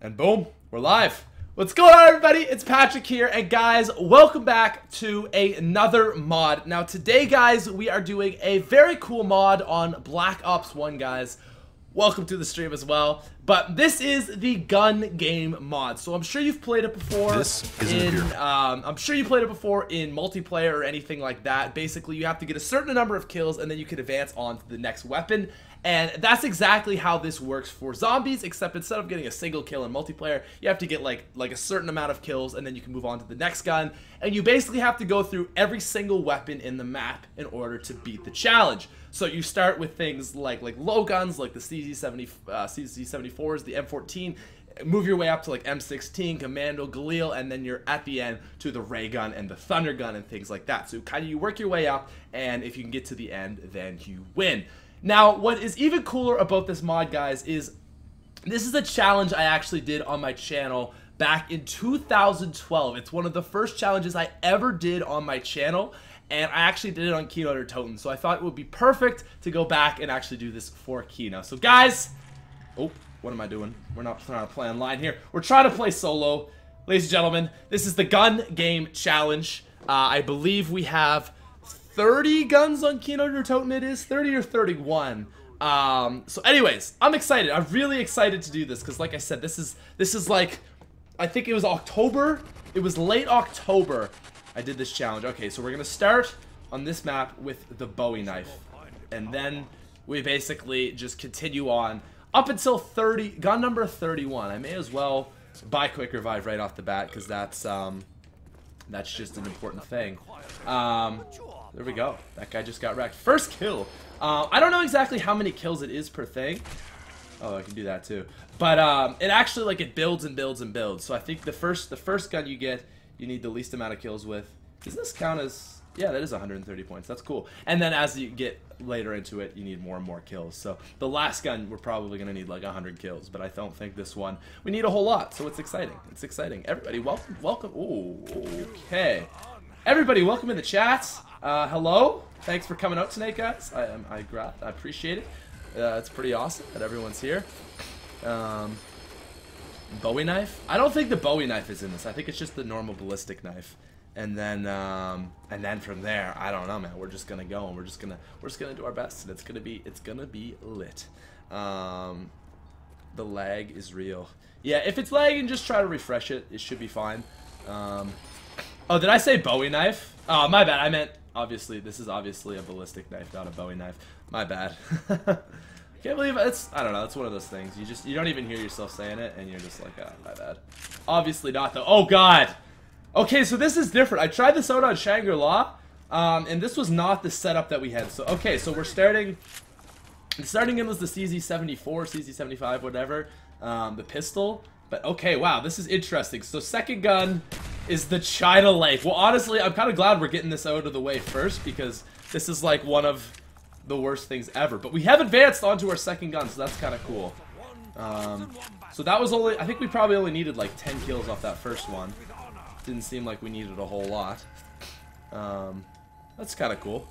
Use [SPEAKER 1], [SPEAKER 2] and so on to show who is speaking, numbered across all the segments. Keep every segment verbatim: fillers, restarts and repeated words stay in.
[SPEAKER 1] And boom, we're live. What's going on, everybody? It's Patrick here, and guys, welcome back to another mod. Now today, guys, we are doing a very cool mod on Black Ops one, guys. Welcome to the stream as well. But this is the gun game mod, so I'm sure you've played it before.
[SPEAKER 2] This isn't
[SPEAKER 1] in,
[SPEAKER 2] a beer.
[SPEAKER 1] um, I'm sure you played it before in multiplayer or anything like that. Basically, you have to get a certain number of kills, and then you can advance on to the next weapon. And that's exactly how this works for zombies, except instead of getting a single kill in multiplayer, you have to get like like a certain amount of kills, and then you can move on to the next gun. And you basically have to go through every single weapon in the map in order to beat the challenge. So you start with things like like low guns, like the C Z seventy, uh, C Z seventy-fours, the M fourteen. Move your way up to like M sixteen, Commando, Galil, and then you're at the end to the ray gun and the thunder gun and things like that. So kind of you work your way up, and if you can get to the end, then you win. Now, what is even cooler about this mod, guys, is this is a challenge I actually did on my channel back in two thousand twelve. It's one of the first challenges I ever did on my channel, and I actually did it on Kino der Toten, so I thought it would be perfect to go back and actually do this for Kino. So, guys, oh, what am I doing? We're not trying to play online here. We're trying to play solo. Ladies and gentlemen, this is the gun game challenge. Uh, I believe we have thirty guns on Kino der Toten. It is thirty or thirty-one. Um, so anyways, I'm excited. I'm really excited to do this because, like I said, this is this is like, I think it was October. It was late October I did this challenge. Okay, so we're gonna start on this map with the Bowie knife, and then we basically just continue on up until thirty, gun number thirty-one. I may as well buy Quick Revive right off the bat because that's um, that's just an important thing. Um, There we go. That guy just got wrecked. First kill. Uh, I don't know exactly how many kills it is per thing. Oh, I can do that too. But um, it actually, like, it builds and builds and builds. So I think the first the first gun you get, you need the least amount of kills with. Does this count as... Yeah, that is one hundred thirty points. That's cool. And then as you get later into it, you need more and more kills. So the last gun, we're probably going to need like one hundred kills. But I don't think this one, we need a whole lot. So it's exciting. It's exciting. Everybody, welcome. Welcome. Ooh, okay. Everybody, welcome in the chat. Uh, hello. Thanks for coming out tonight, guys. I am I, I appreciate it. Uh, it's pretty awesome that everyone's here. Um, Bowie knife. I don't think the Bowie knife is in this. I think it's just the normal ballistic knife. And then um, and then from there, I don't know, man. We're just gonna go and we're just gonna we're just gonna do our best, and it's gonna be it's gonna be lit. Um, the lag is real. Yeah, if it's lagging, just try to refresh it. It should be fine. Um, oh, did I say Bowie knife? Oh, my bad. I meant. Obviously, this is obviously a ballistic knife, not a Bowie knife. My bad. Can't believe it's, I don't know, it's one of those things. You just, you don't even hear yourself saying it, and you're just like, ah, my bad. Obviously not, though. Oh, God. Okay, so this is different. I tried this out on Shangri-La, um, and this was not the setup that we had. So, okay, so we're starting, starting in was the C Z seventy-four, C Z seventy-five, whatever, um, the pistol. But, okay, wow, this is interesting. So, second gun is the China Lake. Well, honestly, I'm kind of glad we're getting this out of the way first, because this is like one of the worst things ever. But we have advanced onto our second gun, so that's kind of cool. Um, so that was only, I think we probably only needed like ten kills off that first one. Didn't seem like we needed a whole lot. Um, that's kind of cool.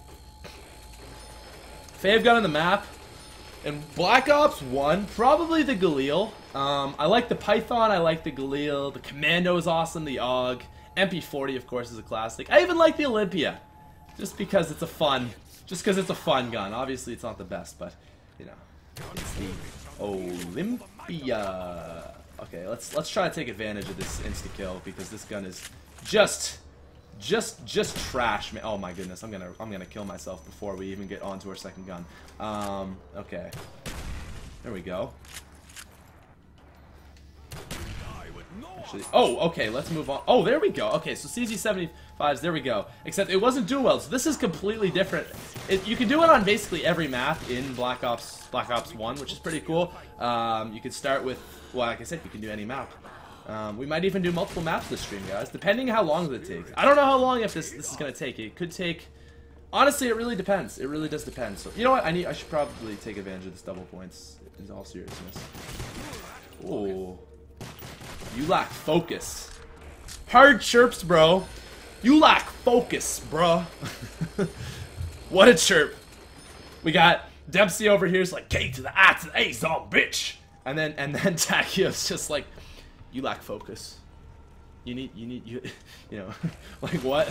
[SPEAKER 1] Fave gun on the map. In Black Ops one, probably the Galil. Um, I like the Python, I like the Galil, the Commando is awesome, the A U G, M P forty of course is a classic. I even like the Olympia, just because it's a fun, just because it's a fun gun. Obviously it's not the best, but, you know, it's the Olympia. Okay, let's let's try to take advantage of this insta-kill, because this gun is just, just, just trash, man. Oh my goodness, I'm gonna, I'm gonna kill myself before we even get onto our second gun. Um, okay. There we go. Actually, oh, okay, let's move on. Oh, there we go. Okay, so C Z seventy-fives, there we go. Except it wasn't dual weld, so this is completely different. It, you can do it on basically every map in Black Ops Black Ops one, which is pretty cool. Um, you could start with, well, like I said, you can do any map. Um, we might even do multiple maps this stream, guys, depending how long it takes. I don't know how long if this this is gonna take. It could take. Honestly, it really depends. It really does depend. So, you know what? I need. I should probably take advantage of this double points. In all seriousness. Ooh. You lack focus. Hard chirps, bro. You lack focus, bro. What a chirp. We got Dempsey over here is like K to the I to the A, son bitch. And then and then Takio's just like, You lack focus. You need, you need, you, you know, like what?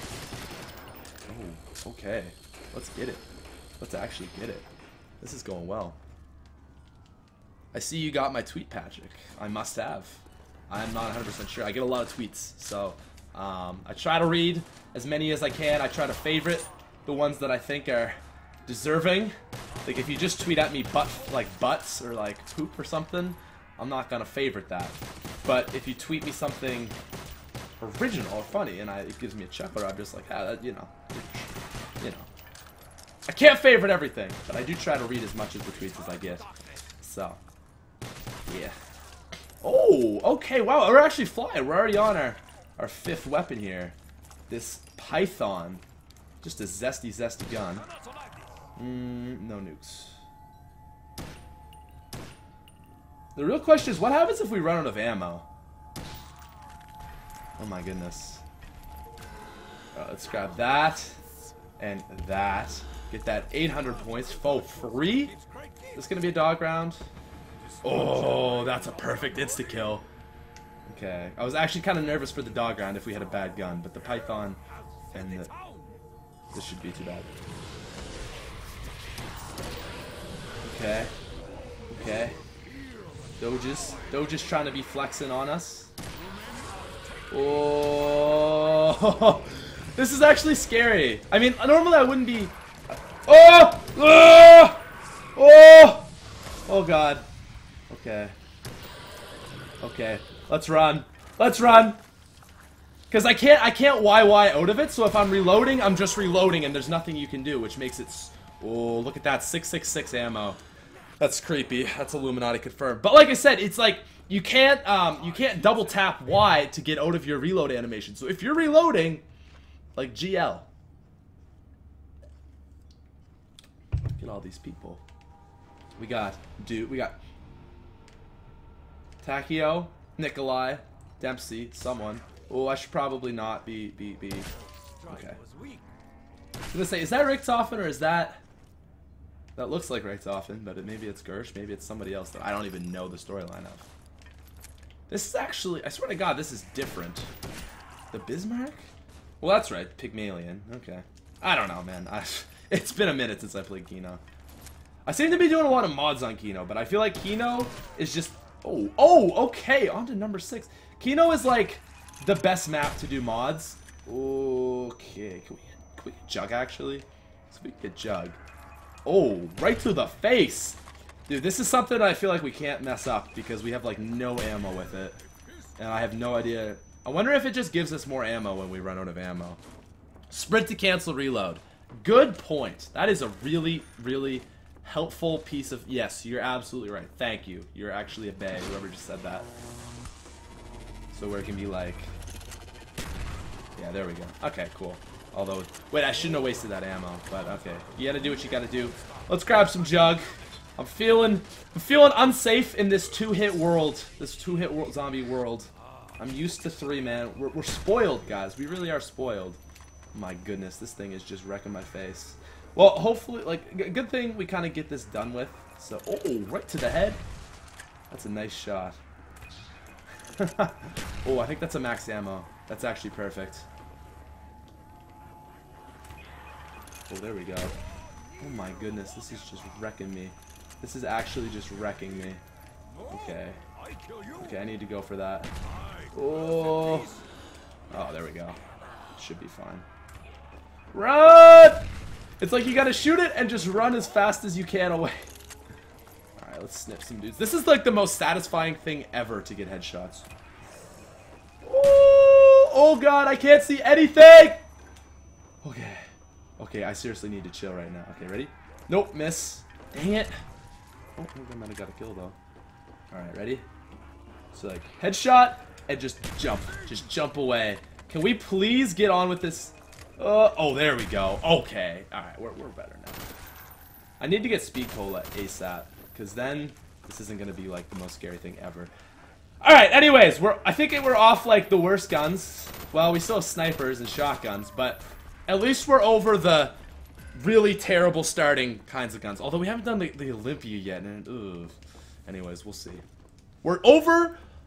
[SPEAKER 1] Oh, okay. Let's get it. Let's actually get it. This is going well. I see you got my tweet, Patrick. I must have. I'm not one hundred percent sure. I get a lot of tweets, so um, I try to read as many as I can. I try to favorite the ones that I think are deserving. Like if you just tweet at me butt like butts or like poop or something, I'm not gonna favorite that. But if you tweet me something original or funny and I, it gives me a chuckle, I'm just like, ah, that, you know, you know. I can't favorite everything, but I do try to read as much of the tweets as I get. So, yeah. Oh, okay, wow, we're actually flying. We're already on our, our fifth weapon here. This Python. Just a zesty, zesty gun. Mm, no nukes. The real question is, what happens if we run out of ammo? Oh my goodness. Uh, let's grab that and that. Get that eight hundred points for free. This is gonna be a dog round. Oh, that's a perfect insta kill. Okay, I was actually kind of nervous for the dog round if we had a bad gun, but the Python and the, this should be too bad. Okay, okay. Doge's, Doge's trying to be flexing on us. Oh, this is actually scary. I mean, normally I wouldn't be. Oh, oh, oh, oh God. Okay. Okay. Let's run. Let's run. Because I can't, I can't Y Y out of it. So if I'm reloading, I'm just reloading, and there's nothing you can do, which makes it. Oh, look at that, six six six ammo. That's creepy. That's Illuminati confirmed. But like I said, it's like you can't, um, you can't double tap Y to get out of your reload animation. So if you're reloading, like G L. Look at all these people. We got, dude, we got Takio, Nikolai, Dempsey, someone. Oh, I should probably not be, be, be. Okay. I was gonna say, is that Richtofen or is that? That looks like Richtofen, but it, maybe it's Gersh, maybe it's somebody else that I don't even know the storyline of. This is actually, I swear to God, this is different. The Bismarck? Well, that's right, Pygmalion. Okay. I don't know, man. I, it's been a minute since I played Kino. I seem to be doing a lot of mods on Kino, but I feel like Kino is just... Oh, oh, okay, on to number six. Kino is like the best map to do mods. Okay, can we, can we get Jug actually? So we can get Jug. Oh, right to the face! Dude, this is something I feel like we can't mess up because we have like no ammo with it. And I have no idea. I wonder if it just gives us more ammo when we run out of ammo. Sprint to cancel reload. Good point. That is a really, really helpful piece of... Yes, you're absolutely right. Thank you. You're actually a bae, whoever just said that. So where it can be like... Yeah, there we go. Okay, cool. Although... Wait, I shouldn't have wasted that ammo. But okay. You gotta do what you gotta do. Let's grab some Jug. I'm feeling... I'm feeling unsafe in this two-hit world. This two-hit world, zombie world. I'm used to three, man. We're, we're spoiled, guys. We really are spoiled. My goodness, this thing is just wrecking my face. Well, hopefully, like, good thing we kind of get this done with. So, oh, right to the head. That's a nice shot. Oh, I think that's a max ammo. That's actually perfect. Oh, there we go. Oh my goodness, this is just wrecking me. This is actually just wrecking me. Okay. Okay, I need to go for that. Oh. Oh, there we go. Should be fine. Run! It's like you gotta shoot it and just run as fast as you can away. Alright, let's snip some dudes. This is like the most satisfying thing ever to get headshots. Oh, oh god, I can't see anything! Okay. Okay, I seriously need to chill right now. Okay, ready? Nope, miss. Dang it. Oh, I might have got a kill though. Alright, ready? So like, headshot and just jump. Just jump away. Can we please get on with this? Uh, oh, there we go. Okay. Alright, we're, we're better now. I need to get Speed Cola ASAP, because then this isn't going to be like the most scary thing ever. Alright, anyways, we're I think we're off like the worst guns. Well, we still have snipers and shotguns, but at least we're over the really terrible starting kinds of guns. Although we haven't done the, the Olympia yet, and ugh. Anyways, we'll see. We're over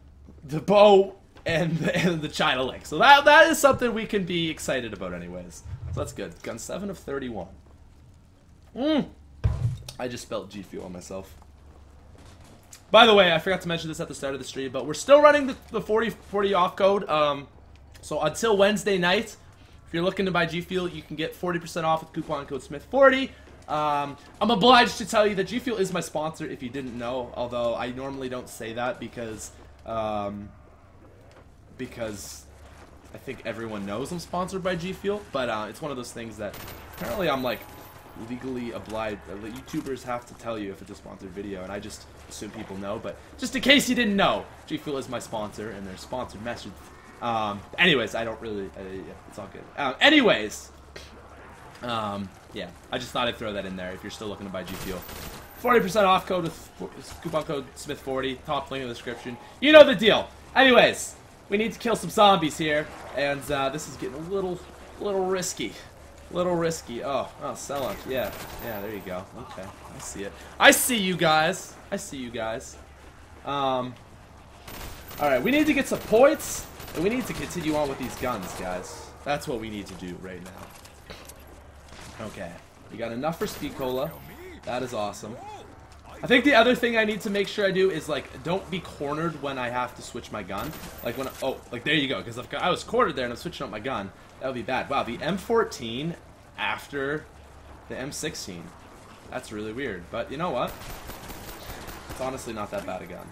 [SPEAKER 1] the bow and the, and the China Link. So that that is something we can be excited about anyways. So that's good. Gun seven of thirty-one. Mm. I just spelled G Fuel on myself. By the way, I forgot to mention this at the start of the stream, but we're still running the, the forty forty off code. Um, so until Wednesday night, if you're looking to buy G Fuel, you can get forty percent off with coupon code Smith forty. Um, I'm obliged to tell you that G Fuel is my sponsor if you didn't know, although I normally don't say that because, um, because I think everyone knows I'm sponsored by G Fuel, but uh, it's one of those things that apparently I'm like legally obliged. Uh, YouTubers have to tell you if it's a sponsored video, and I just assume people know, but just in case you didn't know, G Fuel is my sponsor, and they're sponsored message. Um, anyways, I don't really, uh, yeah, it's all good. Uh, anyways, um, yeah, I just thought I'd throw that in there if you're still looking to buy G Fuel. forty percent off code with coupon code Smith forty, top link in the description. You know the deal. Anyways, we need to kill some zombies here, and uh, this is getting a little, little risky. Little risky. Oh, oh, sell up. Yeah, yeah, there you go. Okay, I see it. I see you guys. I see you guys. Um, alright, we need to get some points, and we need to continue on with these guns, guys. That's what we need to do right now. Okay, we got enough for Speed Cola. That is awesome. I think the other thing I need to make sure I do is, like, don't be cornered when I have to switch my gun. Like, when, I, oh, like, there you go, because if I was cornered there and I'm switching up my gun, that would be bad. Wow, the M fourteen after the M sixteen. That's really weird, but you know what? It's honestly not that bad a gun,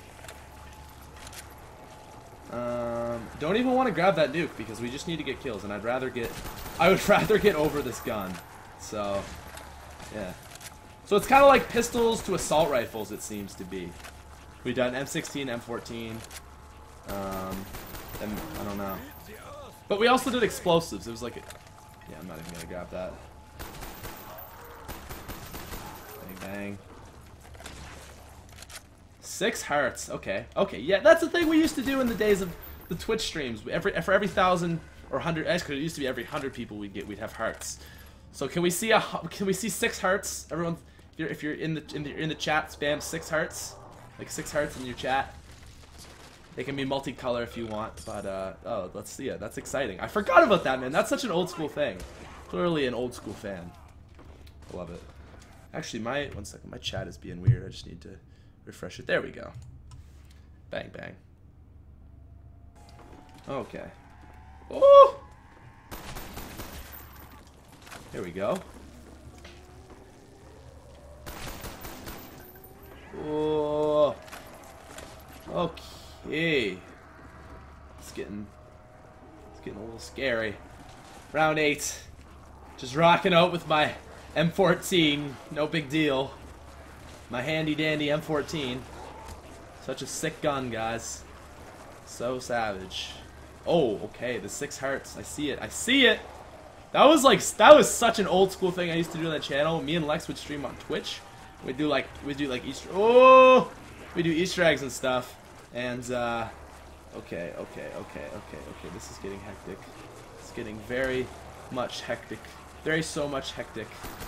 [SPEAKER 1] so. Um, don't even want to grab that nuke, because we just need to get kills, and I'd rather get, I would rather get over this gun. So, yeah. So it's kind of like pistols to assault rifles, it seems to be. We've done M sixteen, M fourteen, um, and I don't know. But we also did explosives. It was like, a, yeah, I'm not even gonna grab that. Bang, bang. Six hearts. Okay, okay, yeah, that's the thing we used to do in the days of the Twitch streams. Every for every thousand or hundred, actually, it used to be every hundred people we get, we'd have hearts. So can we see a can we see six hearts? Everyone, if you're, if you're in the in the in the chat, spam six hearts, like six hearts in your chat. They can be multicolor if you want, but uh, oh, let's see it. That's exciting. I forgot about that, man. That's such an old school thing. Clearly an old school fan. I love it. Actually, my one second, my chat is being weird. I just need to refresh it. There we go. Bang bang. Okay. Oh. Here we go. Oh. Okay. Hey, it's getting, it's getting a little scary. Round eight, just rocking out with my M fourteen, no big deal. My handy dandy M fourteen, such a sick gun, guys. So savage. Oh, okay, the six hearts. I see it. I see it. That was like, that was such an old school thing I used to do on that channel. Me and Lex would stream on Twitch. We'd do like, we'd do like Easter. Oh, we do Easter eggs and stuff. And, uh, okay, okay, okay, okay, okay, this is getting hectic. It's getting very much hectic. Very so much hectic.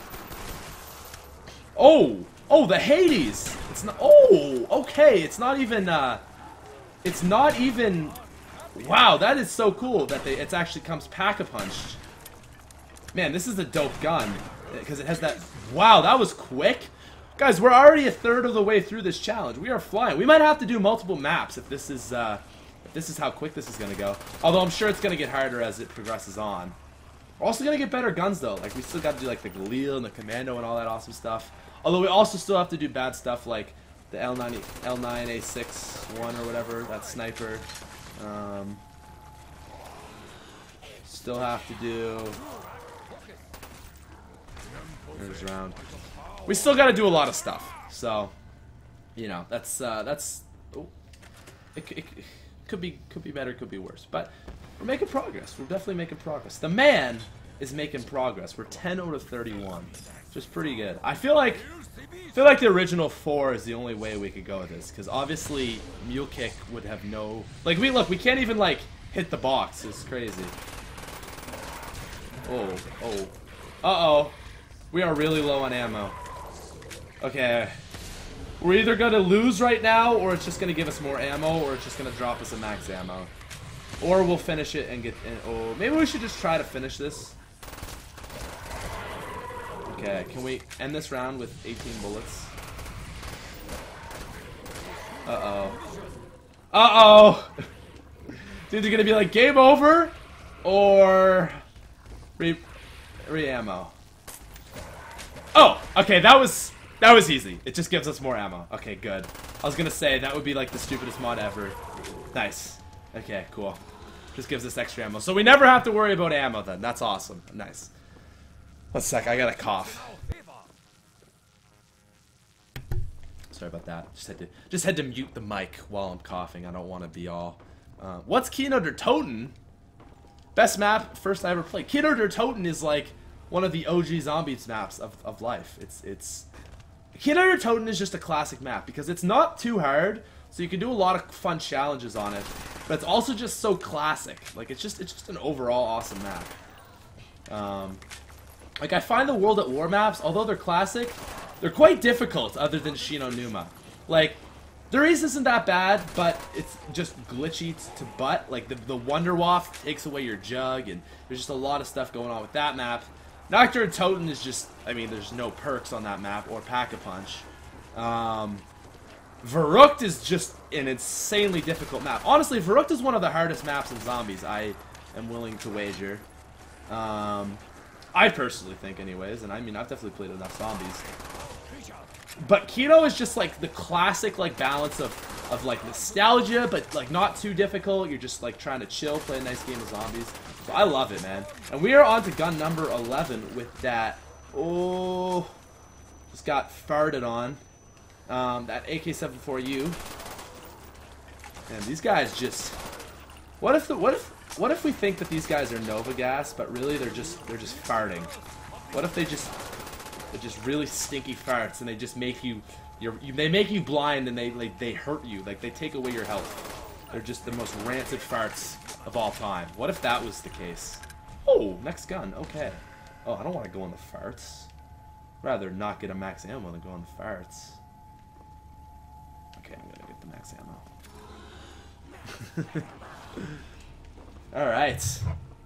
[SPEAKER 1] Oh! Oh, the Hades! It's not, oh, okay, it's not even, uh, it's not even, wow, that is so cool that they, it actually comes pack-a-punched. Man, this is a dope gun, because it has that, wow, that was quick. Guys, we're already a third of the way through this challenge. We are flying. We might have to do multiple maps if this is uh, if this is how quick this is gonna go. Although I'm sure it's gonna get harder as it progresses on. We're also gonna get better guns though. Like we still got to do like the Galil and the Commando and all that awesome stuff. Although we also still have to do bad stuff like the L nine L nine A six one or whatever, that sniper. Um, still have to do. There's round. We still got to do a lot of stuff, so you know that's uh, that's oh, it, it, it could be could be better, could be worse, but we're making progress. We're definitely making progress. The man is making progress. We're ten out of thirty-one, which is pretty good. I feel like I feel like the original four is the only way we could go with this, because obviously Mule Kick would have no like we look we can't even like hit the box. It's crazy. Oh oh uh oh, we are really low on ammo. Okay, We're either gonna lose right now, or it's just gonna give us more ammo, or it's just gonna drop us a max ammo. Or we'll finish it and get in. Oh, maybe we should just try to finish this. Okay, can we end this round with eighteen bullets? Uh-oh. Uh-oh! It's either gonna be like game over, or re, re ammo. Oh, okay, that was that was easy. It just gives us more ammo. Okay, good. I was gonna say that would be like the stupidest mod ever. Nice. Okay, cool. Just gives us extra ammo, so we never have to worry about ammo then. That's awesome. Nice. One sec, I gotta cough. Sorry about that. Just had to just had to mute the mic while I'm coughing. I don't want to be all. Uh, what's Kino der Toten? Best map first I ever played. Kino der Toten is like one of the O G zombies maps of of life. It's it's Kino der Toten is just a classic map because it's not too hard, so you can do a lot of fun challenges on it. But it's also just so classic. Like it's just it's just an overall awesome map. Um, like I find the World at War maps, although they're classic, they're quite difficult other than Shi No Numa. Like, the race isn't that bad, but it's just glitchy to butt. Like, the, the Wonder Waft takes away your jug, and there's just a lot of stuff going on with that map. Nocturne Toten is just, I mean, there's no perks on that map, or Pack-a-Punch. Um, Verrückt is just an insanely difficult map. Honestly, Verrückt is one of the hardest maps in Zombies, I am willing to wager. Um, I personally think, anyways, and I mean, I've definitely played enough Zombies. But Kino is just like the classic like balance of, of like nostalgia, but like not too difficult. You're just like trying to chill, play a nice game of Zombies. So I love it, man. And we are on to gun number eleven with that. Oh, just got farted on. Um, that A K seventy-four U. And these guys just. What if the what if what if we think that these guys are Nova Gas, but really they're just they're just farting? What if they just They're just really stinky farts, and they just make you, you're, you, they make you blind, and they like they hurt you, like they take away your health. They're just the most rancid farts of all time. What if that was the case? Oh, next gun. Okay. Oh, I don't want to go on the farts. Rather not get a max ammo than go on the farts. Okay, I'm gonna get the max ammo. All right.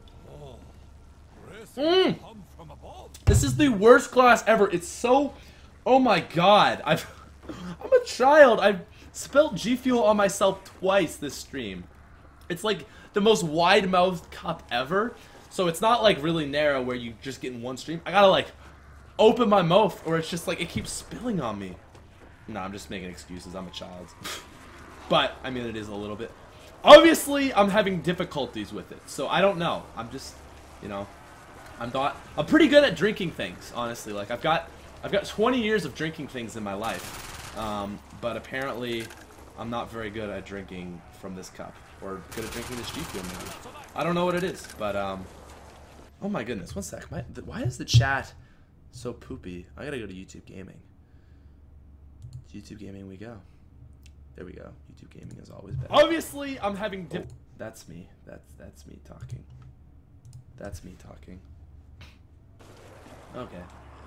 [SPEAKER 1] Mm. This is the worst class ever. It's so... Oh my god. I've... I'm a child. I've spilt G Fuel on myself twice this stream. It's like the most wide-mouthed cup ever. So it's not like really narrow where you just get in one stream. I gotta like open my mouth or it's just like it keeps spilling on me. No, I'm just making excuses. I'm a child. But, I mean, it is a little bit. Obviously, I'm having difficulties with it. So I don't know. I'm just, you know... I'm not. I'm pretty good at drinking things, honestly. Like I've got, I've got twenty years of drinking things in my life, um, but apparently, I'm not very good at drinking from this cup or good at drinking this G Fuel. Maybe I don't know what it is, but um, oh my goodness, one sec. My, the, why is the chat so poopy? I gotta go to YouTube Gaming. YouTube Gaming, we go. There we go. YouTube Gaming is always better. Obviously, I'm having. Dip oh, that's me. That's that's me talking. That's me talking. Okay.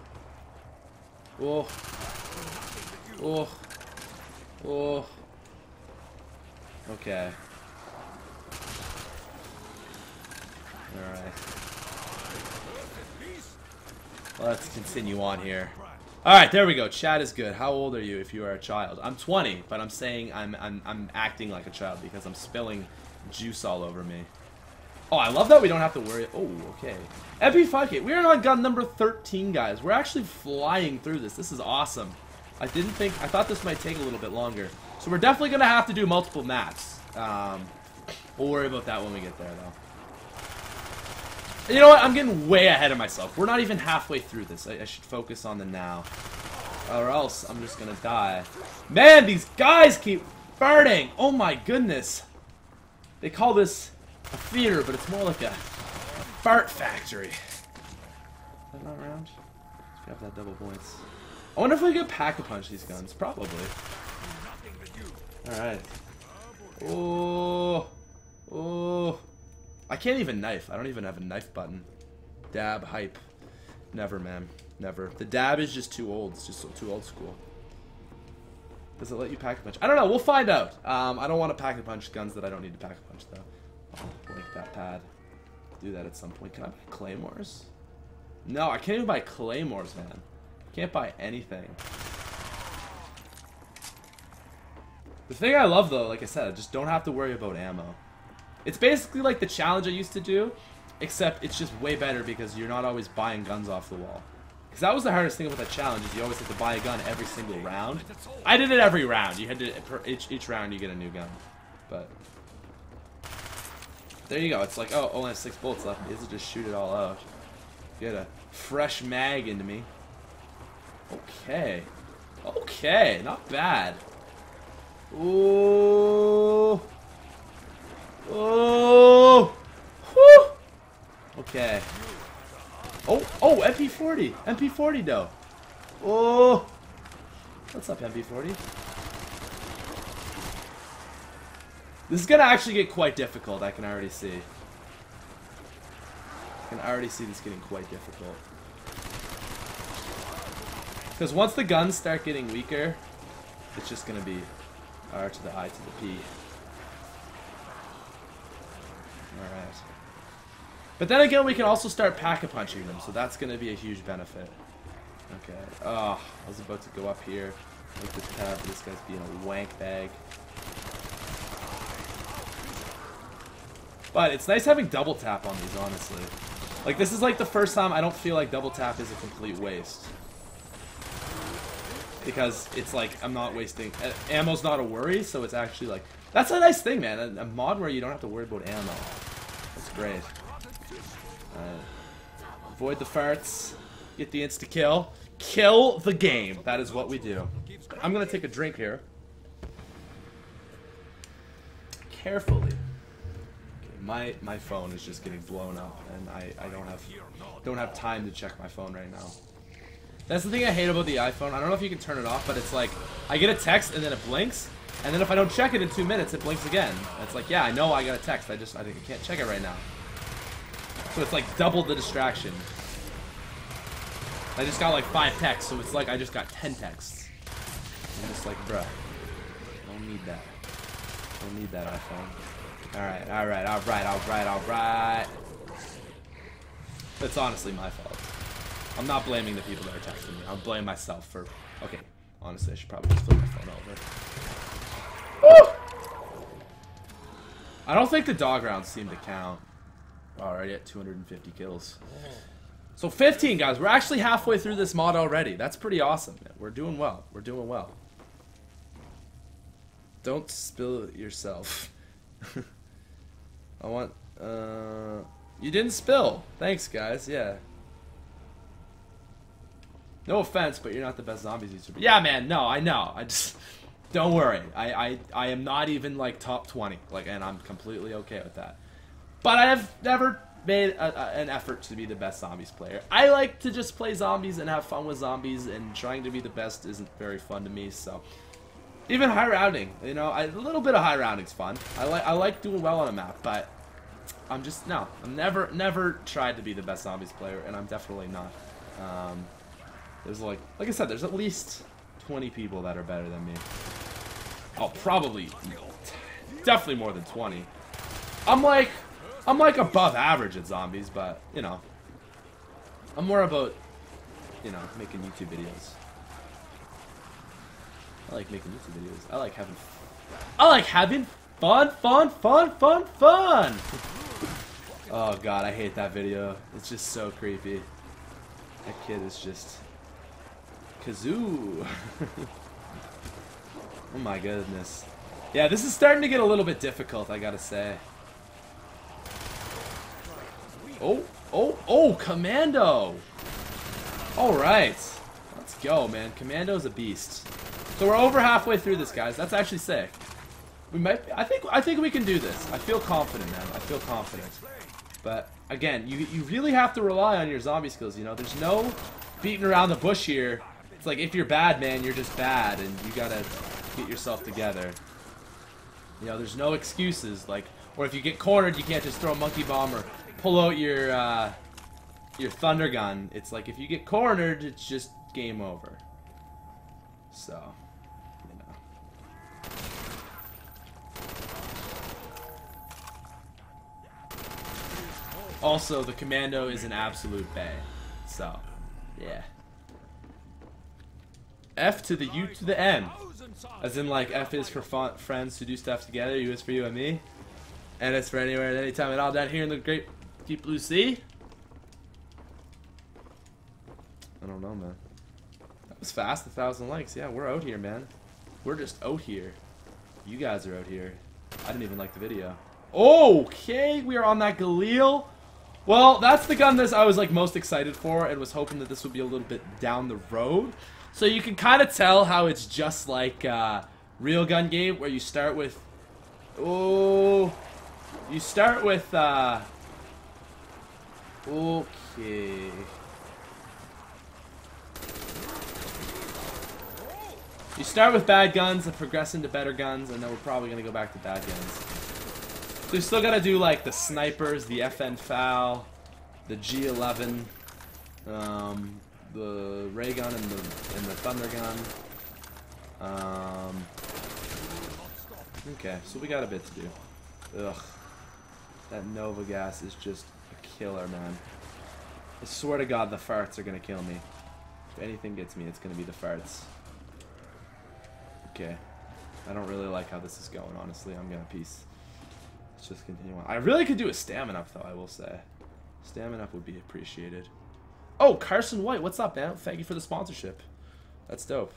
[SPEAKER 1] Oh. Oh. Oh. Okay. Alright. Let's continue on here. Alright, there we go. Chat is good. How old are you if you are a child? I'm twenty, but I'm saying I'm I'm I'm acting like a child because I'm spilling juice all over me. Oh, I love that we don't have to worry. Oh, okay. M P five K. We are on gun number thirteen, guys. We're actually flying through this. This is awesome. I didn't think... I thought this might take a little bit longer. So we're definitely going to have to do multiple maps. Um, we'll worry about that when we get there, though. You know what? I'm getting way ahead of myself. We're not even halfway through this. I, I should focus on the now. Or else I'm just going to die. Man, these guys keep farting. Oh, my goodness. They call this... a theater, but it's more like a, a fart factory. Is that not round? Let's grab that double points. I wonder if we could pack-a-punch these guns. Probably. Alright. Oh. Oh. I can't even knife. I don't even have a knife button. Dab, hype. Never, man. Never. The dab is just too old. It's just so too old school. Does it let you pack a punch? I don't know. We'll find out. Um, I don't want to pack a punch guns that I don't need to pack a punch, though. I'll link that pad. Do that at some point. Can I buy claymores? No, I can't even buy claymores, man. Can't buy anything. The thing I love, though, like I said, I just don't have to worry about ammo. It's basically like the challenge I used to do, except it's just way better because you're not always buying guns off the wall. Because that was the hardest thing about that challenge, is you always have to buy a gun every single round. I did it every round. You had to, per each, each round you get a new gun. But there you go. It's like, oh, only have six bullets left. Is it just shoot it all out? Get a fresh mag into me. Okay. Okay, not bad. Ooh. Oh. Whew. Okay. Oh, oh, M P forty. M P forty though. Oh. What's up, M P forty? This is gonna actually get quite difficult, I can already see. I can already see this getting quite difficult. Because once the guns start getting weaker, it's just gonna be R to the I to the P. Alright. But then again, we can also start pack-a-punching them, so that's gonna be a huge benefit. Okay. Oh, I was about to go up here. Like this tab, this guy's being a wank bag. But it's nice having double tap on these, honestly. Like, this is like the first time I don't feel like double tap is a complete waste. Because it's like, I'm not wasting... Uh, ammo's not a worry, so it's actually like... That's a nice thing, man. A, a mod where you don't have to worry about ammo. That's great. Uh, avoid the farts. Get the insta-kill. Kill the game. That is what we do. I'm gonna take a drink here. Carefully. Okay, my my phone is just getting blown up, and I I don't have don't have time to check my phone right now. That's the thing I hate about the iPhone. I don't know if you can turn it off, but it's like I get a text and then it blinks, and then if I don't check it in two minutes, it blinks again. It's like, yeah, I know I got a text. I just I think I can't check it right now. So it's like double the distraction. I just got like five texts, so it's like I just got ten texts. I'm just like, bruh, don't need that. Don't need that iPhone. Alright, alright, alright, alright, alright. It's honestly my fault. I'm not blaming the people that are texting me. I'll blame myself for... Okay, honestly, I should probably just flip my phone over. Woo! I don't think the dog rounds seem to count. Already at two hundred fifty kills. So fifteen, guys. We're actually halfway through this mod already. That's pretty awesome, man. We're doing well. We're doing well. Don't spill it yourself. I want... Uh, you didn't spill. Thanks, guys. Yeah. No offense, but you're not the best zombies YouTuber. Yeah, man. No, I know. I just... Don't worry. I, I, I am not even, like, top twenty. Like, and I'm completely okay with that. But I have never made a, a, an effort to be the best zombies player. I like to just play zombies and have fun with zombies, and trying to be the best isn't very fun to me, so... Even high rounding, you know, I, a little bit of high rounding's fun. I like I like doing well on a map, but I'm just, no. I'm never, never tried to be the best zombies player, and I'm definitely not. Um, there's like, like I said, there's at least twenty people that are better than me. Oh, probably, definitely more than twenty. I'm like... I'm like above average at zombies, but, you know, I'm more about, you know, making YouTube videos. I like making YouTube videos. I like having, I like having fun, fun, fun, fun, fun. Oh God, I hate that video. It's just so creepy. That kid is just, kazoo. Oh my goodness. Yeah, this is starting to get a little bit difficult, I gotta say. Oh, oh, oh, Commando! Alright. Let's go, man. Commando's a beast. So we're over halfway through this, guys. That's actually sick. We might be, I think I think we can do this. I feel confident, man. I feel confident. But again, you you really have to rely on your zombie skills, you know? There's no beating around the bush here. It's like if you're bad, man, you're just bad, and you gotta get yourself together. You know, there's no excuses, like, or if you get cornered, you can't just throw a monkey bomb or pull out your uh, your thunder gun. It's like if you get cornered, it's just game over. So, you know. Also, the commando is an absolute bay. So, yeah. F to the U to the M. As in, like, F is for friends who do stuff together, U is for you and me. And it's for anywhere at any time at all down here in the great deep blue sea. I don't know, man. That was fast, a thousand likes. Yeah, we're out here, man. We're just out here. You guys are out here. I didn't even like the video. Okay, we are on that Galil. Well, that's the gun that I was like most excited for and was hoping that this would be a little bit down the road. So you can kind of tell how it's just like uh, real gun game where you start with... Oh... You start with... Uh, okay... You start with bad guns and progress into better guns, and then we're probably going to go back to bad guns. So you still got to do like the snipers, the F N FAL, the G eleven, um, the ray gun and the, and the thunder gun. Um, okay, so we got a bit to do. Ugh. That Nova gas is just a killer, man. I swear to God the farts are going to kill me. If anything gets me, it's going to be the farts. Okay. I don't really like how this is going, honestly. I'm gonna peace. Let's just continue on. I really could do a stamina up, though, I will say. Stamina up would be appreciated. Oh, Carson White, what's up, man? Thank you for the sponsorship. That's dope.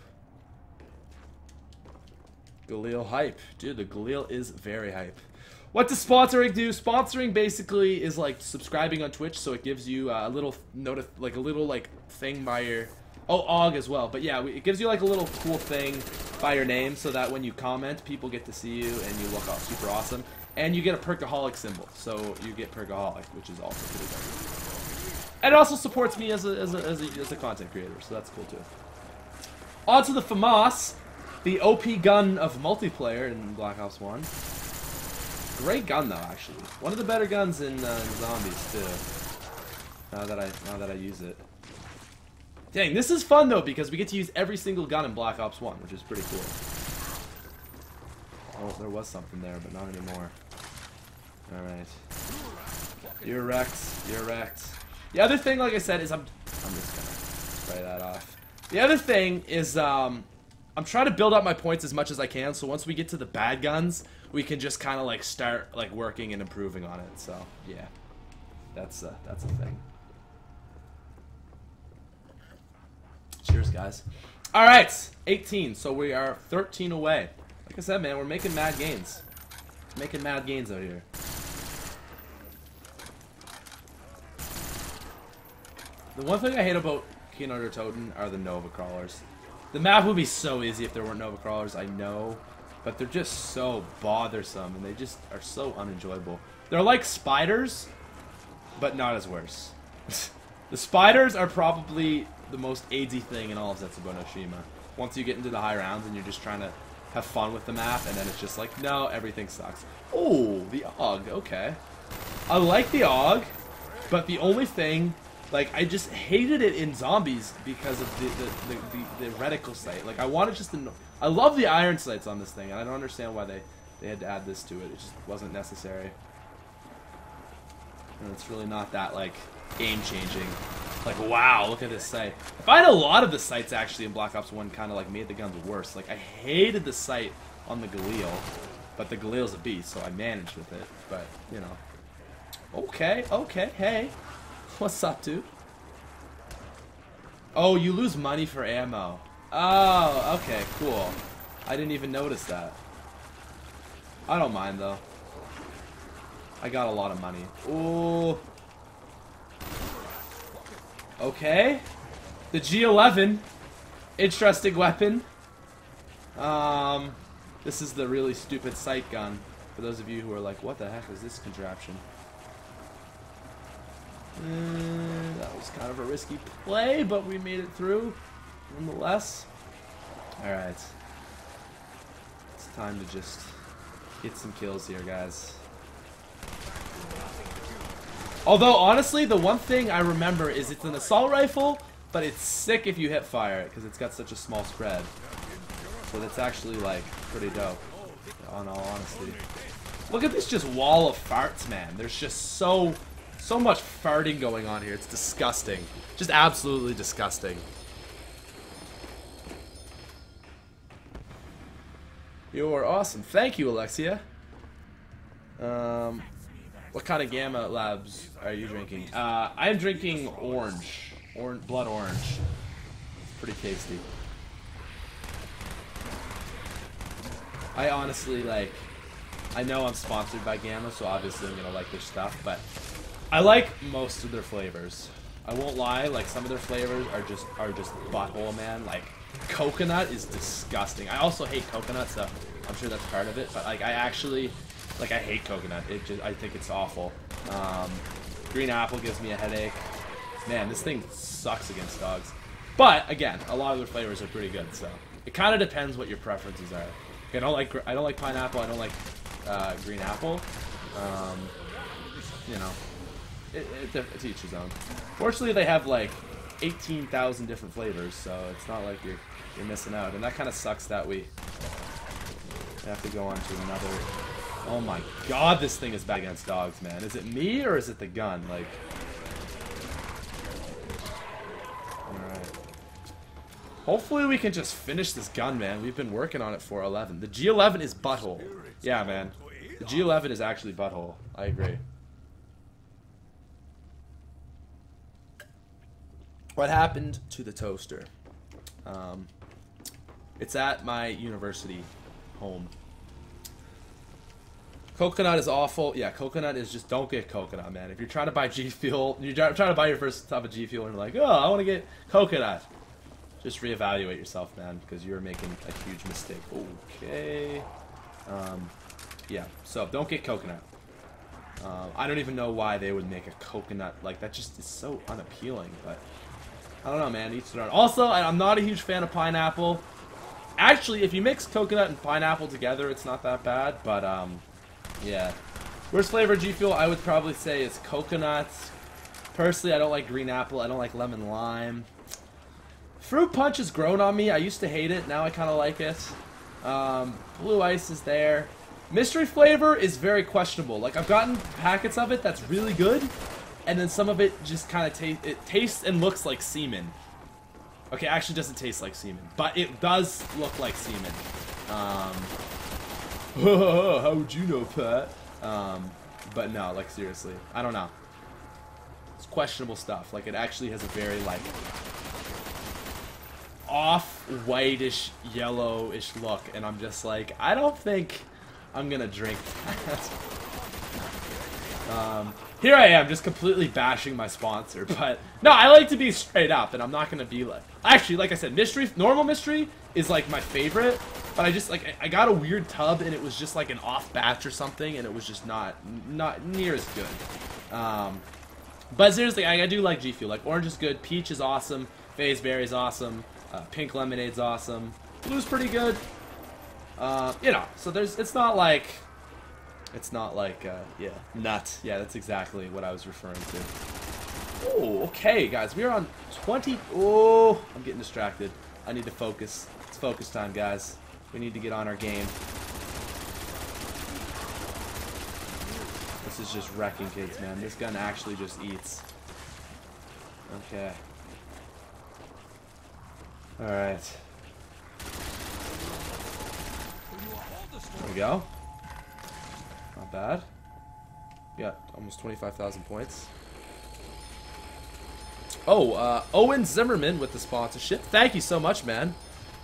[SPEAKER 1] Galil hype. Dude, the Galil is very hype. What does sponsoring do? Sponsoring basically is like subscribing on Twitch, so it gives you uh, a little notif like a little like thing by your... Oh, O G as well. But yeah, it gives you like a little cool thing by your name so that when you comment, people get to see you and you look all super awesome. And you get a Perkaholic symbol. So you get Perkaholic, which is also pretty dope. And it also supports me as a, as a, as a, as a content creator, so that's cool too. On to the FAMAS, the O P gun of multiplayer in Black Ops one. Great gun though, actually. One of the better guns in, uh, in Zombies too. Now that I now that I use it. Dang, this is fun though because we get to use every single gun in Black Ops one, which is pretty cool. Oh, there was something there, but not anymore. Alright. You're wrecked. You're wrecked. The other thing, like I said, is I'm I'm just gonna spray that off. The other thing is um I'm trying to build up my points as much as I can, so once we get to the bad guns, we can just kind of like start like working and improving on it. So yeah, that's uh, that's a thing. Cheers, guys. All right, eighteen. So we are thirteen away. Like I said, man, we're making mad gains. Making mad gains out here. The one thing I hate about Kino der Toten are the Nova crawlers. The map would be so easy if there weren't Nova crawlers, I know, but they're just so bothersome and they just are so unenjoyable. They're like spiders, but not as worse. The spiders are probably the most AIDS-y thing in all of Zetsubou no Shima. Once you get into the high rounds and you're just trying to have fun with the map, and then it's just like, no, everything sucks. Oh, the O G, okay. I like the O G, but the only thing, like, I just hated it in Zombies because of the the, the, the, the reticle sight. Like, I wanted just to... I love the iron sights on this thing, and I don't understand why they, they had to add this to it. It just wasn't necessary. And it's really not that, like, game-changing. Like, wow, look at this sight. I find a lot of the sights, actually, in Black Ops one kind of, like, made the guns worse. Like, I hated the sight on the Galil, but the Galil's a beast, so I managed with it. But, you know. Okay, okay, hey. What's up, dude? Oh, you lose money for ammo. Oh, okay, cool. I didn't even notice that. I don't mind, though. I got a lot of money. Ooh. Okay. The G eleven. Interesting weapon. Um, this is the really stupid sight gun. For those of you who are like, what the heck is this contraption? Uh, that was kind of a risky play, but we made it through, nonetheless. Alright. It's time to just get some kills here, guys. Although, honestly, the one thing I remember is it's an assault rifle, but it's sick if you hit fire it, because it's got such a small spread. So that's actually, like, pretty dope, in all honesty. Look at this just wall of farts, man. There's just so... So much farting going on here. It's disgusting. Just absolutely disgusting. You are awesome. Thank you, Alexia. Um, what kind of Gamma Labs are you drinking? Uh, I'm drinking orange. Orange, blood orange. It's pretty tasty. I honestly, like, I know I'm sponsored by Gamma, so obviously I'm gonna like their stuff, but I like most of their flavors. I won't lie, like, some of their flavors are just are just butthole, man. Like, coconut is disgusting. I also hate coconut, so I'm sure that's part of it, but, like, I actually, like, I hate coconut. It just, I think it's awful. Um, green apple gives me a headache. Man, this thing sucks against dogs. But, again, a lot of their flavors are pretty good, so it kind of depends what your preferences are. I don't like I don't like pineapple. I don't like uh, green apple. Um, you know, it, it, it's each his own. Fortunately, they have like eighteen thousand different flavors, so it's not like you're you're missing out. And that kind of sucks that we have to go on to another. Oh my God, this thing is bad against dogs, man. Is it me or is it the gun? Like, all right. Hopefully we can just finish this gun, man. We've been working on it for eleven. The G eleven is butthole. Yeah, man. The G eleven is actually butthole. I agree. What happened to the toaster? Um, it's at my university home. Coconut is awful. Yeah, coconut is just, don't get coconut, man. If you're trying to buy G Fuel, you're trying to buy your first type of G Fuel and you're like, oh, I want to get coconut. Just reevaluate yourself, man, because you're making a huge mistake. Okay. Um, yeah, so don't get coconut. Uh, I don't even know why they would make a coconut. Like, that just is so unappealing, but I don't know, man. Each their own. Also, I, I'm not a huge fan of pineapple. Actually, if you mix coconut and pineapple together, it's not that bad, but, um, yeah. Worst flavor G Fuel, I would probably say, is coconut. Personally, I don't like green apple. I don't like lemon lime. Fruit Punch has grown on me. I used to hate it. Now I kind of like it. Um, Blue Ice is there. Mystery flavor is very questionable. Like, I've gotten packets of it that's really good, and then some of it just kind of tastes. It tastes and looks like semen. Okay, actually doesn't taste like semen, but it does look like semen. Um, how would you know, Pat? Um, but no, like, seriously, I don't know. It's questionable stuff. Like, it actually has a very, like, off whitish yellowish look, and I'm just like, I don't think I'm gonna drink that. um, here I am just completely bashing my sponsor, but no, I like to be straight up, and I'm not gonna be like, actually, like I said, mystery, normal mystery is like my favorite, but I just like I got a weird tub and it was just like an off batch or something, and it was just not not near as good. Um, but seriously, I, I do like G Fuel. Like, orange is good, peach is awesome, phase berry is awesome. Uh, pink lemonade's awesome. Blue's pretty good. Uh, you know, so there's. It's not like. It's not like. Uh, yeah, nut. Yeah, that's exactly what I was referring to. Oh, okay, guys, we are on twenty. Oh, I'm getting distracted. I need to focus. It's focus time, guys. We need to get on our game. This is just wrecking kids, man. This gun actually just eats. Okay. Alright. There we go. Not bad. Got almost twenty-five thousand points. Oh, uh, Owen Zimmerman with the sponsorship. Thank you so much, man.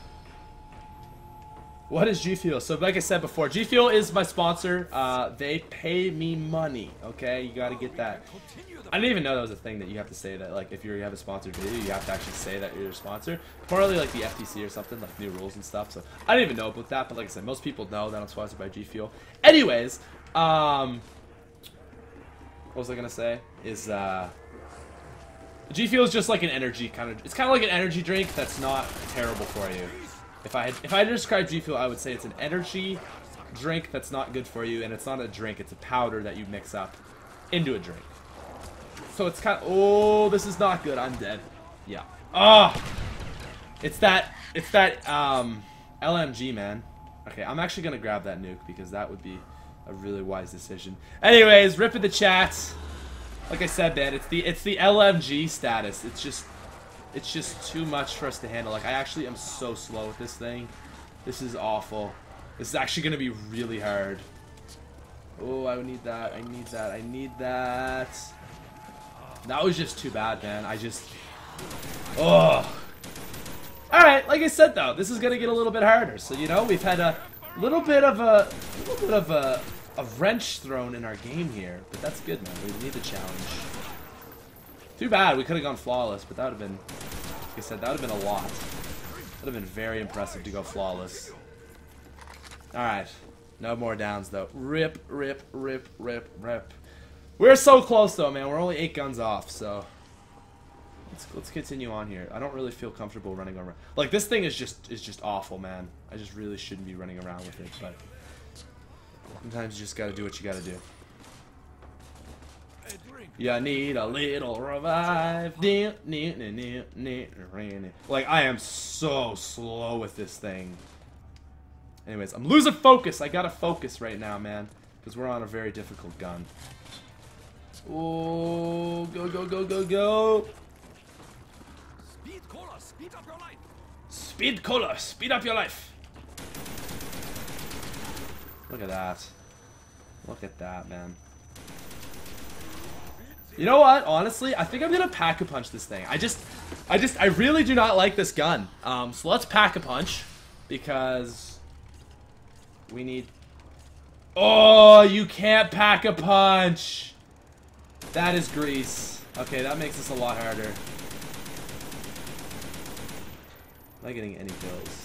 [SPEAKER 1] What is G Fuel? So, like I said before, G Fuel is my sponsor. Uh, they pay me money, okay? You gotta get that. I didn't even know that was a thing that you have to say that, like, if you have a sponsored video, you have to actually say that you're a sponsor. Probably like the F T C or something, like new rules and stuff. So, I didn't even know about that, but like I said, most people know that I'm sponsored by G Fuel. Anyways, um, what was I gonna say? Is, uh, G Fuel is just like an energy kind of, it's kind of like an energy drink that's not terrible for you. If I had, if I had to describe G Fuel, I would say it's an energy drink that's not good for you, and it's not a drink, it's a powder that you mix up into a drink. So it's kind of, oh, this is not good. I'm dead. Yeah. Ah, oh, it's that, it's that um, L M G, man. Okay, I'm actually gonna grab that nuke because that would be a really wise decision. Anyways, rip in the chat. Like I said, man, it's the it's the L M G status. It's just it's just too much for us to handle. Like I actually am so slow with this thing. This is awful. This is actually gonna be really hard. Oh, I need that. I need that. I need that. That was just too bad, man. I just. Oh. All right. Like I said, though, this is gonna get a little bit harder. So you know, we've had a little bit of a little bit of a, a wrench thrown in our game here, but that's good, man. We need the challenge. Too bad we could have gone flawless, but that would have been, like I said, that would have been a lot. That would have been very impressive to go flawless. All right. No more downs, though. Rip, rip, rip, rip, rip. We're so close, though, man. We're only eight guns off, so let's let's continue on here. I don't really feel comfortable running around. Like this thing is just is just awful, man. I just really shouldn't be running around with it, but sometimes you just gotta do what you gotta do. You need a little revive. Like I am so slow with this thing. Anyways, I'm losing focus. I gotta focus right now, man, because we're on a very difficult gun. Oh, go, go, go, go, go.
[SPEAKER 2] Speed cola, speed up your life.
[SPEAKER 1] Speed cola, speed up your life. Look at that. Look at that, man. You know what? Honestly, I think I'm gonna pack-a-punch this thing. I just, I just, I really do not like this gun. Um, so let's pack-a-punch because we need. Oh, you can't pack a punch. That is grease. Okay, that makes this a lot harder. Am I getting any kills?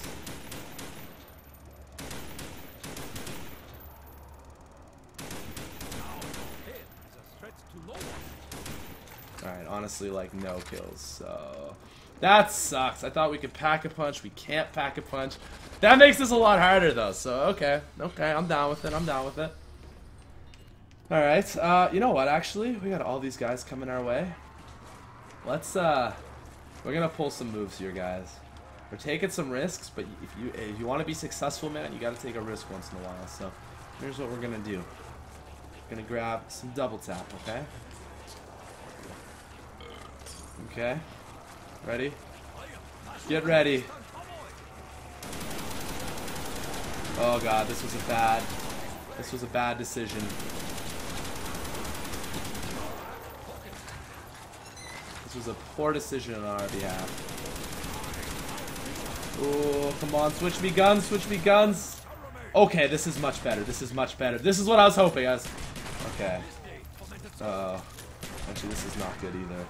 [SPEAKER 1] Alright, honestly, like, no kills, so that sucks. I thought we could pack a punch. We can't pack a punch. That makes this a lot harder, though, so okay. Okay, I'm down with it. I'm down with it. Alright, uh, you know what, actually? We got all these guys coming our way. Let's, uh, we're gonna pull some moves here, guys. We're taking some risks, but if you if you want to be successful, man, you gotta take a risk once in a while, so here's what we're gonna do. We're gonna grab some double tap, okay? Okay. Ready? Get ready. Oh god, this was a bad, this was a bad decision. This was a poor decision on our behalf. Oh, come on, switch me guns, switch me guns. Okay, this is much better, this is much better. This is what I was hoping. I was... Okay. Uh oh. Actually, this is not good either.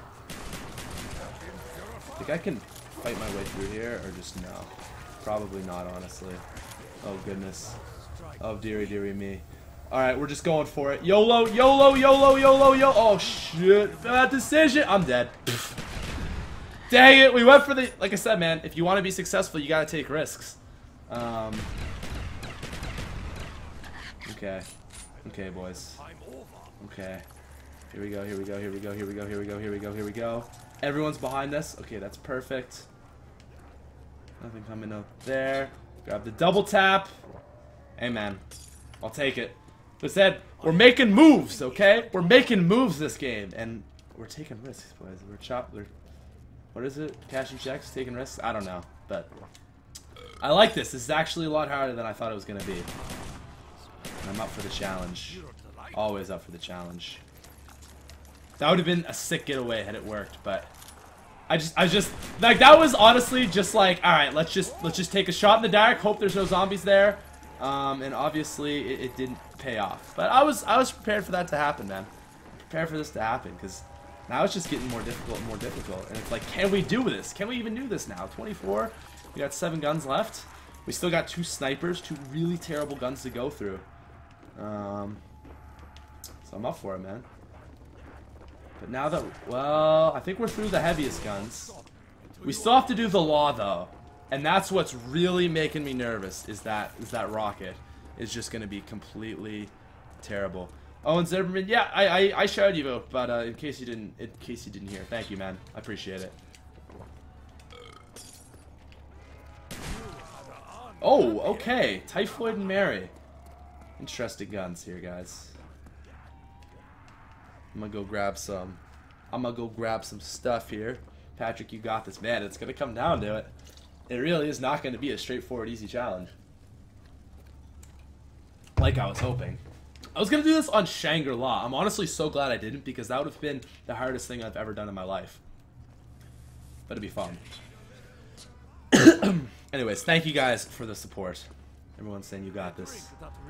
[SPEAKER 1] Think I can fight my way through here, or just no? Probably not, honestly. Oh goodness. Oh dearie dearie me. Alright, we're just going for it. YOLO, YOLO, YOLO, YOLO, YOLO. Oh shit. Bad decision. I'm dead. Dang it. We went for the... Like I said, man, if you want to be successful, you gotta take risks. Um. Okay. Okay, boys. Okay. Here we go, here we go, here we go, here we go, here we go, here we go, here we go. Everyone's behind us. Okay, that's perfect. Nothing coming up there. Grab the double tap. Hey, man. I'll take it. Like I said, we're making moves, okay? We're making moves this game. And we're taking risks, boys. We're chop. We're, what is it? Cashing checks? Taking risks? I don't know. But I like this. This is actually a lot harder than I thought it was going to be. And I'm up for the challenge. Always up for the challenge. That would have been a sick getaway had it worked, but I just, I just, like, that was honestly just like, all right, let's just, let's just take a shot in the dark, hope there's no zombies there, um, and obviously it, it didn't pay off. But I was, I was prepared for that to happen, man. Prepared for this to happen, because now it's just getting more difficult and more difficult, and it's like, can we do this? Can we even do this now? twenty-four, we got seven guns left. We still got two snipers, two really terrible guns to go through. Um, so I'm up for it, man. But now that, well, I think we're through the heaviest guns. We still have to do the law, though. And that's what's really making me nervous, is that is that rocket is just going to be completely terrible. Owen Zimmerman, yeah, I, I, I shouted you out, but uh, in case you didn't, in case you didn't hear, thank you, man. I appreciate it. Oh, okay. Typhoid and Mary. Interesting guns here, guys. I'm gonna go grab some. I'm gonna go grab some stuff here. Patrick, you got this, man. It's gonna come down to it. It really is not gonna be a straightforward, easy challenge. Like I was hoping. I was gonna do this on Shangri-La. I'm honestly so glad I didn't, because that would have been the hardest thing I've ever done in my life. But it'd be fun. Anyways, thank you guys for the support. Everyone's saying you got this.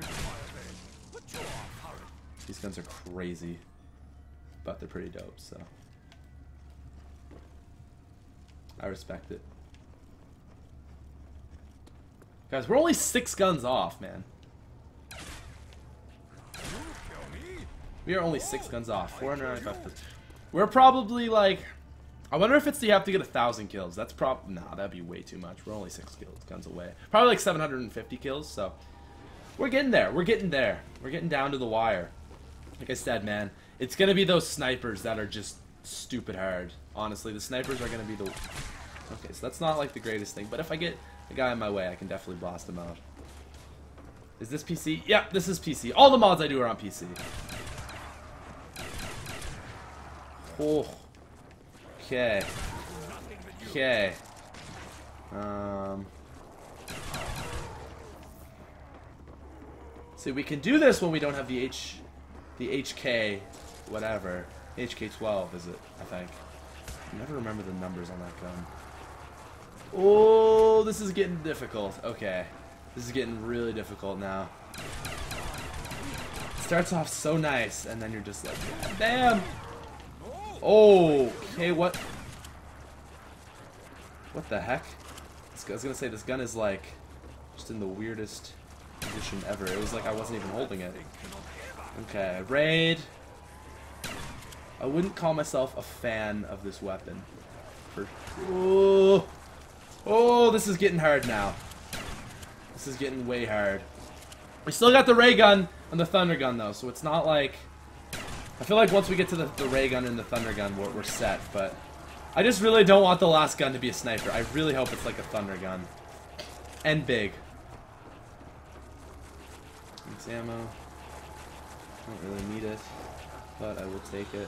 [SPEAKER 1] These guns are crazy, but they're pretty dope, so I respect it. Guys, we're only six guns off, man. We are only six guns off. four hundred ninety-five. We're probably like, I wonder if it's you have to get a thousand kills. That's prob nah, that'd be way too much. We're only six kills guns away. Probably like seven hundred fifty kills. So we're getting there. We're getting there. We're getting down to the wire. Like I said, man, it's gonna be those snipers that are just stupid hard. Honestly, the snipers are gonna be the. Okay, so that's not like the greatest thing, but if I get a guy in my way, I can definitely blast him out. Is this P C? Yep, this is P C. All the mods I do are on P C. Oh. Okay. Okay. Um. See, we can do this when we don't have the H, the H K, whatever. H K twelve is it? I think. I never remember the numbers on that gun. Oh, this is getting difficult. Okay, this is getting really difficult now. It starts off so nice, and then you're just like, God damn. Oh, okay, what? What the heck? I was gonna say this gun is like just in the weirdest position ever. It was like I wasn't even holding it. Okay, raid. I wouldn't call myself a fan of this weapon. For oh, oh, this is getting hard now. This is getting way hard. We still got the ray gun and the thunder gun though, so it's not like. I feel like once we get to the, the ray gun and the thunder gun, we're, we're set, but I just really don't want the last gun to be a sniper. I really hope it's like a thunder gun. And big. It's ammo. Don't really need it, but I will take it.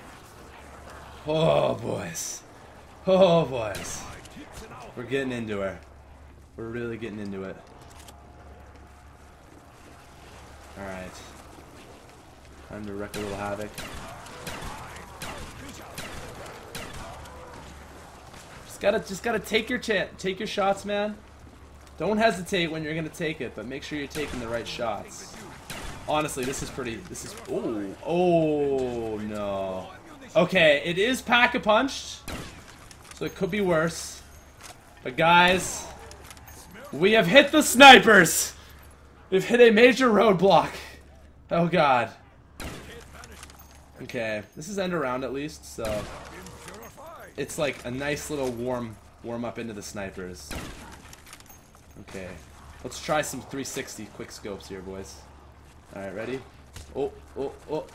[SPEAKER 1] Oh, boys. Oh, boys. We're getting into her. We're really getting into it. Alright. Time to wreak a little havoc. Just gotta, just gotta take your chance, take your shots, man. Don't hesitate when you're gonna take it, but make sure you're taking the right shots. Honestly, this is pretty. This is. Oh, oh no. Okay, it is pack-a-punched, so it could be worse. But guys, we have hit the snipers. We've hit a major roadblock. Oh god. Okay, this is end around at least, so it's like a nice little warm warm up into the snipers. Okay, let's try some three sixty quick scopes here, boys. All right, ready? Oh, oh, oh,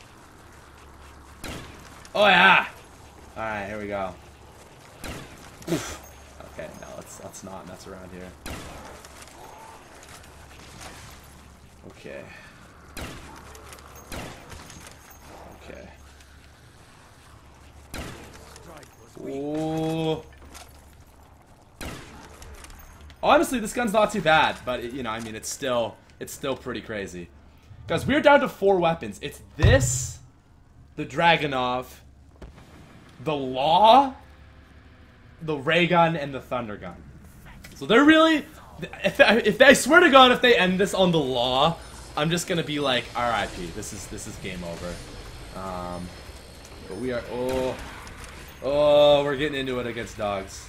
[SPEAKER 1] oh yeah! All right, here we go. Oof. Okay, no, let's let's not mess around here. Okay. Okay. Ooh. Honestly, this gun's not too bad, but it, you know, I mean, it's still it's still pretty crazy. Guys, we're down to four weapons. It's this, the Dragunov, the Law, the ray gun, and the thunder gun. So they're really, if I, if they, I swear to God, if they end this on the Law, I'm just gonna be like, R I P. This is this is game over. Um, but we are. Oh, oh, we're getting into it against dogs.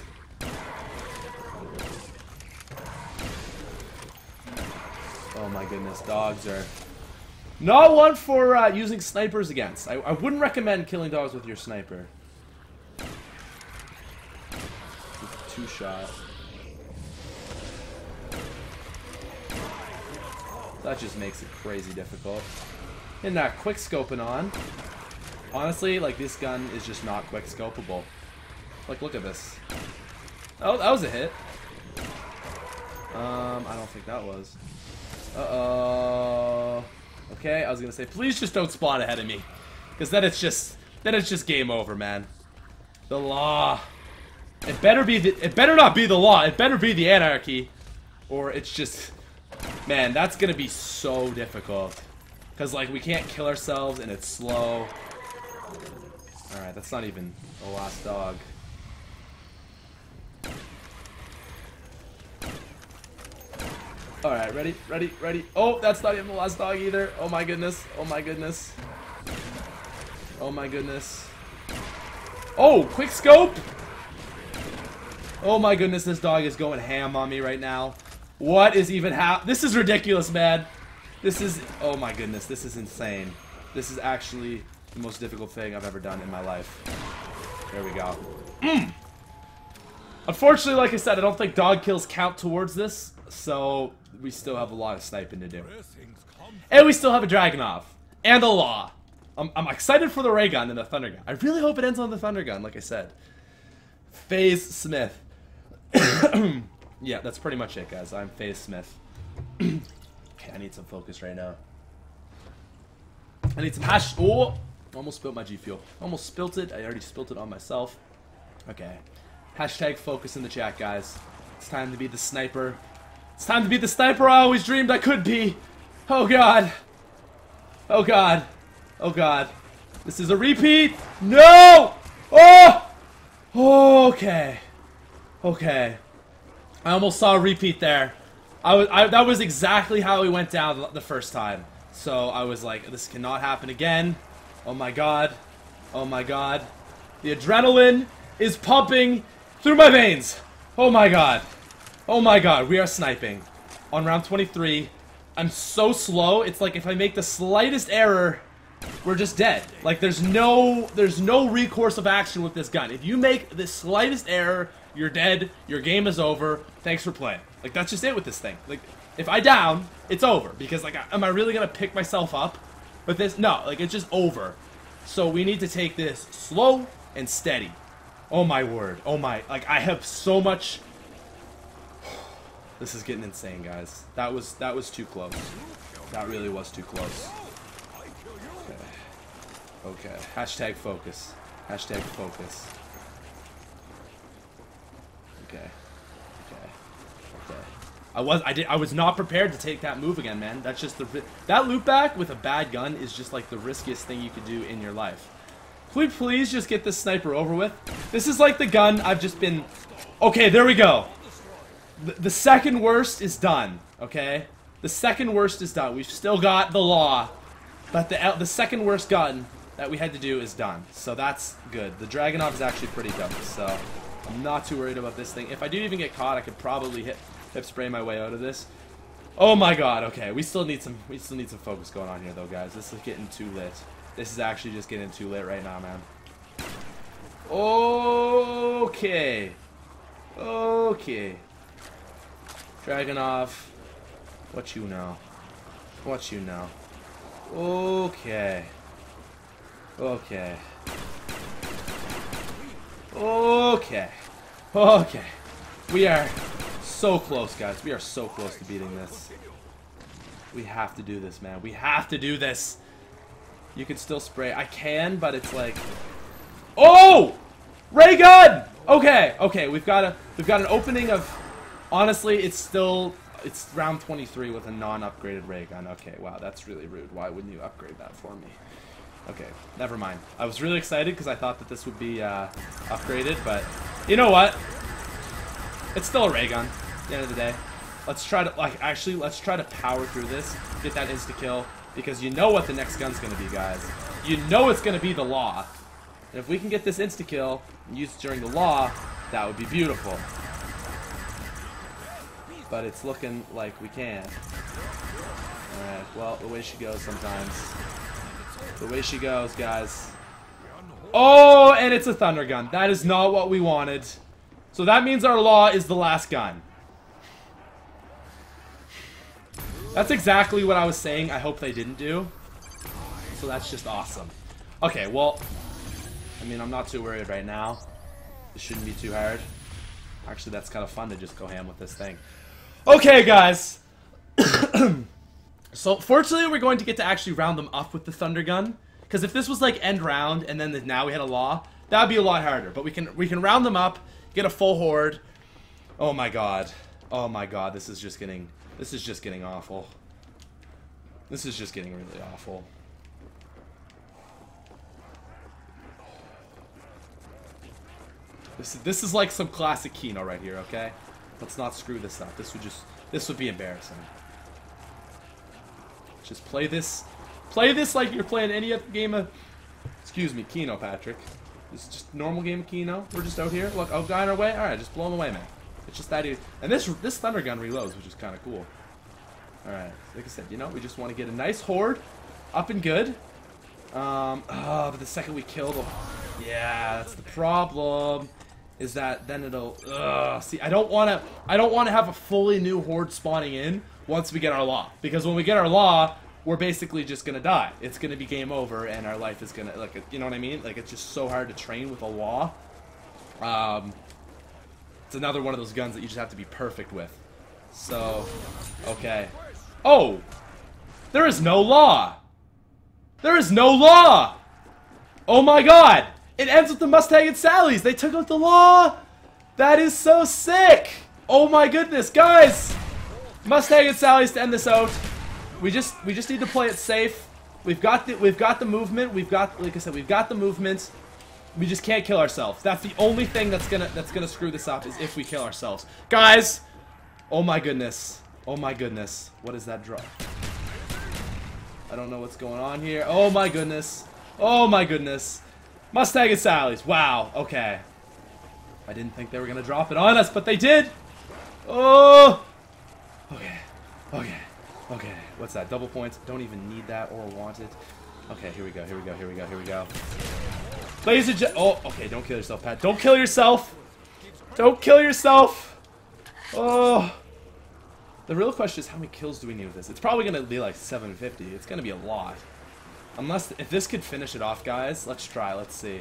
[SPEAKER 1] Oh my goodness, dogs are not one for uh, using snipers against. I, I wouldn't recommend killing dogs with your sniper. Two shot. That just makes it crazy difficult. And that quick scoping on. Honestly, like this gun is just not quick scopable. Like, look at this. Oh, that was a hit. Um, I don't think that was. Uh-oh. Okay, I was gonna say, please just don't spawn ahead of me. Because then it's just, then it's just game over, man. The law. It better be the, it better not be the law. It better be the anarchy. Or it's just, man, that's gonna be so difficult. Because, like, we can't kill ourselves and it's slow. Alright, that's not even the last dog. Alright, ready, ready, ready. Oh, that's not even the last dog either. Oh my goodness. Oh my goodness. Oh my goodness. Oh, quick scope! Oh my goodness, this dog is going ham on me right now. What is even hap- This is ridiculous, man. This is- Oh my goodness, this is insane. This is actually the most difficult thing I've ever done in my life. There we go. Mm. Unfortunately, like I said, I don't think dog kills count towards this, so we still have a lot of sniping to do. And we still have a Dragunov. And a Law. I'm, I'm excited for the ray gun and the thunder gun. I really hope it ends on the thunder gun, like I said. FaZe Smith. Yeah, that's pretty much it, guys. I'm FaZe Smith. Okay, I need some focus right now. I need some hash. Oh, almost spilled my G Fuel. Almost spilt it. I already spilt it on myself. Okay. Hashtag focus in the chat, guys. It's time to be the sniper. It's time to be the sniper I always dreamed I could be. Oh god. Oh god. Oh god. This is a repeat. No! Oh! Okay. Okay. I almost saw a repeat there. I was, I, that was exactly how we went down the first time. So I was like, this cannot happen again. Oh my god. Oh my god. The adrenaline is pumping through my veins. Oh my god. Oh my god. We are sniping on round twenty-three. I'm so slow. It's like if I make the slightest error, we're just dead. Like there's no there's no recourse of action with this gun. If you make the slightest error, you're dead. Your game is over. Thanks for playing. Like that's just it with this thing. Like if I down, it's over because like am I really gonna pick myself up? But this no, like it's just over. So we need to take this slow and steady. Oh my word. Oh my like I have so much. This is getting insane, guys. That was that was too close. That really was too close. Okay. Okay. Hashtag focus. Hashtag focus. Okay. Okay. Okay. I was I did I was not prepared to take that move again, man. That's just the that loop back with a bad gun is just like the riskiest thing you could do in your life. Please, please just get this sniper over with. This is like the gun I've just been. Okay, there we go. The, the second worst is done. Okay, the second worst is done. We've still got the law, but the the second worst gun that we had to do is done. So that's good. The Dragunov is actually pretty dope. So I'm not too worried about this thing. If I do even get caught, I could probably hit hip spray my way out of this. Oh my god. Okay, we still need some we still need some focus going on here though, guys. This is getting too lit. This is actually just getting too lit right now, man. Okay. Okay. Dragunov. What you know? What you know? Okay. Okay. Okay. Okay. We are so close, guys. We are so close to beating this. We have to do this, man. We have to do this. You can still spray. I can, but it's like, oh, ray gun. Okay, okay. We've got a we've got an opening of. Honestly, it's still it's round twenty-three with a non-upgraded ray gun. Okay, wow, that's really rude. Why wouldn't you upgrade that for me? Okay, never mind. I was really excited because I thought that this would be uh, upgraded, but you know what? It's still a ray gun. At the end of the day, let's try to like actually let's try to power through this, get that insta kill. Because you know what the next gun's going to be, guys. You know it's going to be the law. And if we can get this insta-kill and use it during the law, that would be beautiful. But it's looking like we can. Alright, well, the way she goes sometimes. The way she goes, guys. Oh, and it's a thunder gun. That is not what we wanted. So that means our law is the last gun. That's exactly what I was saying I hope they didn't do. So that's just awesome. Okay, well, I mean, I'm not too worried right now. It shouldn't be too hard. Actually, that's kind of fun to just go ham with this thing. Okay, guys. So, fortunately, we're going to get to actually round them up with the thunder gun. Because if this was like end round and then the, now we had a law, that would be a lot harder. But we can we can round them up, get a full horde. Oh my god. Oh my god, this is just getting this is just getting awful. This is just getting really awful. This is, this is like some classic Kino right here, okay? Let's not screw this up. This would just this would be embarrassing. Just play this play this like you're playing any other game of excuse me, Kino, Patrick. This is just a normal game of Kino. We're just out here. Look, oh, guy on our way. Alright, just blow him away, man. It's just that easy. And this this thunder gun reloads, which is kind of cool. Alright, like I said, you know, we just want to get a nice horde up and good. Um, oh, but the second we kill them, yeah, that's the problem. Is that then it'll, ugh, see, I don't want to, I don't want to have a fully new horde spawning in once we get our law. Because when we get our law, we're basically just going to die. It's going to be game over and our life is going to, like, you know what I mean? Like, it's just so hard to train with a law. Um, it's another one of those guns that you just have to be perfect with. So, okay. Oh! There is no law! There is no law! Oh my god! It ends with the Mustang and Sally's! They took out the law! That is so sick! Oh my goodness, guys! Mustang and Sally's to end this out. We just we just need to play it safe. We've got the we've got the movement. We've got, like I said, we've got the movement. We just can't kill ourselves. That's the only thing that's gonna that's gonna screw this up, is if we kill ourselves. Guys! Oh my goodness. Oh my goodness. What is that drop? I don't know what's going on here. Oh my goodness. Oh my goodness. Mustang and Sally's. Wow. Okay. I didn't think they were gonna drop it on us, but they did. Oh. Okay. Okay. Okay. What's that? Double points. Don't even need that or want it. Okay. Here we go. Here we go. Here we go. Here we go. Ladies and gen- Oh. Okay. Don't kill yourself, Pat. Don't kill yourself. Don't kill yourself. Oh. The real question is, how many kills do we need with this? It's probably gonna be like seven fifty. It's gonna be a lot. Unless, if this could finish it off, guys, let's try. Let's see.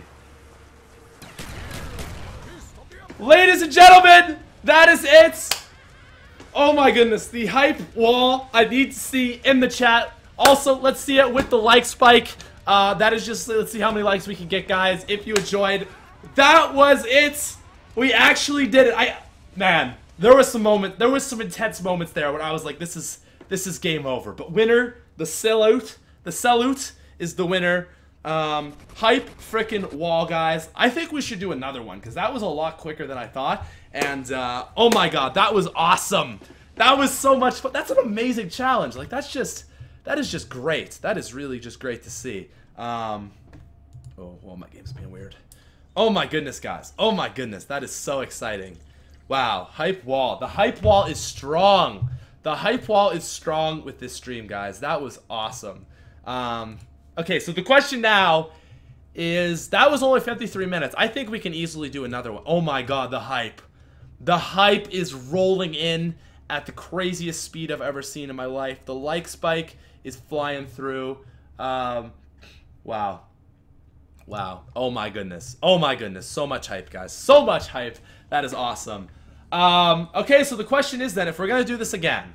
[SPEAKER 1] Ladies and gentlemen, that is it. Oh my goodness, the hype wall I need to see in the chat. Also, let's see it with the like spike. Uh, that is just, let's see how many likes we can get, guys. If you enjoyed, that was it. We actually did it. I, man, there was some moment, there was some intense moments there when I was like, this is, this is game over. But winner, the sellout, the sellout is the winner. Um, hype frickin' wall, guys. I think we should do another one, because that was a lot quicker than I thought. And, uh, oh my god, that was awesome. That was so much fun. That's an amazing challenge. Like, that's just, that is just great. That is really just great to see. Um, oh, well, my game's being weird. Oh my goodness, guys. Oh my goodness, that is so exciting. Wow, hype wall. The hype wall is strong. The hype wall is strong with this stream, guys. That was awesome. Um... Okay, so the question now is, that was only fifty-three minutes. I think we can easily do another one. Oh my god, the hype. The hype is rolling in at the craziest speed I've ever seen in my life. The like spike is flying through. Um, wow. Wow. Oh my goodness. Oh my goodness. So much hype, guys. So much hype. That is awesome. Um, okay, so the question is then, if we're going to do this again,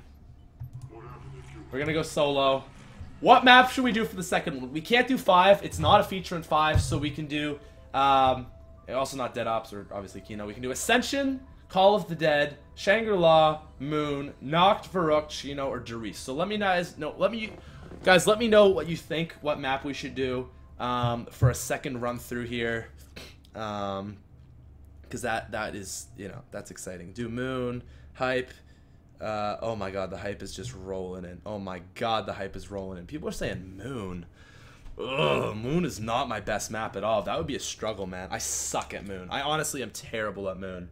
[SPEAKER 1] we're going to go solo. What map should we do for the second one? We can't do five. It's not a feature in five, so we can do, um, also not Dead Ops or obviously Kino. We can do Ascension, Call of the Dead, Shangri-La, Moon, Noct, Varrock, Chino, or Darius. So let me guys know. Let me, guys, let me know what you think. What map we should do um, for a second run through here, um, because that that is, you know, that's exciting. Do Moon, Hype. Uh, oh my god, the hype is just rolling in. Oh my god, the hype is rolling in. People are saying Moon. Ugh, Moon is not my best map at all. That would be a struggle, man. I suck at Moon. I honestly am terrible at Moon.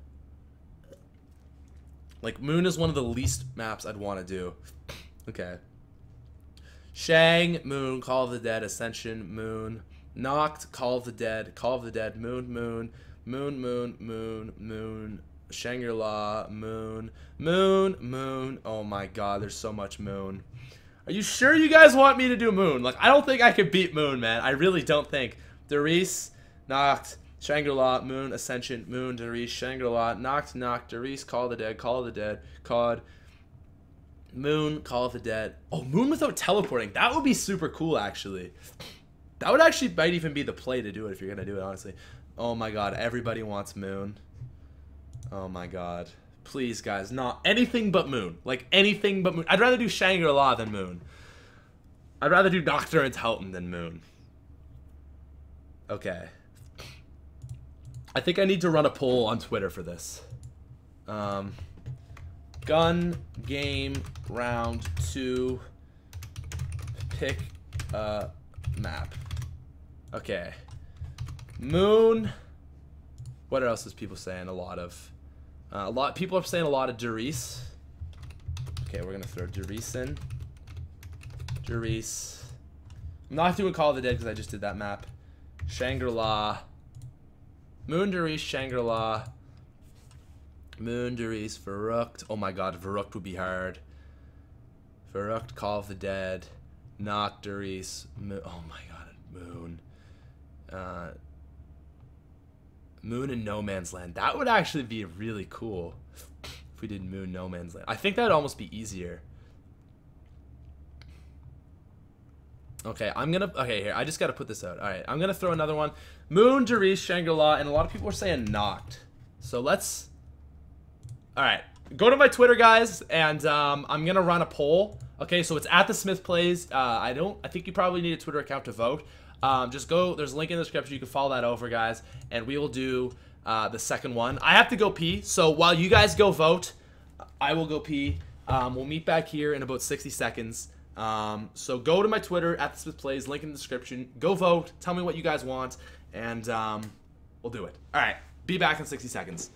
[SPEAKER 1] Like, Moon is one of the least maps I'd want to do. Okay. Shang, Moon, Call of the Dead, Ascension, Moon. Noct, Call of the Dead, Call of the Dead, Moon, Moon, Moon, Moon, Moon, Moon. Shangri-La, Moon, Moon, Moon. Oh my god, there's so much Moon. Are you sure you guys want me to do Moon? Like, I don't think I could beat Moon, man. I really don't think. Darius, Noct, Shangri-La, Moon, Ascension, Moon, Darius, Shangri-La, Noct, Noct, Darius, Call of the Dead, Call of the Dead, C O D, Moon, Call of the Dead. Oh, Moon without teleporting. That would be super cool, actually. That would actually might even be the play to do it if you're gonna do it, honestly. Oh my god, everybody wants Moon. Oh my god. Please, guys, not anything but Moon. Like, anything but Moon. I'd rather do Shangri-La than Moon. I'd rather do Doctor and Helton than Moon. Okay. I think I need to run a poll on Twitter for this. Um, gun game round two. Pick a map. Okay. Moon. What else is people saying? A lot of. Uh, a lot. People are saying a lot of Der Riese. Okay, we're gonna throw Der Riese in. Der Riese. I'm not doing Call of the Dead because I just did that map. Shangri-La. Moon, Der Riese, Shangri-La. Moon, Der Riese, Verrückt. Oh my god, Verrückt would be hard. Verrückt, Call of the Dead. Not Der Riese. Moon. Oh my god, Moon. Uh, Moon and No Man's Land. That would actually be really cool if we did Moon, No Man's Land. I think that would almost be easier. Okay, I'm gonna. Okay, here. I just gotta put this out. All right, I'm gonna throw another one. Moon, Der Riese, Shangri-La, and a lot of people are saying Knocked. So let's. All right, go to my Twitter, guys, and um, I'm gonna run a poll. Okay, so it's at the Smith Plays. Uh, I don't. I think you probably need a Twitter account to vote. Um, just go. There's a link in the description. You can follow that over, guys, and we will do uh, the second one. I have to go pee, so while you guys go vote, I will go pee. Um, we'll meet back here in about sixty seconds. Um, so go to my Twitter at the Smith Plays. Link in the description. Go vote. Tell me what you guys want, and um, we'll do it. All right. Be back in sixty seconds.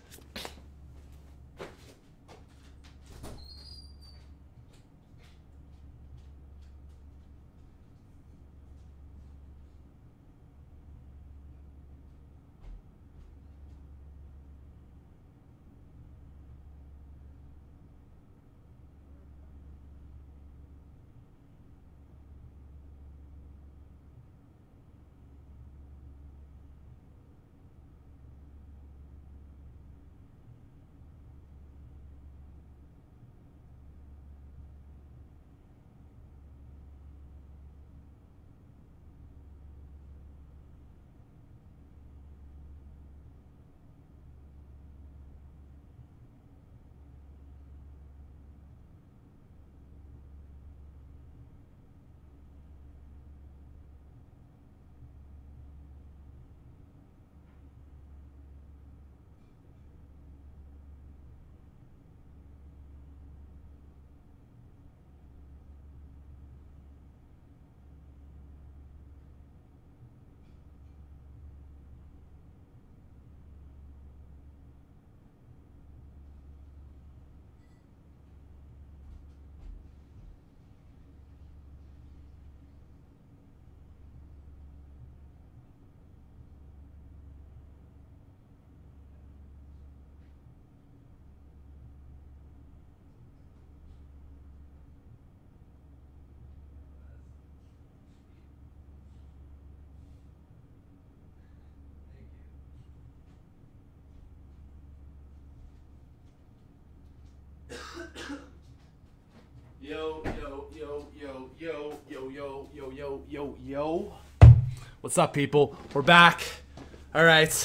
[SPEAKER 1] Yo, yo, yo, yo, yo, yo, yo, yo, yo, yo, yo. What's up, people? We're back. All right.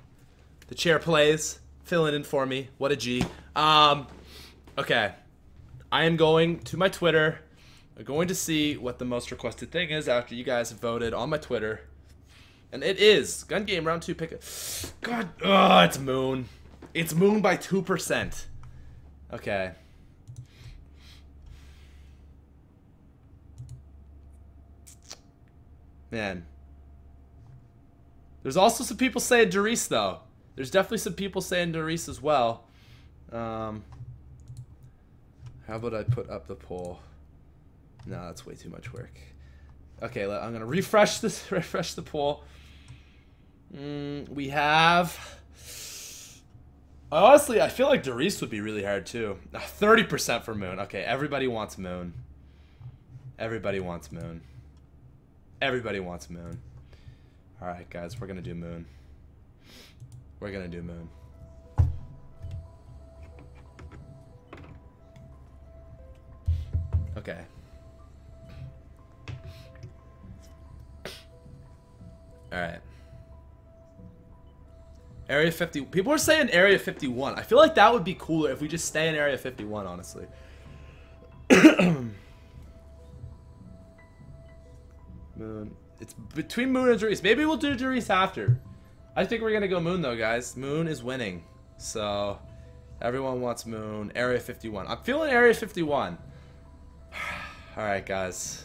[SPEAKER 1] The chair plays. Filling in for me. What a G. Um, okay. I am going to my Twitter. I'm going to see what the most requested thing is after you guys have voted on my Twitter. And it is Gun Game Round two Pick a... God, oh, it's Moon. It's Moon by two percent. Okay. Man. There's also some people saying Der Riese, though. There's definitely some people saying Der Riese as well. Um, how about I put up the poll? No, that's way too much work. Okay, I'm going to refresh this, refresh the poll. Mm, we have... Honestly, I feel like Der Riese would be really hard, too. thirty percent for Moon. Okay, everybody wants Moon. Everybody wants Moon. Everybody wants Moon. Alright, guys, we're gonna do Moon. We're gonna do Moon. Okay. Alright. Area fifty. People are saying Area fifty-one. I feel like that would be cooler if we just stay in Area fifty-one, honestly. Moon. It's between Moon and Darius. Maybe we'll do Darius after. I think we're gonna go Moon though, guys. Moon is winning. So everyone wants Moon. Area fifty-one. I'm feeling Area fifty-one. Alright, guys.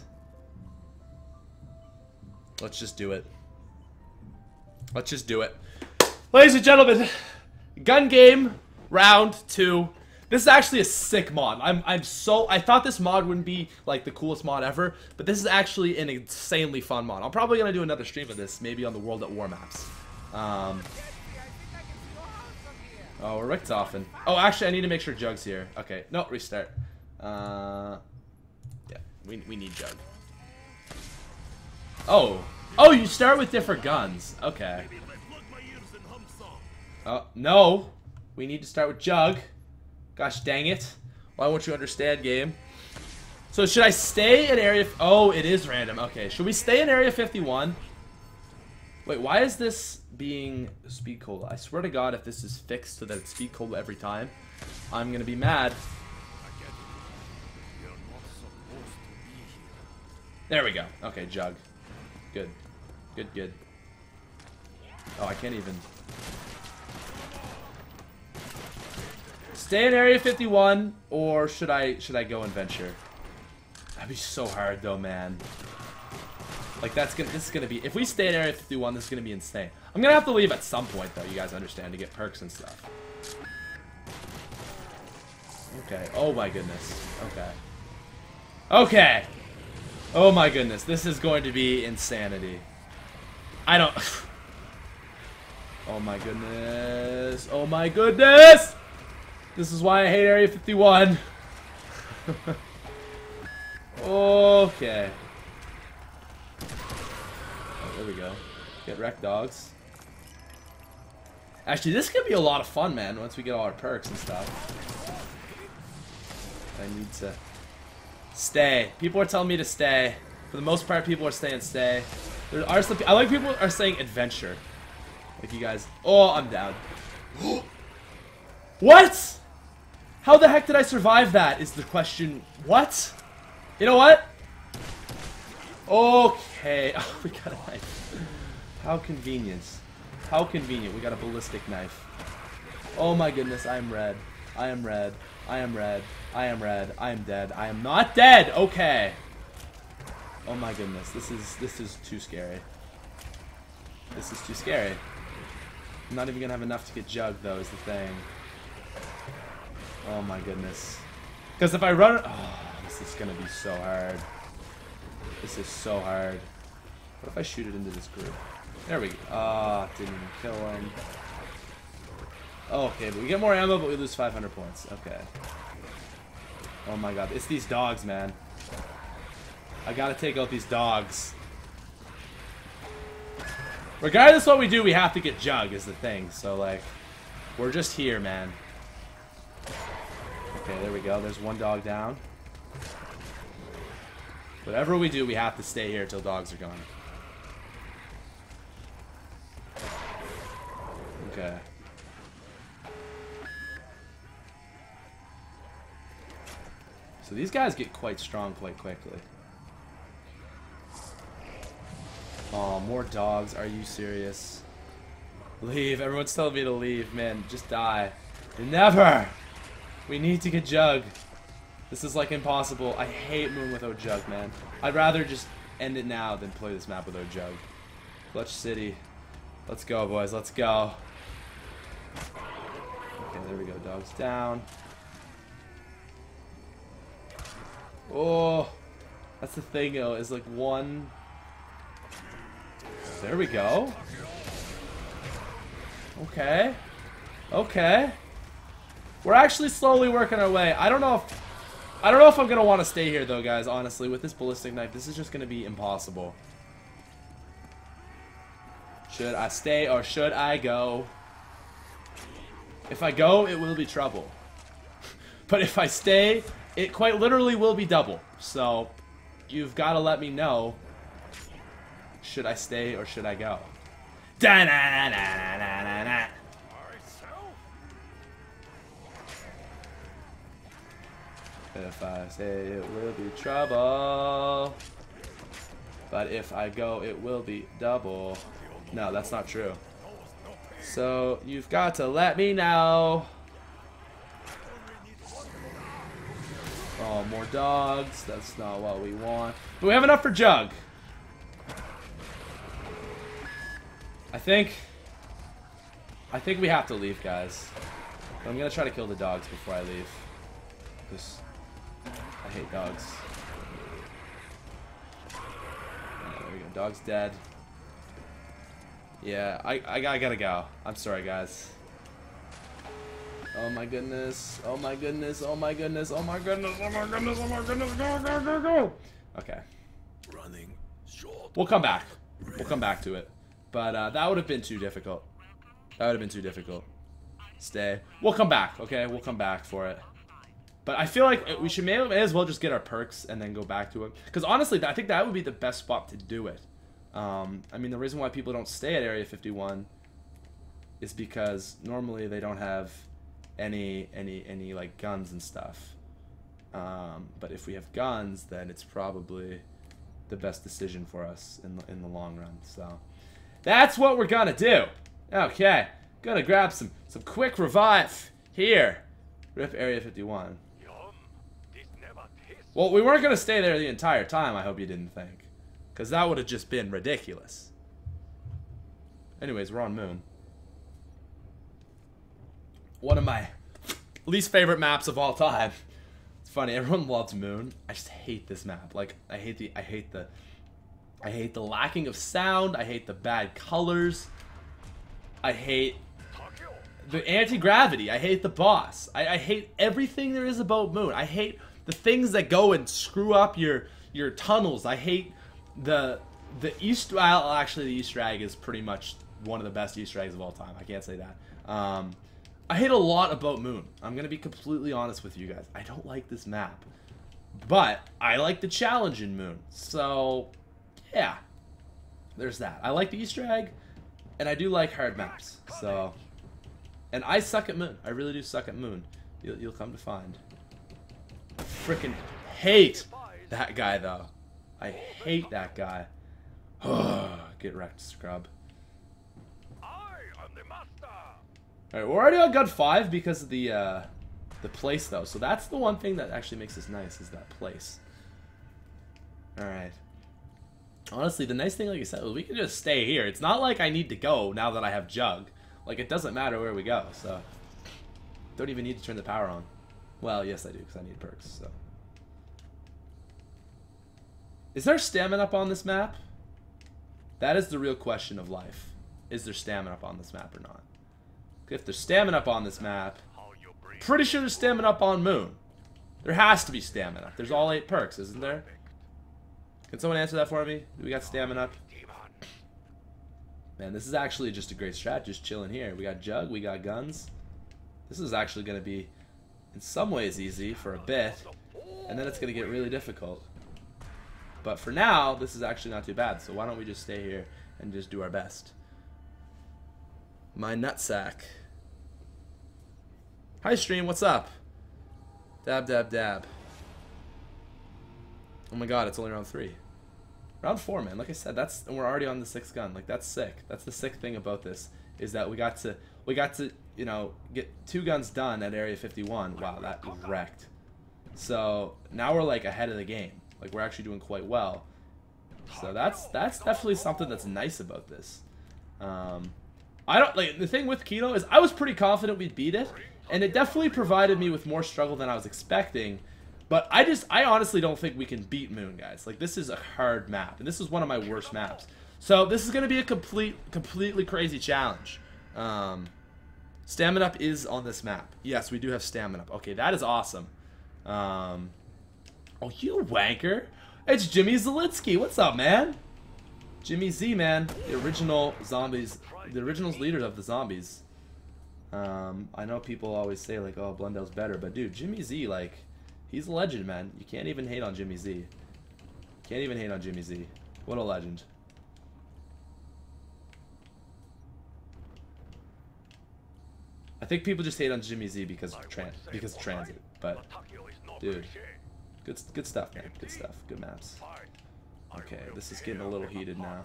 [SPEAKER 1] Let's just do it. Let's just do it. Ladies and gentlemen, gun game round two. This is actually a sick mod. I'm I'm so I thought this mod wouldn't be like the coolest mod ever, but this is actually an insanely fun mod. I'm probably gonna do another stream of this, maybe on the World at War maps. Um, oh, we're Richtofen. Oh, actually, I need to make sure Jug's here. Okay, no, restart. Uh, yeah, we we need Jug. Oh, oh, you start with different guns. Okay. Oh, no. We need to start with Jug. Gosh dang it. Why won't you understand, game? So should I stay in area... Oh, it is random. Okay, should we stay in area fifty-one? Wait, why is this being speed cola? I swear to God, if this is fixed so that it's speed cola every time, I'm going to be mad. There we go. Okay, Jug. Good. Good, good. Oh, I can't even... Stay in area fifty-one, or should I should I go and venture? That'd be so hard though, man. Like that's gonna this is gonna be if we stay in area fifty-one, this is gonna be insane. I'm gonna have to leave at some point though, you guys understand, to get perks and stuff. Okay. Oh my goodness. Okay. Okay. Oh my goodness. This is going to be insanity. I don't Oh my goodness. Oh my goodness. This is why I hate Area fifty-one. Okay. Oh, there we go. Get wrecked, dogs. Actually, this could be a lot of fun, man, once we get all our perks and stuff. I need to stay. People are telling me to stay. For the most part, people are saying stay. There are some, I like people are saying adventure. Like you guys. Oh, I'm down. What? How the heck did I survive that is the question. What? You know what? Okay. Oh, we got a knife. How convenient. How convenient. We got a ballistic knife. Oh my goodness, I am red. I am red. I am red. I am red. I am dead. I am not dead. Okay. Oh my goodness. This is this is too scary. This is too scary. I'm not even gonna have enough to get Jug though, is the thing. Oh my goodness. Because if I run... Oh, this is going to be so hard. This is so hard. What if I shoot it into this group? There we go. Ah, oh, didn't even kill him. Oh, okay, but we get more ammo, but we lose five hundred points. Okay. Oh my god. It's these dogs, man. I gotta take out these dogs. Regardless of what we do, we have to get Jug is the thing. So, like, we're just here, man. Okay, there we go. There's one dog down. Whatever we do, we have to stay here until dogs are gone. Okay. So these guys get quite strong quite quickly. Oh, more dogs. Are you serious? Leave. Everyone's telling me to leave. Man, just die. Never! We need to get Jug. This is like impossible. I hate Moon without Jug, man. I'd rather just end it now than play this map without Jug. Clutch City. Let's go, boys. Let's go. Okay, there we go. Dogs down. Oh, that's the thing, though, is like one... There we go. Okay. Okay. We're actually slowly working our way. I don't know if I don't know if I'm gonna want to stay here though, guys. Honestly, with this ballistic knife, this is just gonna be impossible. Should I stay or should I go? If I go, it will be trouble. But if I stay, it quite literally will be double. So you've got to let me know. should I stay or should I go? Da na na na na na na. If I say it will be trouble, but if I go it will be double. No, that's not true. So you've got to let me know. Oh, more dogs. That's not what we want. But we have enough for Jug. I think I think we have to leave, guys. I'm gonna try to kill the dogs before I leave. Because I hate dogs. Oh, there we go. Dog's dead. Yeah, I, I, I gotta go. I'm sorry, guys. Oh my goodness. Oh my goodness. Oh my goodness. Oh my goodness. Oh my goodness. Oh my goodness. Go, go, go, go. Okay.
[SPEAKER 2] Running short.
[SPEAKER 1] We'll come back. We'll come back to it. But uh, that would have been too difficult. That would have been too difficult. Stay. We'll come back, okay? We'll come back for it. But I feel like we should may, may as well just get our perks and then go back to it. Because honestly, I think that would be the best spot to do it. Um, I mean, the reason why people don't stay at Area fifty-one is because normally they don't have any, any, any like guns and stuff. Um, but if we have guns, then it's probably the best decision for us in the, in the long run. So that's what we're gonna do. Okay, gonna grab some some quick revive here. Rip Area fifty-one. Well, we weren't gonna stay there the entire time. I hope you didn't think, because that would have just been ridiculous. Anyways, we're on Moon. One of my least favorite maps of all time. It's funny, everyone loves Moon. I just hate this map. Like, I hate the, I hate the, I hate the lacking of sound. I hate the bad colors. I hate the anti-gravity. I hate the boss. I, I hate everything there is about Moon. I hate the things that go and screw up your your tunnels. I hate the the Easter. Well, actually, the Easter egg is pretty much one of the best Easter eggs of all time. I can't say that. Um, I hate a lot about Moon. I'm gonna be completely honest with you guys. I don't like this map, but I like the challenge in Moon. So, yeah, there's that. I like the Easter egg, and I do like hard maps. So, and I suck at Moon. I really do suck at Moon. You'll, you'll come to find. I freaking hate that guy, though. I hate that guy. Get wrecked, scrub. Alright, we're already on gun five because of the uh, the place, though. So that's the one thing that actually makes this nice, is that place. Alright. Honestly, the nice thing, like I said, was we can just stay here. It's not like I need to go now that I have Jug. Like, it doesn't matter where we go, so. Don't even need to turn the power on. Well, yes I do, because I need perks, so. Is there stamina up on this map? That is the real question of life. Is there stamina up on this map or not? If there's stamina up on this map, pretty sure there's stamina up on Moon. There has to be stamina. There's all eight perks, isn't there? Can someone answer that for me? Do we got stamina up? Man, this is actually just a great strat, just chilling here. We got Jug, we got guns. This is actually going to be, in some ways, easy for a bit, and then it's going to get really difficult. But for now, this is actually not too bad, so why don't we just stay here and just do our best. My nutsack. Hi, stream, what's up? Dab, dab, dab. Oh my god, it's only round three. Round four, man. Like I said, that's, and we're already on the sixth gun. Like, that's sick. That's the sick thing about this, is that we got to, we got to, you know, get two guns done at Area fifty-one. Wow, that wrecked. So now we're like ahead of the game. Like, we're actually doing quite well. So that's that's definitely something that's nice about this. Um, I don't like the thing with Kino is I was pretty confident we'd beat it, and it definitely provided me with more struggle than I was expecting. But I just, I honestly don't think we can beat Moon, guys. Like, this is a hard map, and this is one of my worst maps. So this is going to be a complete, completely crazy challenge. Um, Stamina Up is on this map. Yes, we do have Stamina Up. Okay, that is awesome. Um, oh, you wanker. It's Jimmy Zelitsky. What's up, man? Jimmy Z, man. The original zombies, the original leader of the zombies. Um, I know people always say, like, oh, Blundell's better, but dude, Jimmy Z, like... he's a legend, man. You can't even hate on Jimmy Z. Can't even hate on Jimmy Z. What a legend. think people just hate on Jimmy Z because of tran because of transit. But dude, good good stuff, man. Good stuff. Good maps. Okay, this is getting a little heated now.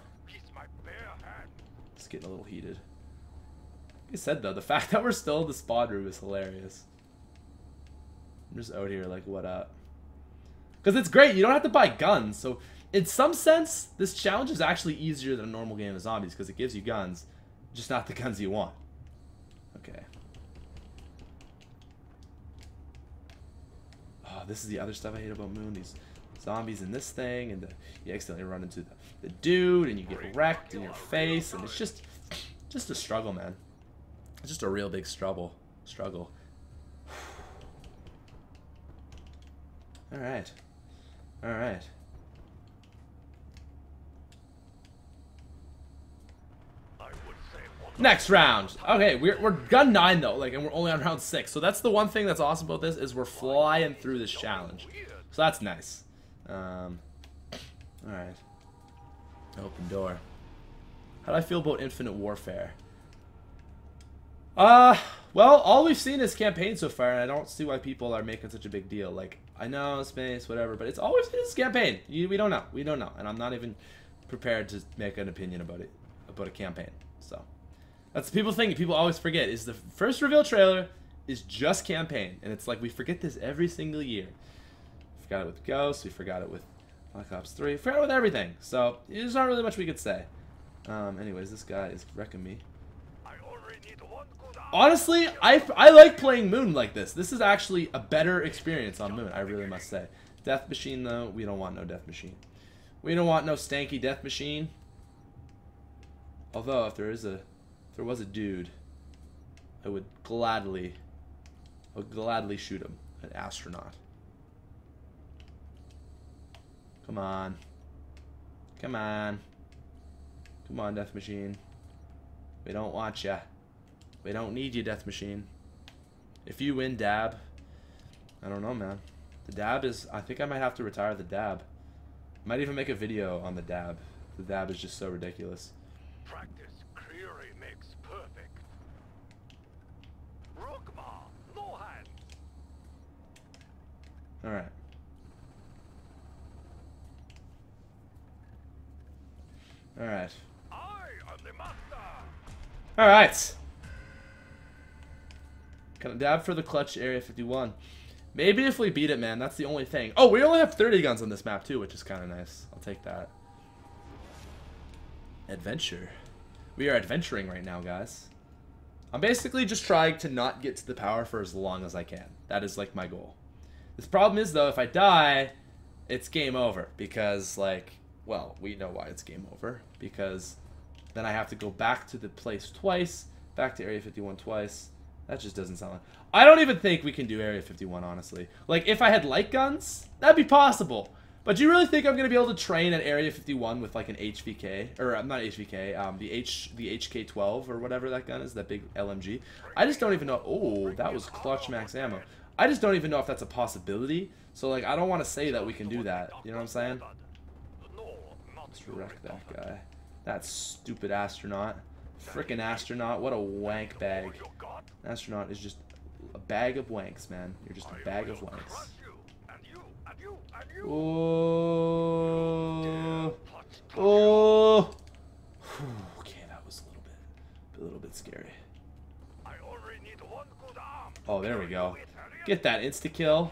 [SPEAKER 1] It's getting a little heated. Like I said though, the fact that we're still in the spawn room is hilarious. I'm just out here like, what up? Because it's great. You don't have to buy guns. So in some sense, this challenge is actually easier than a normal game of zombies because it gives you guns, just not the guns you want. Okay. Oh, this is the other stuff I hate about Moon. These zombies in this thing, and the, you accidentally run into the, the dude, and you get wrecked in your face, and it's just, just a struggle, man. It's just a real big struggle. Struggle. All right. All right. Next round. Okay, we're, we're gun nine though, like, and we're only on round six. So that's the one thing that's awesome about this is we're flying through this challenge. So that's nice. Um, all right. Open door. How do I feel about Infinite Warfare? Uh, well, all we've seen is campaign so far, and I don't see why people are making such a big deal. Like, I know space, whatever, but it's always been this campaign. You, we don't know. We don't know, and I'm not even prepared to make an opinion about it, about a campaign. So. That's the people think. People always forget is the first reveal trailer is just campaign, and it's like we forget this every single year. We forgot it with Ghost. We forgot it with Black Ops three. We forgot it with everything. So there's not really much we could say. Um, anyways, this guy is wrecking me. Honestly, I I like playing Moon like this. This is actually a better experience on Moon. I really must say. Death Machine though, we don't want no Death Machine. We don't want no stanky Death Machine. Although if there is a If there was a dude, I would gladly, I would gladly shoot him. An astronaut. Come on. Come on. Come on, Death Machine. We don't want ya. We don't need you, Death Machine. If you win Dab, I don't know, man. The Dab is, I think I might have to retire the Dab. I might even make a video on the Dab. The Dab is just so ridiculous.
[SPEAKER 2] Practice clearly makes perfect. Rookma, no hand.
[SPEAKER 1] All right. All right.
[SPEAKER 2] I am the master.
[SPEAKER 1] All right. Gonna dab for the clutch Area fifty-one. Maybe if we beat it, man, that's the only thing. Oh, we only have thirty guns on this map too, which is kind of nice. I'll take that. Adventure. We are adventuring right now, guys. I'm basically just trying to not get to the power for as long as I can. That is like my goal. This problem is though, if I die, it's game over because like, well, we know why it's game over because then I have to go back to the place twice, back to Area fifty-one twice. That just doesn't sound like... I don't even think we can do Area fifty-one, honestly. Like, if I had light guns, that'd be possible. But do you really think I'm going to be able to train at Area fifty-one with, like, an H V K? Or, not H V K, um, the H the H K twelve or whatever that gun is, that big L M G. I just don't even know... Oh, that was clutch max ammo. I just don't even know if that's a possibility. So, like, I don't want to say that we can do that. You know what I'm saying? Let's wreck that guy. That stupid astronaut. Frickin' astronaut. What a wank bag. Astronaut is just a bag of wanks, man. You're just a bag of wanks. Oh. Oh. Okay, that was a little bit, a little bit scary. Oh, there we go. Get that insta kill.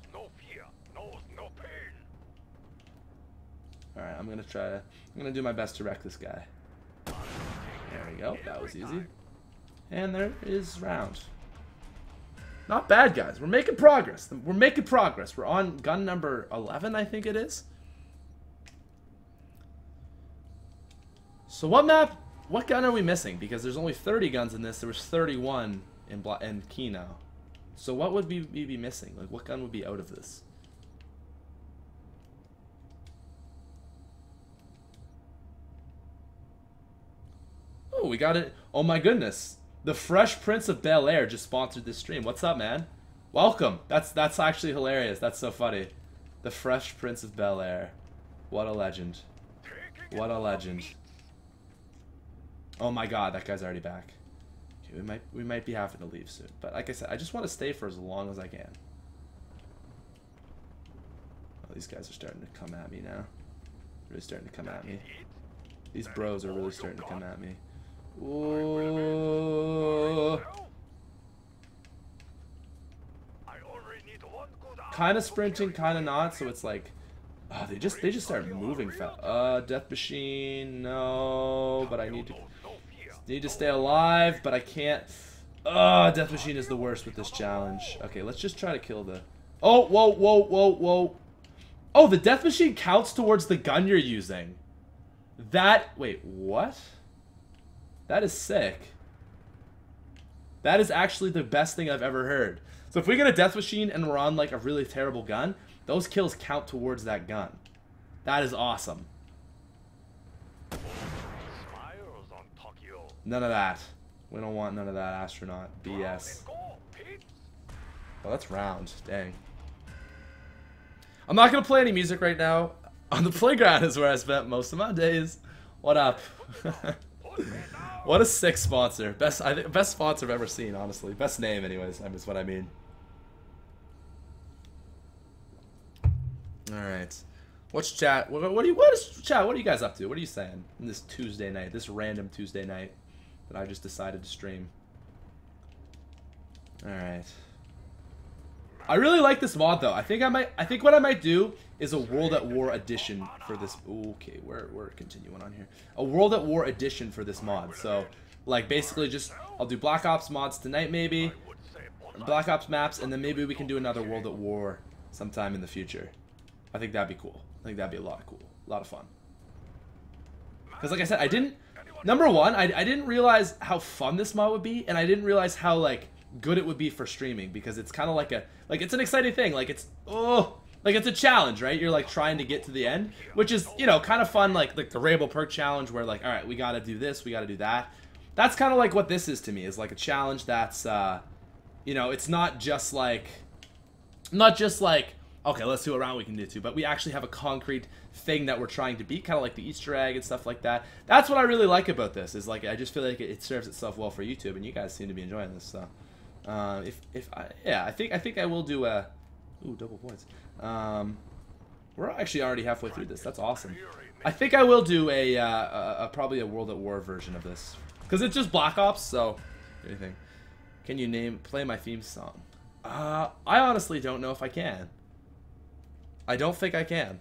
[SPEAKER 1] All right, I'm gonna try to. I'm gonna do my best to wreck this guy. There we go. That was easy. And there is round. Not bad, guys. We're making progress. We're making progress. We're on gun number eleven, I think it is. So what map, what gun are we missing? Because there's only thirty guns in this. There was thirty-one in, Bla in Kino. So what would we be missing? Like, what gun would be out of this? Oh, we got it. Oh my goodness. The Fresh Prince of Bel-Air just sponsored this stream. What's up, man? Welcome. That's that's actually hilarious. That's so funny. The Fresh Prince of Bel-Air. What a legend. What a legend. Oh my god, that guy's already back. we might we might be having to leave soon. But like I said, I just want to stay for as long as I can. Oh, these guys are starting to come at me now. Really starting to come at me. These bros are really starting to come at me. Ooh. Kind of sprinting, kind of not. So it's like, oh, they just they just start moving fast. Uh, Death Machine, no. But I need to need to stay alive. But I can't. Oh, Death Machine is the worst with this challenge. Okay, let's just try to kill the. Oh, whoa, whoa, whoa, whoa. Oh, the Death Machine counts towards the gun you're using. That, wait, what? That is sick. That is actually the best thing I've ever heard. So if we get a Death Machine and we're on like a really terrible gun, those kills count towards that gun. That is awesome. None of that. We don't want none of that astronaut B S. Oh, that's round. Dang. I'm not going to play any music right now. On the playground is where I spent most of my days. What up? What a sick sponsor. Best I think best sponsor I've ever seen, honestly. Best name anyways, is what I mean. Alright. What's chat? What, what do you what is chat? What are you guys up to? What are you saying on this Tuesday night? This random Tuesday night that I just decided to stream. Alright. I really like this mod though. I think I might I think what I might do is a World at War edition for this. Okay, we're we're continuing on here. A World at War edition for this mod. So, like basically just I'll do Black Ops mods tonight maybe. Black Ops maps, and then maybe we can do another World at War sometime in the future. I think that'd be cool. I think that'd be a lot of cool. A lot of fun. Because like I said, I didn't number one, I I didn't realize how fun this mod would be, and I didn't realize how like good it would be for streaming, because it's kind of like a like it's an exciting thing. Like it's oh like it's a challenge, right? You're like trying to get to the end, which is, you know, kind of fun, like like the Rainbow Perk challenge where like, all right, we got to do this, we got to do that. That's kind of like what this is to me, is like a challenge that's uh you know, it's not just like not just like okay, let's see what round we can do to, but we actually have a concrete thing that we're trying to beat, kind of like the Easter egg and stuff like that. That's what I really like about this, is like I just feel like it, it serves itself well for YouTube, and you guys seem to be enjoying this. So uh, if if I, yeah, I think I think I will do a ooh double points. Um, we're actually already halfway through this. That's awesome. I think I will do a, uh, a, a probably a World at War version of this, because it's just Black Ops. So anything. Can you name play my theme song? Uh, I honestly don't know if I can. I don't think I can.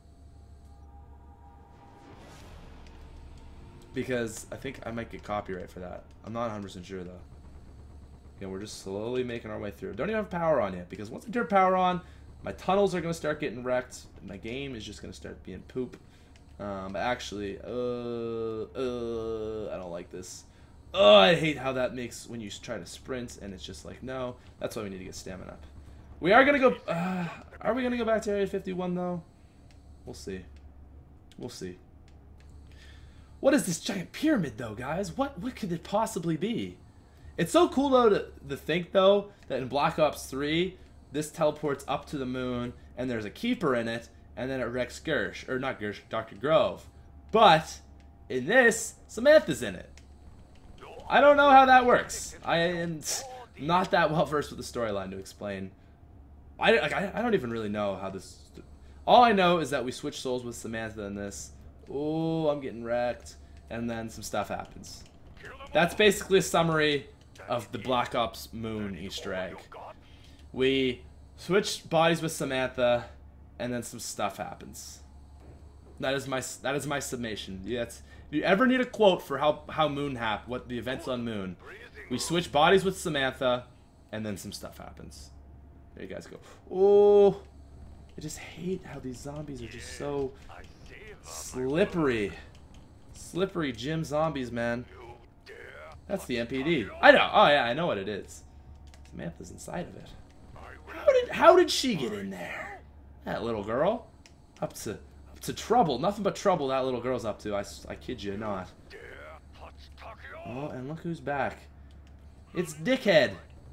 [SPEAKER 1] Because I think I might get copyright for that. I'm not one hundred percent sure though. Again, we're just slowly making our way through. Don't even have power on yet, because once I turn power on, my tunnels are going to start getting wrecked, and my game is just going to start being poop. Um, actually, uh, uh, I don't like this. Oh, I hate how that makes when you try to sprint, and it's just like, no. That's why we need to get stamina up. We are going to go... Uh, are we going to go back to Area fifty-one, though? We'll see. We'll see. What is this giant pyramid, though, guys? What what could it possibly be? It's so cool, though, to, to think, though, that in Black Ops three, this teleports up to the moon, and there's a keeper in it, and then it wrecks Gersh. Or not Gersh, Doctor Grove. But, in this, Samantha's in it. I don't know how that works. I am not that well versed with the storyline to explain. I, like, I, I don't even really know how this... All I know is that we switch souls with Samantha in this. Oh, I'm getting wrecked. And then some stuff happens. That's basically a summary of the Black Ops Moon Easter egg. We switch bodies with Samantha, and then some stuff happens. That is my that is my summation. Yeah, if you ever need a quote for how how Moon happened, what the events on Moon, we switch bodies with Samantha, and then some stuff happens. There you guys go. Oh, I just hate how these zombies are just so slippery. Slippery gym zombies, man. That's the M P D. I know. Oh yeah, I know what it is. Samantha's inside of it. How did how did she get in there? That little girl, up to up to trouble. Nothing but trouble that little girl's up to. I, I kid you not. Oh, and look who's back. It's Dickhead.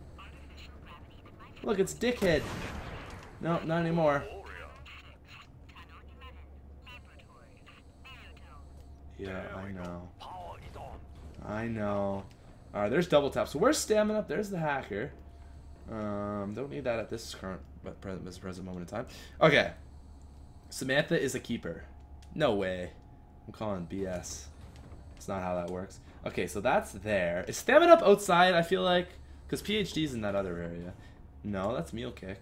[SPEAKER 1] Look, it's Dickhead. No, not anymore. Yeah, I know. I know. Alright, there's double tap. So where's stamina up? There's the hacker. Um, don't need that at this current, but present, this present moment in time. Okay. Samantha is a keeper. No way. I'm calling B S. That's not how that works. Okay, so that's there. Is stamina up outside, I feel like? Because P H D's in that other area. No, that's meal kick.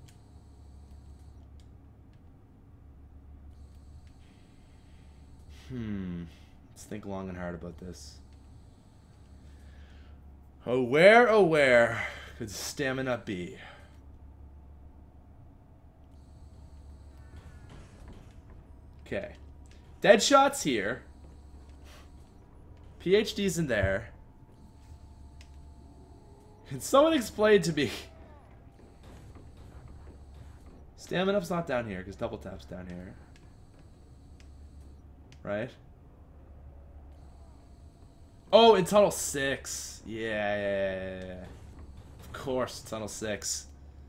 [SPEAKER 1] Hmm. Let's think long and hard about this. Oh, where, oh, where could stamina be? Okay. Deadshot's here. P H D's in there. Can someone explain to me? Stamina up's not down here because double tap's down here. Right? Oh, in tunnel six. Yeah, yeah, yeah, yeah. Of course, tunnel six.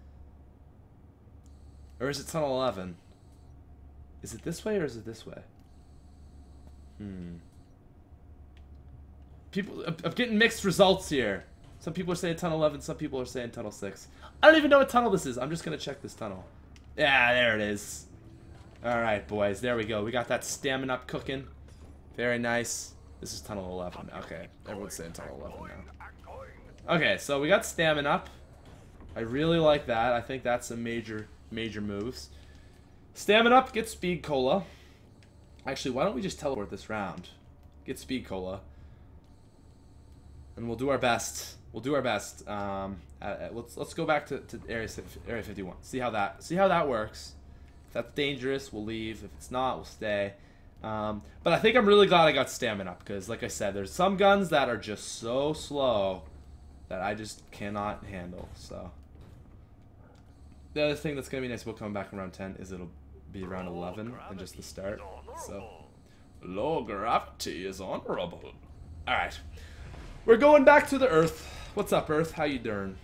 [SPEAKER 1] Or is it tunnel eleven? Is it this way or is it this way? Hmm. People, I'm getting mixed results here. Some people are saying tunnel eleven, some people are saying tunnel six. I don't even know what tunnel this is. I'm just gonna check this tunnel. Yeah, there it is. Alright, boys. There we go. We got that stamina up cooking. Very nice. This is tunnel eleven. Okay, everyone's saying tunnel eleven now. Okay, so we got stamina up. I really like that. I think that's some major, major moves. Stamina up, get speed cola. Actually, why don't we just teleport this round? Get speed cola. And we'll do our best. We'll do our best. Um, uh, uh, let's let's go back to, to area area fifty-one. See how that see how that works. If that's dangerous, we'll leave. If it's not, we'll stay. Um, but I think I'm really glad I got stamina up because, like I said, there's some guns that are just so slow that I just cannot handle. So the other thing that's gonna be nice about coming back around ten is it'll be around eleven and just the start. So low gravity is honorable. All right. We're going back to the Earth. What's up, Earth? How you doing?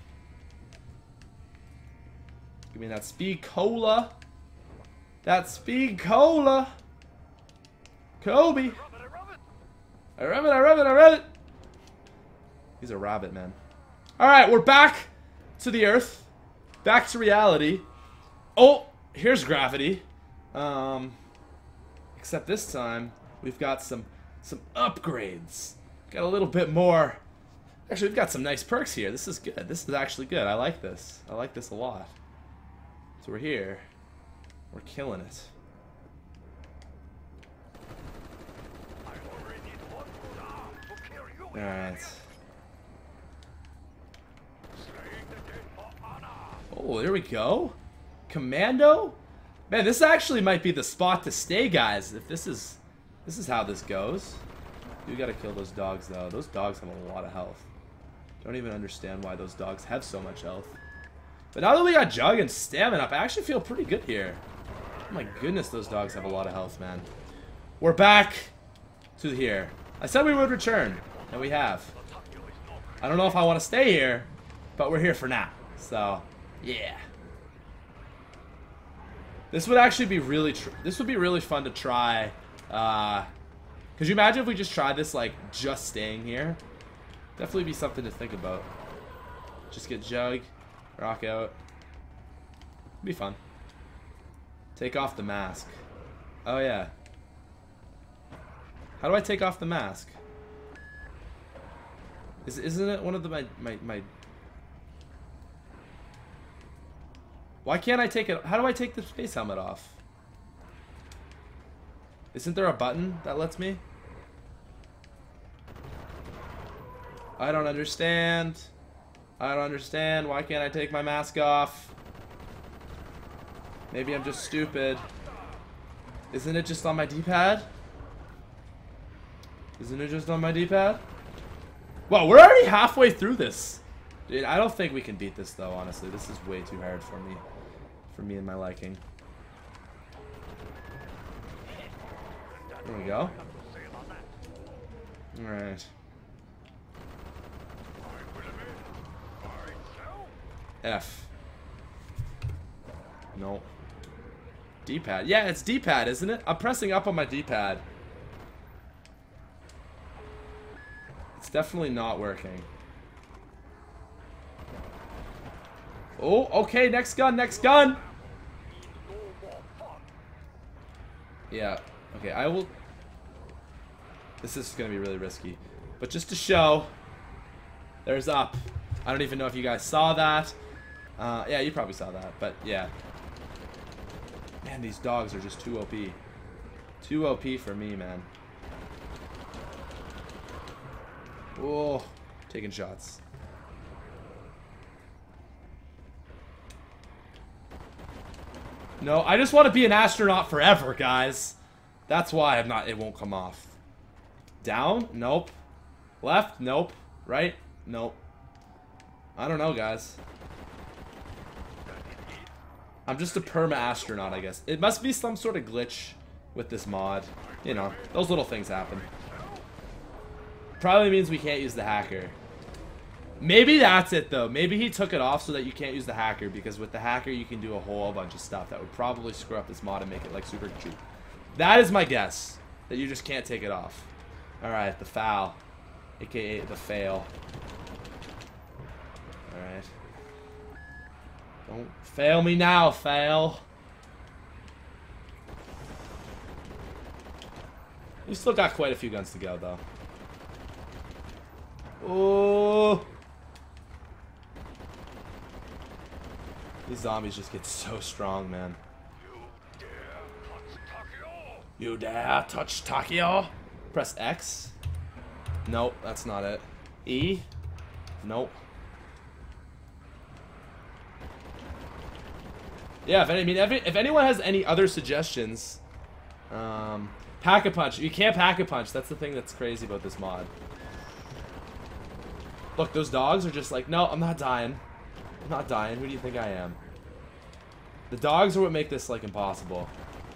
[SPEAKER 1] Give me that speed cola. That speed cola. Kobe. I rub it, I rub it, I rub it. He's a rabbit, man. Alright, we're back to the Earth. Back to reality. Oh, here's gravity. Um, except this time, we've got some, some upgrades. Got a little bit more. Actually, we've got some nice perks here. This is good. This is actually good. I like this. I like this a lot. So we're here. We're killing it. Alright. Oh, there we go. Commando? Man, this actually might be the spot to stay, guys. If this is this is how this goes. You gotta kill those dogs, though. Those dogs have a lot of health. Don't even understand why those dogs have so much health. But now that we got Jug and stamina up, I actually feel pretty good here. Oh my goodness, those dogs have a lot of health, man. We're back to here. I said we would return, and we have. I don't know if I want to stay here, but we're here for now. So, yeah. This would actually be really, tr this would be really fun to try. Uh, could you imagine if we just tried this, like, just staying here? Definitely be something to think about. Just get Jug, rock out. Be fun. Take off the mask. Oh, yeah. How do I take off the mask? Is, isn't it one of the, my, my, my... Why can't I take it? How do I take the space helmet off? Isn't there a button that lets me? I don't understand. I don't understand. Why can't I take my mask off? Maybe I'm just stupid. Isn't it just on my D-pad? Isn't it just on my D-pad? Wow, we're already halfway through this. Dude, I don't think we can beat this, though, honestly. This is way too hard for me. For me and my liking. There we go. Alright. F. No. D-pad. Yeah, it's D-pad, isn't it? I'm pressing up on my D-pad. It's definitely not working. Oh, okay, next gun, next gun! Yeah, okay, I will... This is gonna be really risky. But just to show, there's up. I don't even know if you guys saw that. Uh, yeah, you probably saw that, but yeah. Man, these dogs are just too O P. Too O P for me, man. Oh, taking shots. No, I just want to be an astronaut forever, guys. That's why I'm not, it won't come off. Down? Nope. Left? Nope. Right? Nope. I don't know, guys. I'm just a perma astronaut, I guess. It must be some sort of glitch with this mod. You know, those little things happen. Probably means we can't use the hacker. Maybe that's it, though. Maybe he took it off so that you can't use the hacker, because with the hacker you can do a whole bunch of stuff that would probably screw up this mod and make it like super cheap. That is my guess, that you just can't take it off. Alright, the foul, aka the fail. Alright. Don't fail me now, fail. You still got quite a few guns to go, though. Oh. These zombies just get so strong, man. You dare touch Takeo? Press X. Nope, that's not it. E? Nope. Yeah, if any, I mean, if, if anyone has any other suggestions, um, Pack-a-Punch. You can't Pack-a-Punch. That's the thing that's crazy about this mod. Look, those dogs are just like, no, I'm not dying. I'm not dying. Who do you think I am? The dogs are what make this, like, impossible.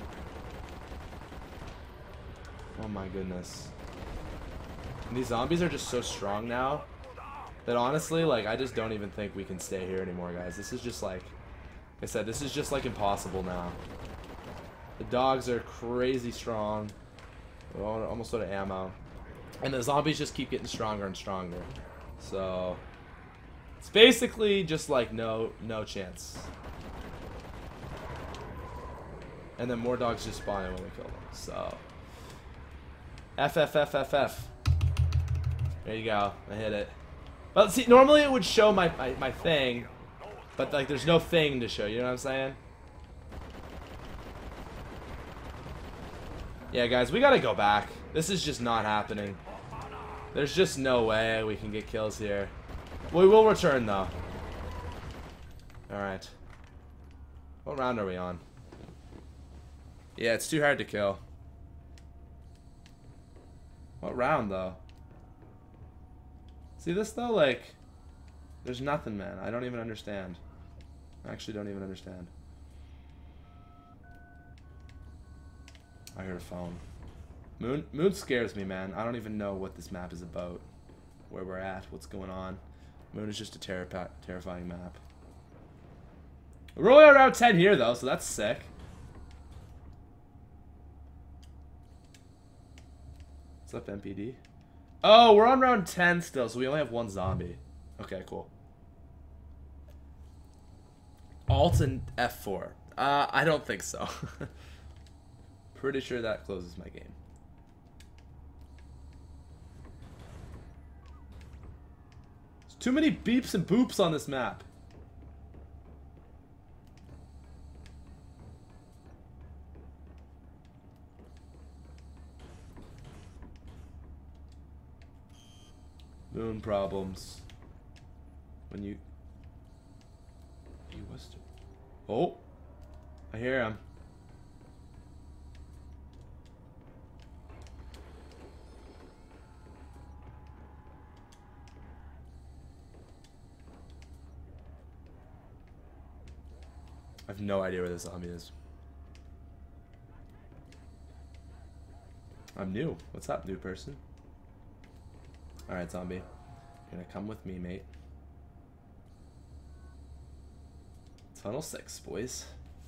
[SPEAKER 1] Oh my goodness. And these zombies are just so strong now that honestly, like, I just don't even think we can stay here anymore, guys. This is just like, like I said, this is just like impossible now. The dogs are crazy strong. We're almost out of ammo. And the zombies just keep getting stronger and stronger. So it's basically just like no no chance. And then more dogs just spawn in when we kill them. So F F F F F. There you go. I hit it. But see, normally it would show my, my, my thing, but like there's no thing to show, you know what I'm saying? Yeah, guys, we gotta go back. This is just not happening. There's just no way we can get kills here. We will return, though. Alright. What round are we on? Yeah, it's too hard to kill. What round, though? See this, though? Like, there's nothing, man. I don't even understand. I actually don't even understand. I heard a phone. Moon, Moon scares me, man. I don't even know what this map is about. Where we're at, what's going on. Moon is just a terri terrifying map. We're only around ten here, though, so that's sick. What's up, M P D? Oh, we're on round ten still, so we only have one zombie. Okay, cool. Alt and F four. Uh, I don't think so. Pretty sure that closes my game. There's too many beeps and boops on this map. Moon problems. When you... He was... Oh! I hear him. I have no idea where this zombie is. I'm new. What's up, new person? Alright, zombie. You're gonna come with me, mate. Tunnel six, boys.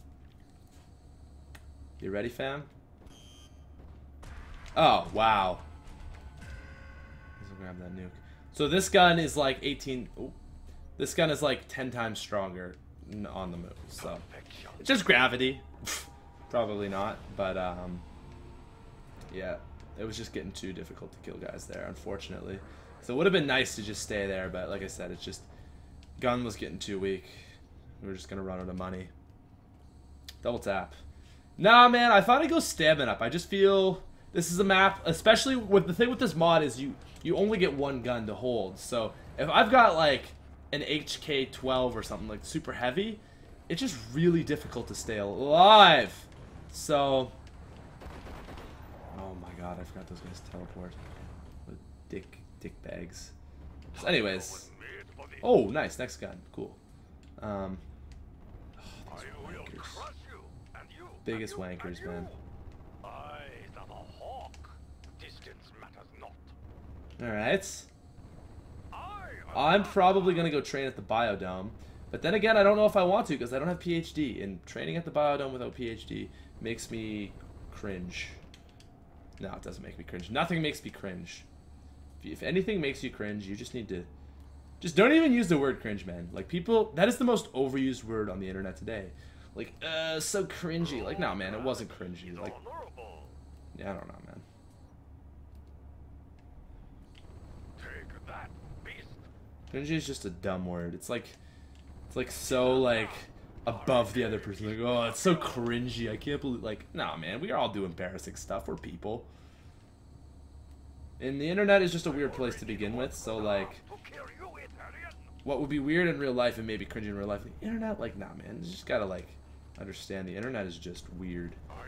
[SPEAKER 1] You ready, fam? Oh, wow. grab that nuke. So this gun is like eighteen. Oh, this gun is like ten times stronger on the move. So it's just gravity. Probably not, but um, yeah, it was just getting too difficult to kill guys there, unfortunately. So it would have been nice to just stay there, but like I said, it's just gun was getting too weak. We were just gonna run out of money. Double tap. Nah, man, I thought I'd go stamina up. I just feel this is a map, especially with the thing with this mod is you you only get one gun to hold. So if I've got like an H K twelve or something like super heavy, it's just really difficult to stay alive. So, oh my god, I forgot those guys teleport. With dick dick bags. So anyways, oh nice, next gun, cool. Um, oh, these wankers. Biggest wankers, man. Alright. I'm probably going to go train at the Biodome. But then again, I don't know if I want to because I don't have P H D. And training at the Biodome without P H D makes me cringe. No, it doesn't make me cringe. Nothing makes me cringe. If, if anything makes you cringe, you just need to... Just don't even use the word cringe, man. Like, people... That is the most overused word on the internet today. Like, uh, so cringy. Like, no, man, it wasn't cringy. Like, yeah, I don't know, man. Cringy is just a dumb word. It's like, it's like so like above the other person. Like, oh, it's so cringy. I can't believe. Like, nah, man, we all do embarrassing stuff. We're people. And the internet is just a weird place to begin with. So like, what would be weird in real life and maybe cringy in real life, the internet, like, nah, man, you just gotta like understand the internet is just weird.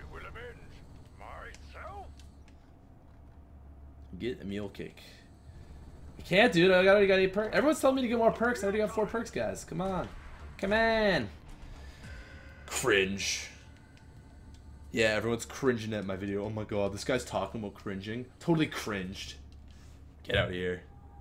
[SPEAKER 1] Get a meal cake. I can't, dude. I already got eight perks. Everyone's telling me to get more perks. I already got four perks, guys. Come on. Come on. Cringe. Yeah, everyone's cringing at my video. Oh my god, this guy's talking about cringing. Totally cringed. Get out of here.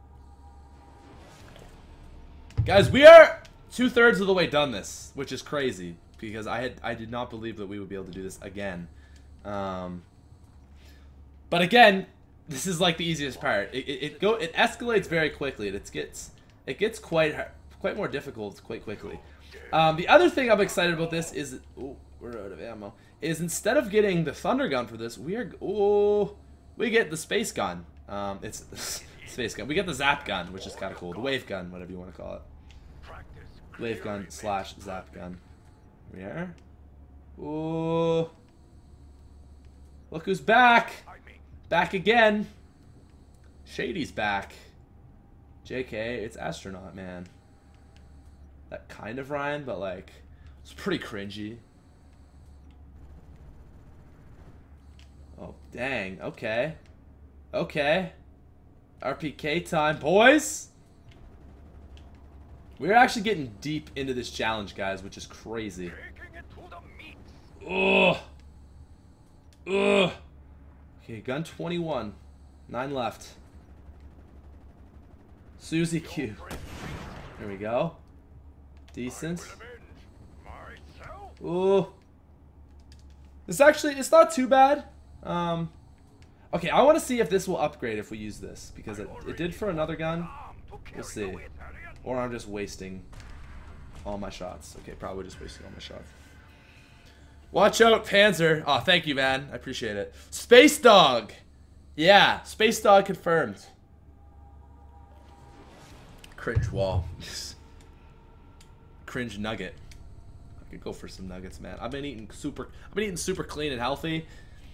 [SPEAKER 1] Guys, we are two-thirds of the way done this, which is crazy. Because I had I did not believe that we would be able to do this again. Um, but again... This is like the easiest part. It, it, it go it escalates very quickly. It gets it gets quite quite more difficult quite quickly. Um, the other thing I'm excited about this is oh, we're out of ammo. Is instead of getting the thunder gun for this, we are oh we get the space gun. Um, it's space gun. We get the zap gun, which is kind of cool. The wave gun, whatever you want to call it. Wave gun slash zap gun. Here. Oh, look who's back. Back again. Shady's back. J K, it's Astronaut, man. That kind of rhyme, but like, it's pretty cringy. Oh, dang. Okay. Okay. R P K time, boys. We're actually getting deep into this challenge, guys, which is crazy. Ugh. Ugh. Okay, gun twenty-one. Nine left. Susie Q. There we go. Decent. Ooh. It's actually, it's not too bad. Um, okay, I want to see if this will upgrade if we use this. Because it, it did for another gun. We'll see. Or I'm just wasting all my shots. Okay, probably just wasting all my shots. Watch out, Panzer. Oh, thank you, man. I appreciate it. Space Dog. Yeah, Space Dog confirmed. Cringe wall. Cringe nugget. I could go for some nuggets, man. I've been eating super. I've been eating super clean and healthy.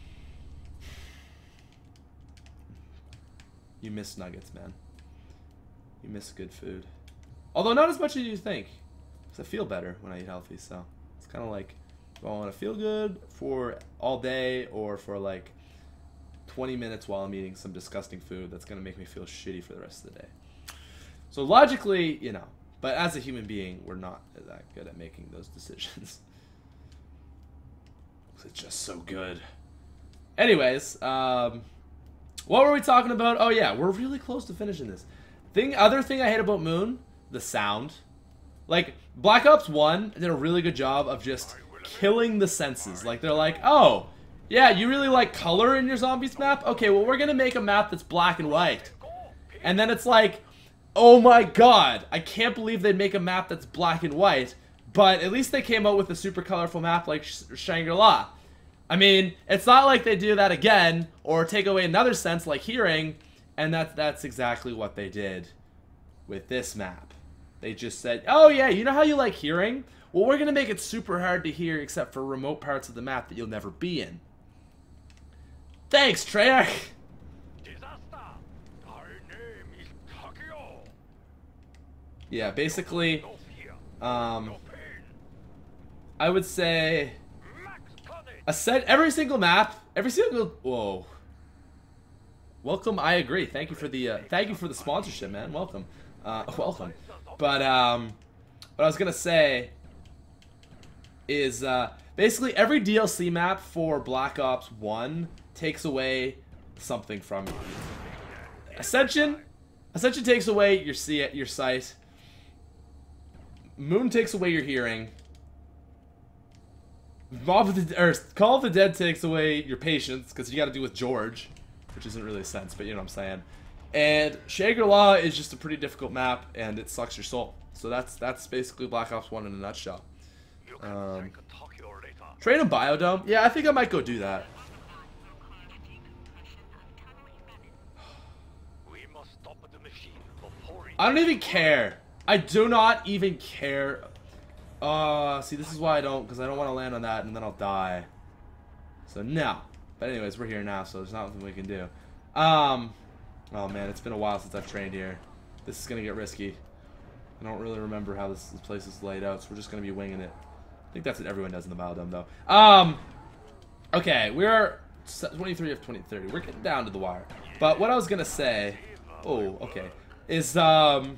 [SPEAKER 1] You miss nuggets, man. You miss good food. Although not as much as you think. Because I feel better when I eat healthy, so it's kind of like, do I want to feel good for all day or for like twenty minutes while I'm eating some disgusting food that's going to make me feel shitty for the rest of the day? So logically, you know, but as a human being, we're not that good at making those decisions. It's just so good. Anyways, um, what were we talking about? Oh yeah, we're really close to finishing this. Thing, other thing I hate about Moon, the sound. Like, Black Ops one did a really good job of just killing the senses. Like, they're like, oh, yeah, you really like color in your zombies map? Okay, well, we're gonna make a map that's black and white. And then it's like, oh my god, I can't believe they'd make a map that's black and white, but at least they came out with a super colorful map like Sh Shangri-La. I mean, it's not like they do that again, or take away another sense like hearing, and that, that's exactly what they did with this map. They just said, oh yeah, you know how you like hearing? Well, we're going to make it super hard to hear except for remote parts of the map that you'll never be in. Thanks, Treyarch! Yeah, basically, um, I would say, a set, every single map, every single, whoa. Welcome, I agree. Thank you for the, uh, thank you for the sponsorship, man. Welcome. Uh, welcome. But, um, what I was gonna say is, uh, basically every D L C map for Black Ops one takes away something from you. Ascension, Ascension takes away your see your sight. Moon takes away your hearing. Mob of the, or Call of the Dead takes away your patience, because you got to do with George, which isn't really a sense, but you know what I'm saying. And Shangri-La is just a pretty difficult map, and it sucks your soul. So that's that's basically Black Ops one in a nutshell. Um, Train a Biodome? Yeah, I think I might go do that. I don't even care. I do not even care. Uh, see, this is why I don't, because I don't want to land on that, and then I'll die. So, no. But anyways, we're here now, so there's nothing we can do. Um, oh man, it's been a while since I've trained here. This is going to get risky. I don't really remember how this, this place is laid out, so we're just going to be winging it. I think that's what everyone does in the Biodome, though. Um, okay, we're twenty-three of twenty thirty. We're getting down to the wire. But what I was going to say, oh, okay, is, um...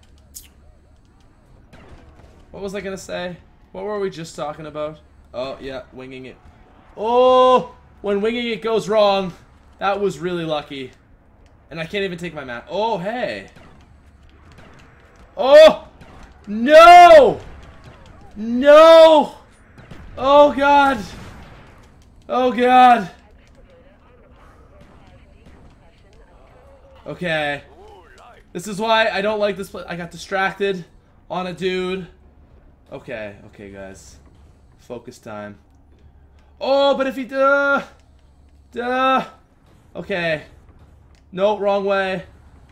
[SPEAKER 1] what was I gonna say? What were we just talking about? Oh, yeah, winging it. Oh, when winging it goes wrong, that was really lucky. And I can't even take my map. Oh, hey. Oh, no! No! Oh, God. Oh, God. Okay. This is why I don't like this place. I got distracted on a dude. Okay, okay, guys. Focus time. Oh, but if he duh, duh. Okay. No, wrong way.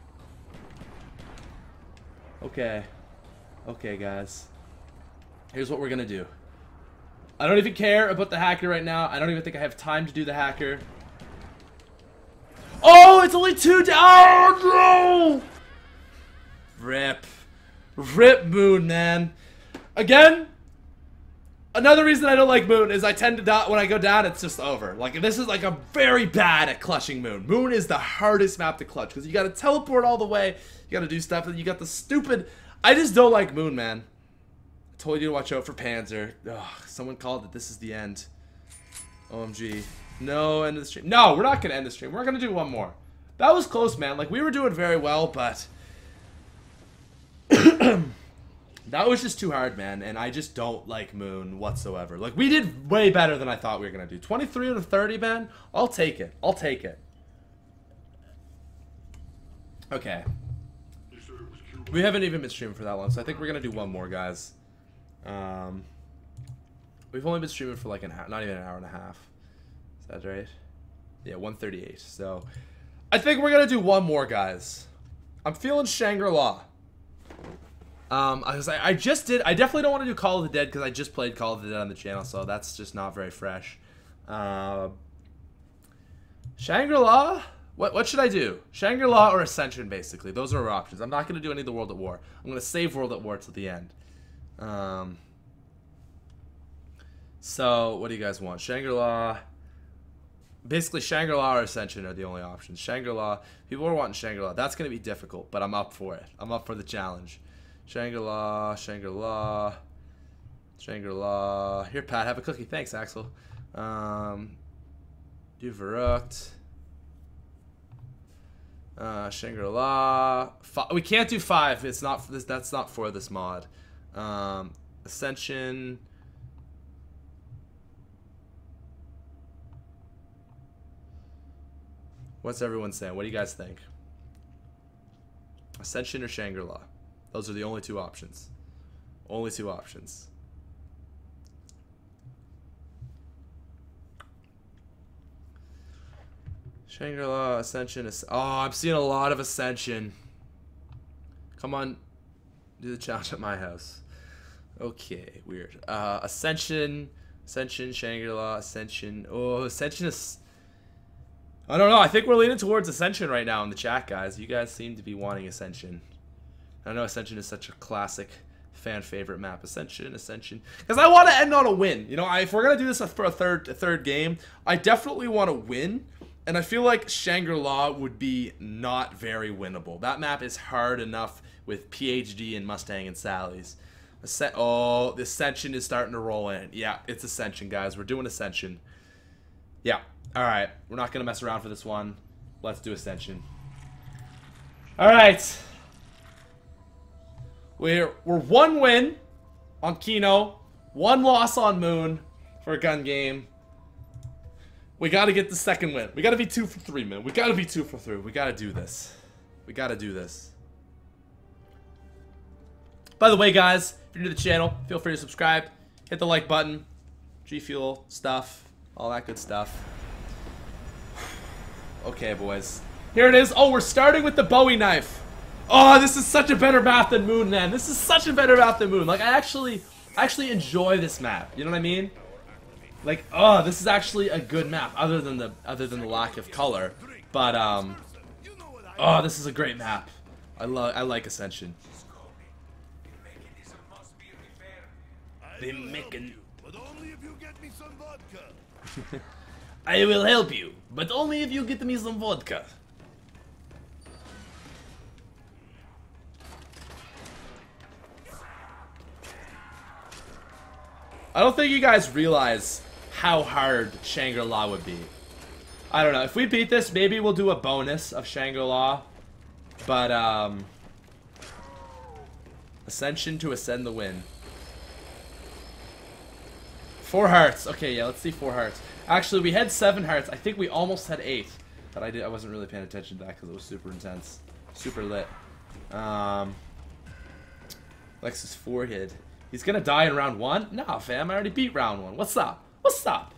[SPEAKER 1] Okay. Okay, guys. Here's what we're gonna do. I don't even care about the hacker right now. I don't even think I have time to do the hacker. Oh, it's only two down. Oh, no! Rip. Rip Moon, man. Again, another reason I don't like Moon is I tend to die when I go down, it's just over. Like, this is like, I'm very bad at clutching Moon. Moon is the hardest map to clutch because you got to teleport all the way. You got to do stuff, and you got the stupid. I just don't like Moon, man. I told you to watch out for Panzer. Ugh, someone called it. This is the end. O M G. No, end of the stream. No, we're not going to end the stream. We're going to do one more. That was close, man. Like, we were doing very well, but that was just too hard, man, and I just don't like Moon whatsoever. Like, we did way better than I thought we were going to do. twenty-three out of thirty, man. I'll take it. I'll take it. Okay. We haven't even been streaming for that long, so I think we're going to do one more, guys. Um, we've only been streaming for like an hour, not even an hour and a half. Is that right? Yeah, one thirty-eight. So, I think we're going to do one more, guys. I'm feeling Shangri-La. Um, I was like, I just did. I definitely don't want to do Call of the Dead because I just played Call of the Dead on the channel, so that's just not very fresh. Uh, Shangri-La. What what should I do? Shangri-La or Ascension, basically. Those are our options. I'm not going to do any of the World at War. I'm going to save World at War till the end. Um. So what do you guys want? Shangri-La. Basically, Shangri-La or Ascension are the only options. Shangri-La. People are wanting Shangri-La. That's going to be difficult, but I'm up for it. I'm up for the challenge. Shangri-La, Shangri-La, Shangri-La. Here, Pat, have a cookie. Thanks, Axel. Um, do Verrucht. Uh, Shangri-La. We can't do five. It's not for this. That's not for this mod. Um, Ascension. What's everyone saying? What do you guys think? Ascension or Shangri-La. Those are the only two options. Only two options. Shangri-La, Ascension. As oh, I'm seeing a lot of Ascension. Come on. Do the challenge at my house. Okay, weird. Uh, Ascension, Ascension, Shangri-La, Ascension. Oh, Ascension is... I don't know. I think we're leaning towards Ascension right now in the chat, guys. You guys seem to be wanting Ascension. I know Ascension is such a classic fan favorite map. Ascension, Ascension. Because I want to end on a win. You know, I, if we're going to do this for a third, a third game, I definitely want to win. And I feel like Shangri-La would be not very winnable. That map is hard enough with P H D and Mustang and Sally's. Ascent oh, the Ascension is starting to roll in. Yeah, it's Ascension, guys. We're doing Ascension. Yeah. All right. We're not going to mess around for this one. Let's do Ascension. All right. We're, we're one win on Kino. One loss on Moon for a gun game. We got to get the second win. We got to be two for three, man. We got to be two for three. We got to do this. We got to do this. By the way, guys, if you're new to the channel, feel free to subscribe. Hit the like button. G Fuel stuff. All that good stuff. Okay, boys. Here it is. Oh, we're starting with the Bowie knife. Oh, this is such a better map than Moon, man. This is such a better map than Moon. Like, I actually, I actually enjoy this map. You know what I mean? Like, oh, this is actually a good map, other than the other than the lack of color. But um, oh, this is a great map. I love, I like Ascension. The Mechan.
[SPEAKER 3] But only if you get me some vodka.
[SPEAKER 1] I will help you, but only if you get me some vodka. I don't think you guys realize how hard Shangri-La would be. I don't know. If we beat this, maybe we'll do a bonus of Shangri-La. But, um... Ascension to ascend the win. Four hearts. Okay, yeah, let's see four hearts. Actually, we had seven hearts. I think we almost had eight. But I, did, I wasn't really paying attention to that because it was super intense. Super lit. Um... Lexus forehead. He's gonna die in round one? Nah, fam. I already beat round one. What's up? What's up?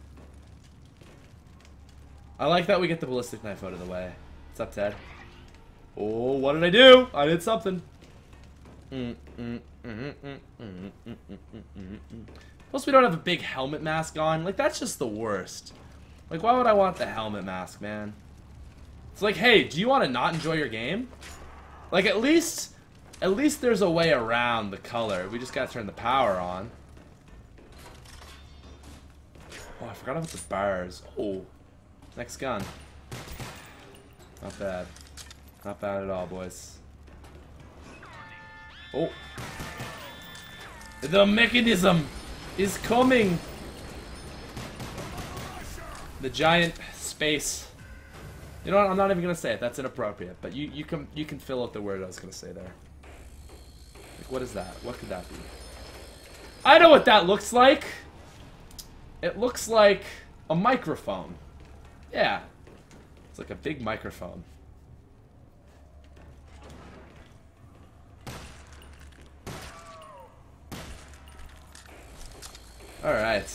[SPEAKER 1] I like that we get the ballistic knife out of the way. What's up, Ted? Oh, what did I do? I did something. Mm, mm, mm, mm, mm, mm, mm, mm, mm, mm. Plus, we don't have a big helmet mask on. Like, that's just the worst. Like, why would I want the helmet mask, man? It's like, hey, do you want to not enjoy your game? Like, at least... At least there's a way around the color. We just gotta turn the power on. Oh, I forgot about the bars. Oh. Next gun. Not bad. Not bad at all, boys. Oh. The mechanism is coming. The giant space. You know what? I'm not even gonna say it. That's inappropriate. But you, you can you can fill out the word I was gonna say there. Like, what is that? What could that be? I know what that looks like. It looks like a microphone. Yeah. It's like a big microphone. Alright.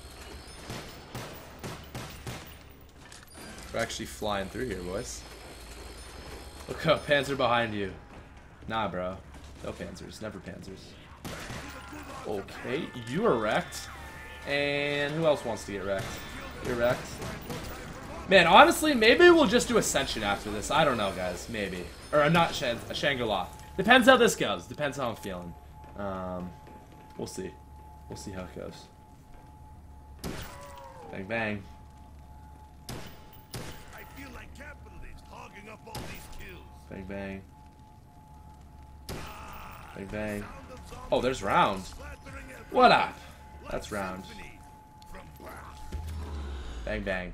[SPEAKER 1] We're actually flying through here, boys. Look how Panzer behind you. Nah, bro. No Panzers. Never Panzers. Okay, you are wrecked. And who else wants to get wrecked? You're wrecked. Man, honestly, maybe we'll just do Ascension after this. I don't know, guys. Maybe. Or uh, not Shang Shangri-La. Depends how this goes. Depends how I'm feeling. Um, we'll see. We'll see how it goes. Bang, bang.
[SPEAKER 3] I feel like capitalists hogging up all these kills.
[SPEAKER 1] Bang, bang. Bang, bang. Oh, there's round. What up? That's round. Bang, bang.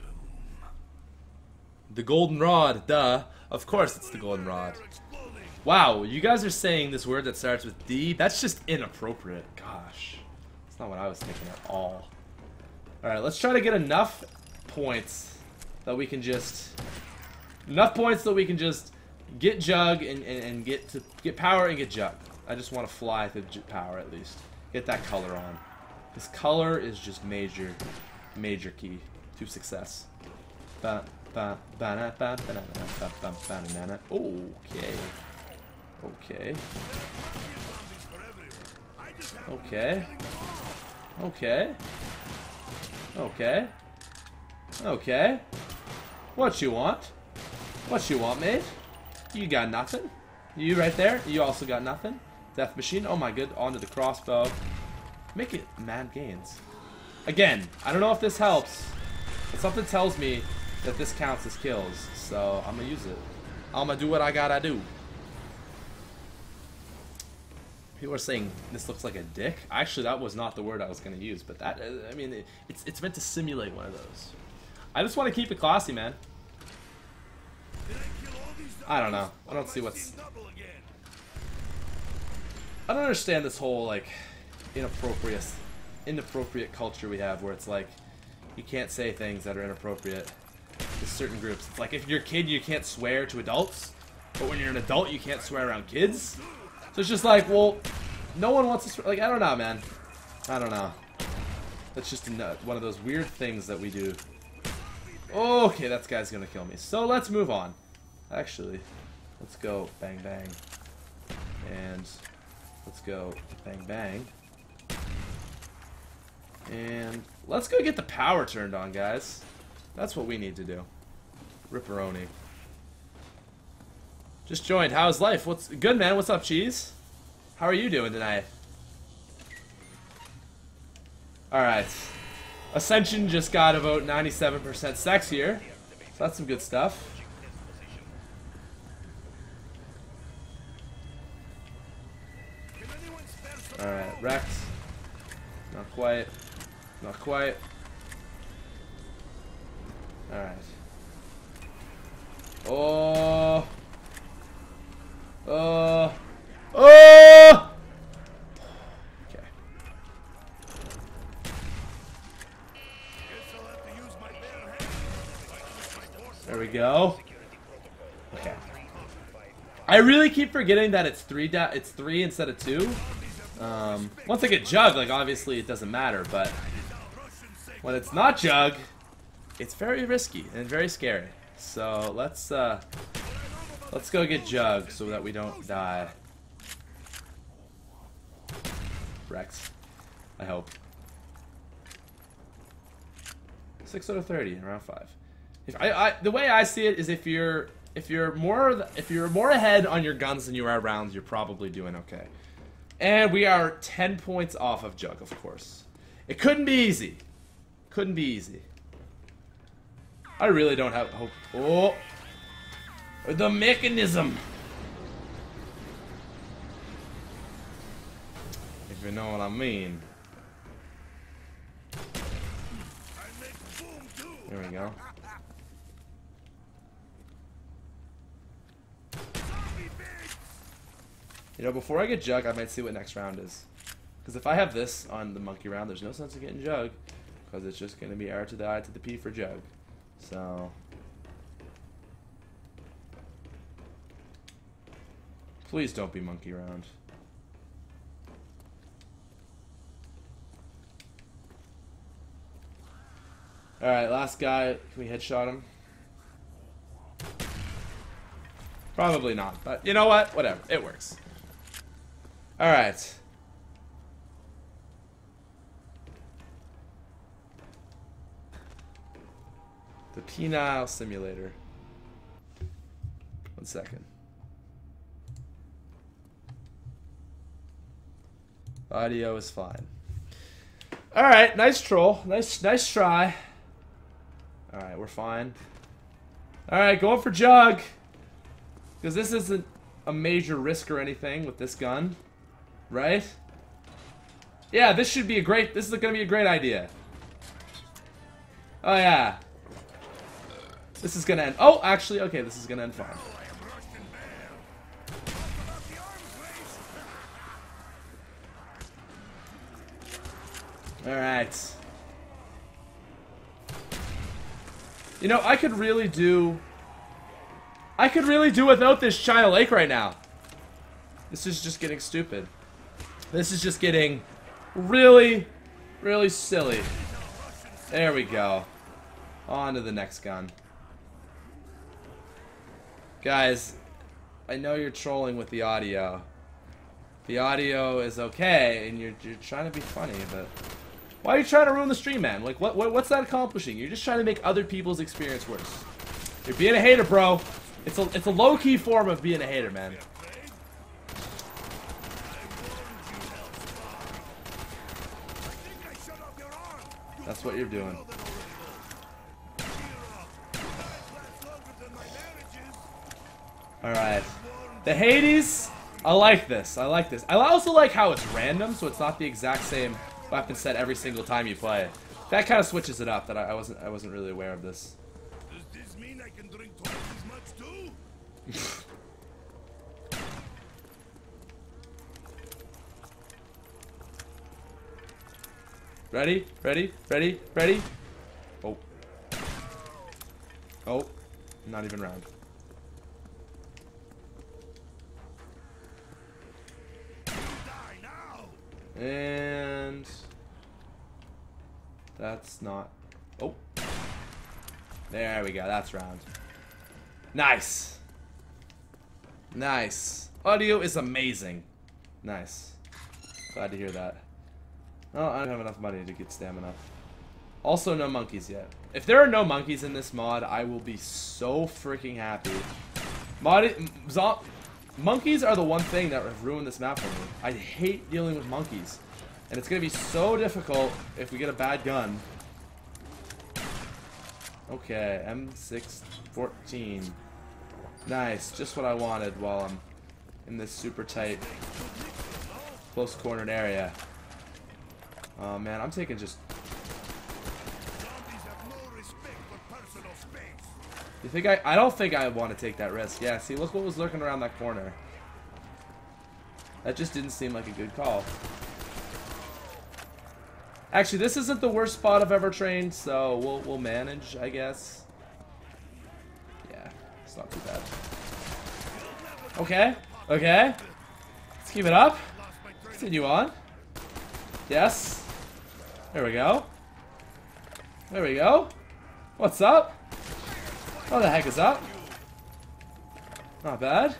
[SPEAKER 1] The golden rod, duh. Of course it's the golden rod. Wow, you guys are saying this word that starts with D? That's just inappropriate. Gosh. That's not what I was thinking at all. Alright, let's try to get enough points that we can just... Enough points that we can just get Jug and, and, and get to get power and get Jug. I just want to fly to J power at least. Get that color on. This color is just major, major key to success. Ba, ba, ba, ba, ba, ba, ba, ba, ba, ba, ba. Okay. Okay. Okay. Okay. Okay. Okay. What you want? What you want, mate? You got nothing. You right there? You also got nothing. Death machine. Oh my good. Onto the crossbow. Make it mad gains. Again, I don't know if this helps, but something tells me that this counts as kills. So I'm gonna use it. I'm gonna do what I gotta do. People are saying this looks like a dick. Actually, that was not the word I was gonna use, but that, I mean, it, it's it's meant to simulate one of those. I just want to keep it classy, man. I don't know. I don't see what's. I don't understand this whole like inappropriate, inappropriate culture we have, where it's like you can't say things that are inappropriate to certain groups. It's like if you're a kid, you can't swear to adults, but when you're an adult, you can't swear around kids. So it's just like, well, no one wants to swear. Like, I don't know, man. I don't know. That's just one of those weird things that we do. Okay, that guy's gonna kill me. So let's move on. Actually, let's go bang bang. And let's go bang bang. And let's go get the power turned on, guys. That's what we need to do. Ripperoni. Just joined. How's life? What's good, man? What's up, Cheese? How are you doing tonight? Alright. Ascension just got about ninety-seven percent sexier. So that's some good stuff. Alright, Rex. Not quite. Not quite. Alright. Oh. Oh. Oh! Okay. There we go. Okay. I really keep forgetting that it's three. Da it's three instead of two. Um, once I get Jug, like obviously it doesn't matter, but when it's not Jug, it's very risky and very scary. So let's uh, let's go get Jug so that we don't die. Rex, I hope. Six out of thirty, around five. If I, I, the way I see it is, if you're if you're more if you're more ahead on your guns than you are rounds, you're probably doing okay. And we are ten points off of Jug, of course. It couldn't be easy. Couldn't be easy. I really don't have hope. Oh, the mechanism. If you know what I mean. There we go. You know, before I get Jug, I might see what next round is. Because if I have this on the monkey round, there's no sense in getting Jug. Because it's just going to be R to the I to the P for Jug. So... please don't be monkey round. Alright, last guy. Can we headshot him? Probably not, but you know what? Whatever. It works. Alright. The penile simulator. One second. Audio is fine. Alright, nice troll. Nice nice try. Alright, we're fine. Alright, going for Jug. Because this isn't a major risk or anything with this gun. Right? Yeah, this should be a great... this is going to be a great idea. Oh, yeah. This is going to end... oh, actually, okay, this is going to end fine. Alright. You know, I could really do... I could really do without this China Lake right now. This is just getting stupid. This is just getting really, really silly. There we go. On to the next gun. Guys, I know you're trolling with the audio. The audio is okay, and you're, you're trying to be funny, but... Why are you trying to ruin the stream, man? Like, what, what what's that accomplishing? You're just trying to make other people's experience worse. You're being a hater, bro. It's a, it's a low-key form of being a hater, man. That's what you're doing. Alright. The Hades, I like this. I like this. I also like how it's random, so it's not the exact same weapon set every single time you play. That kind of switches it up. That I, I wasn't I wasn't really aware of this.
[SPEAKER 3] Does this mean I can drink twice as much too?
[SPEAKER 1] Ready? Ready? Ready? Ready? Oh. Oh. Not even round. And that's not. Oh, there we go. That's round. Nice, nice. Audio is amazing. Nice. Glad to hear that. Oh, I don't have enough money to get stamina. Also, no monkeys yet. If there are no monkeys in this mod, I will be so freaking happy. Mod. Monkeys are the one thing that have ruined this map for me. I hate dealing with monkeys. And it's going to be so difficult if we get a bad gun. Okay, M six fourteen. Nice, just what I wanted while I'm in this super tight, close cornered area. Oh man, I'm taking just... You think I... I don't think I want to take that risk. Yeah, see, look what was lurking around that corner. That just didn't seem like a good call. Actually, this isn't the worst spot I've ever trained, so we'll, we'll manage, I guess. Yeah, it's not too bad. Okay, okay. Let's keep it up. Continue on. Yes. There we go. There we go. What's up? What the heck is up? Not bad.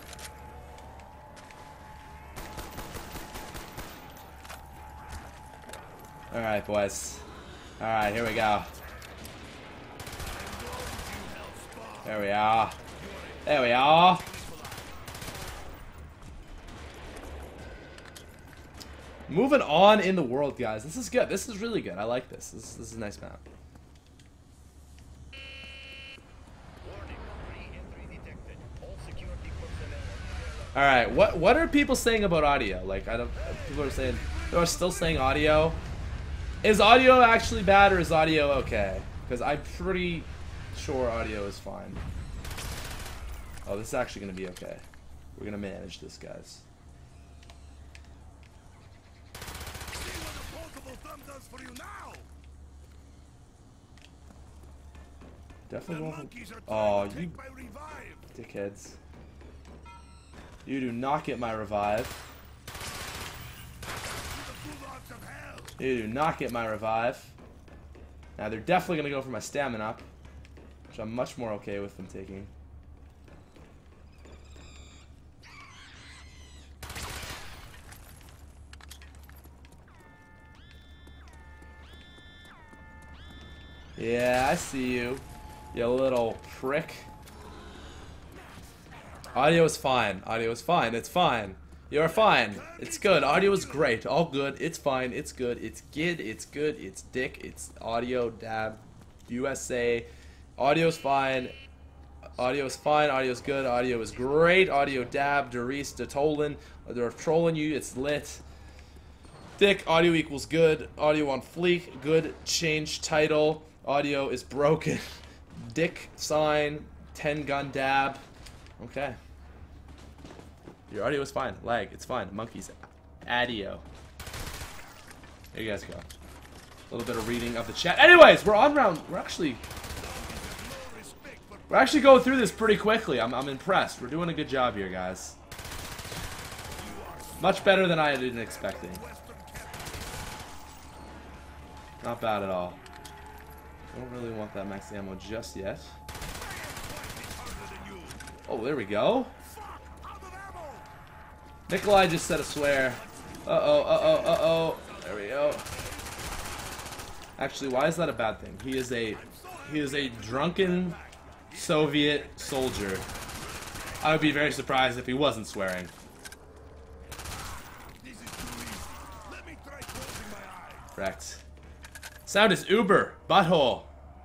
[SPEAKER 1] Alright, boys. Alright, here we go. There we are. There we are. Moving on in the world, guys. This is good. This is really good. I like this. This, this is a nice map. All right, what what are people saying about audio? Like, I don't. People are saying they are still saying audio. Is audio actually bad or is audio okay? Because I'm pretty sure audio is fine. Oh, this is actually gonna be okay. We're gonna manage this, guys. Definitely won't. Oh, you dickheads. You do not get my revive. You do not get my revive. Now they're definitely going to go for my stamina up, which I'm much more okay with them taking. Yeah, I see you, you little prick. Audio is fine. Audio is fine. It's fine. You're fine. It's good. Audio is great. All good. It's fine. It's good. It's good. It's good. It's dick. It's audio. Dab. U S A. Audio is fine. Audio is fine. Audio is good. Audio is great. Audio dab. Doris. Detolan. They're trolling you. It's lit. Dick. Audio equals good. Audio on fleek. Good. Change title. Audio is broken. Dick sign. ten gun dab. Okay. Your audio is fine. Lag. It's fine. Monkeys. Adio. There you guys go. A little bit of reading of the chat. Anyways, we're on round. We're actually. We're actually going through this pretty quickly. I'm, I'm impressed. We're doing a good job here, guys. Much better than I had been expecting. Not bad at all. I don't really want that max ammo just yet. Oh, there we go. Nikolai just said a swear. Uh-oh, uh-oh, uh-oh. There we go. Actually, why is that a bad thing? He is a he is a drunken Soviet soldier. I would be very surprised if he wasn't swearing. Correct. Sound is Uber. Butthole.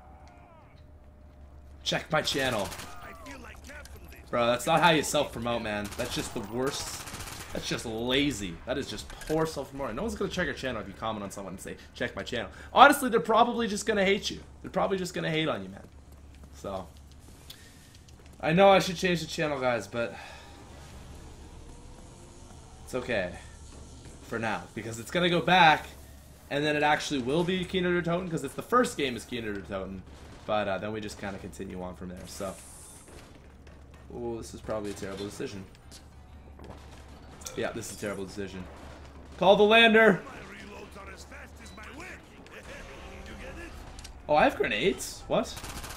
[SPEAKER 1] Check my channel. Bro, that's not how you self-promote, man. That's just the worst. That's just lazy. That is just poor self-promoting. No one's gonna check your channel if you comment on someone and say, check my channel. Honestly, they're probably just gonna hate you. They're probably just gonna hate on you, man. So, I know I should change the channel, guys, but it's okay for now, because it's gonna go back, and then it actually will be Kino der Toten, because it's the first game is Kino der Toten, but uh, then we just kind of continue on from there. So, oh, this is probably a terrible decision. Yeah, this is a terrible decision. Call the lander. Oh, I have grenades. What?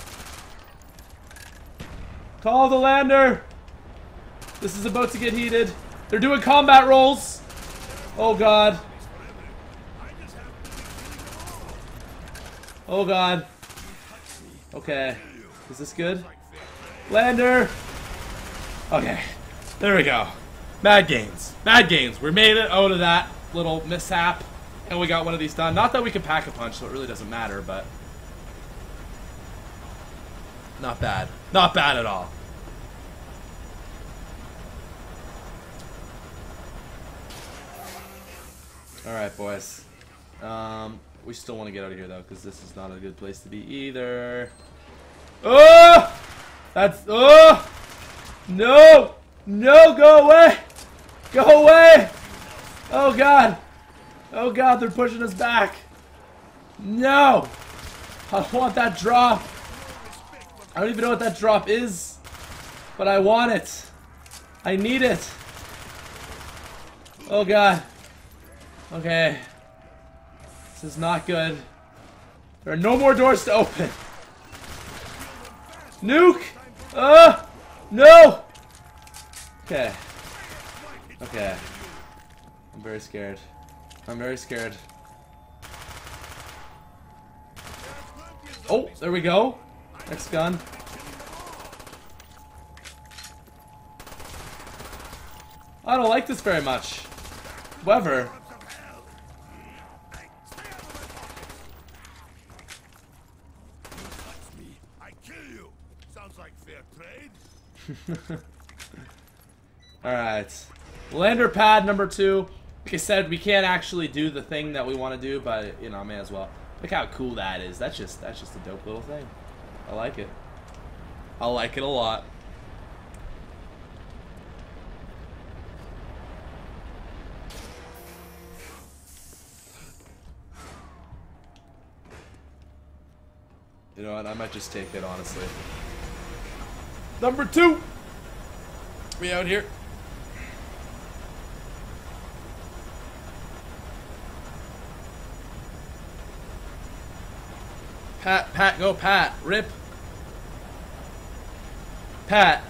[SPEAKER 1] Call the lander. This is about to get heated. They're doing combat rolls. Oh god. Oh god. Okay. Is this good? Lander. Okay. There we go. Mad gains. Mad gains. We made it out of that little mishap. And we got one of these done. Not that we can pack a punch, so it really doesn't matter, but not bad. Not bad at all. Alright, boys. Um, we still want to get out of here, though, because this is not a good place to be either. Oh! That's... Oh! No! No, go away! Go away! Oh, God. Oh, God, they're pushing us back. No! I don't want that drop. I don't even know what that drop is, but I want it. I need it. Oh, God. Okay. This is not good. There are no more doors to open. Nuke! Uh! No! Okay. Okay. I'm very scared. I'm very scared. Oh, there we go. Next gun. I don't like this very much. However, alright. Lander pad number two. Like I said, we can't actually do the thing that we want to do, but you know, I may as well. Look how cool that is. That's just that's just a dope little thing. I like it. I like it a lot. You know what? I might just take it, honestly. Number two. We out here. Pat, Pat, go, Pat. Rip. Pat.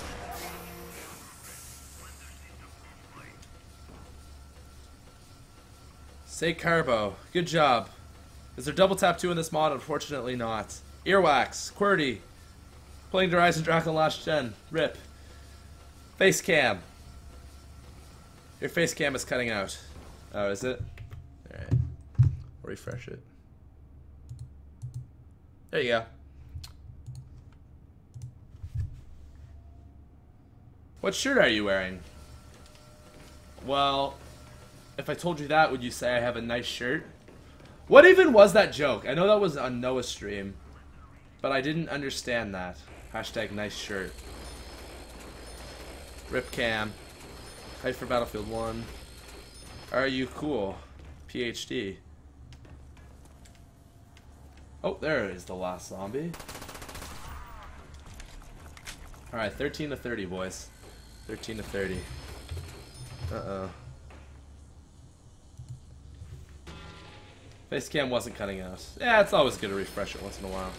[SPEAKER 1] Say Carbo. Good job. Is there double tap two in this mod? Unfortunately not. Earwax. QWERTY. Playing Horizon Dragon last gen. Rip. Face cam. Your face cam is cutting out. Oh, is it? Alright. Refresh it. There you go. What shirt are you wearing? Well, if I told you that, would you say I have a nice shirt? What even was that joke? I know that was on Noah's stream, but I didn't understand that. Hashtag nice shirt. Rip cam. Hype for Battlefield one. Are you cool? P H D. Oh, there is the last zombie. Alright, thirteen to thirty, boys. thirteen to thirty. Uh-oh. Facecam wasn't cutting out. Yeah, it's always good to refresh it once in a while.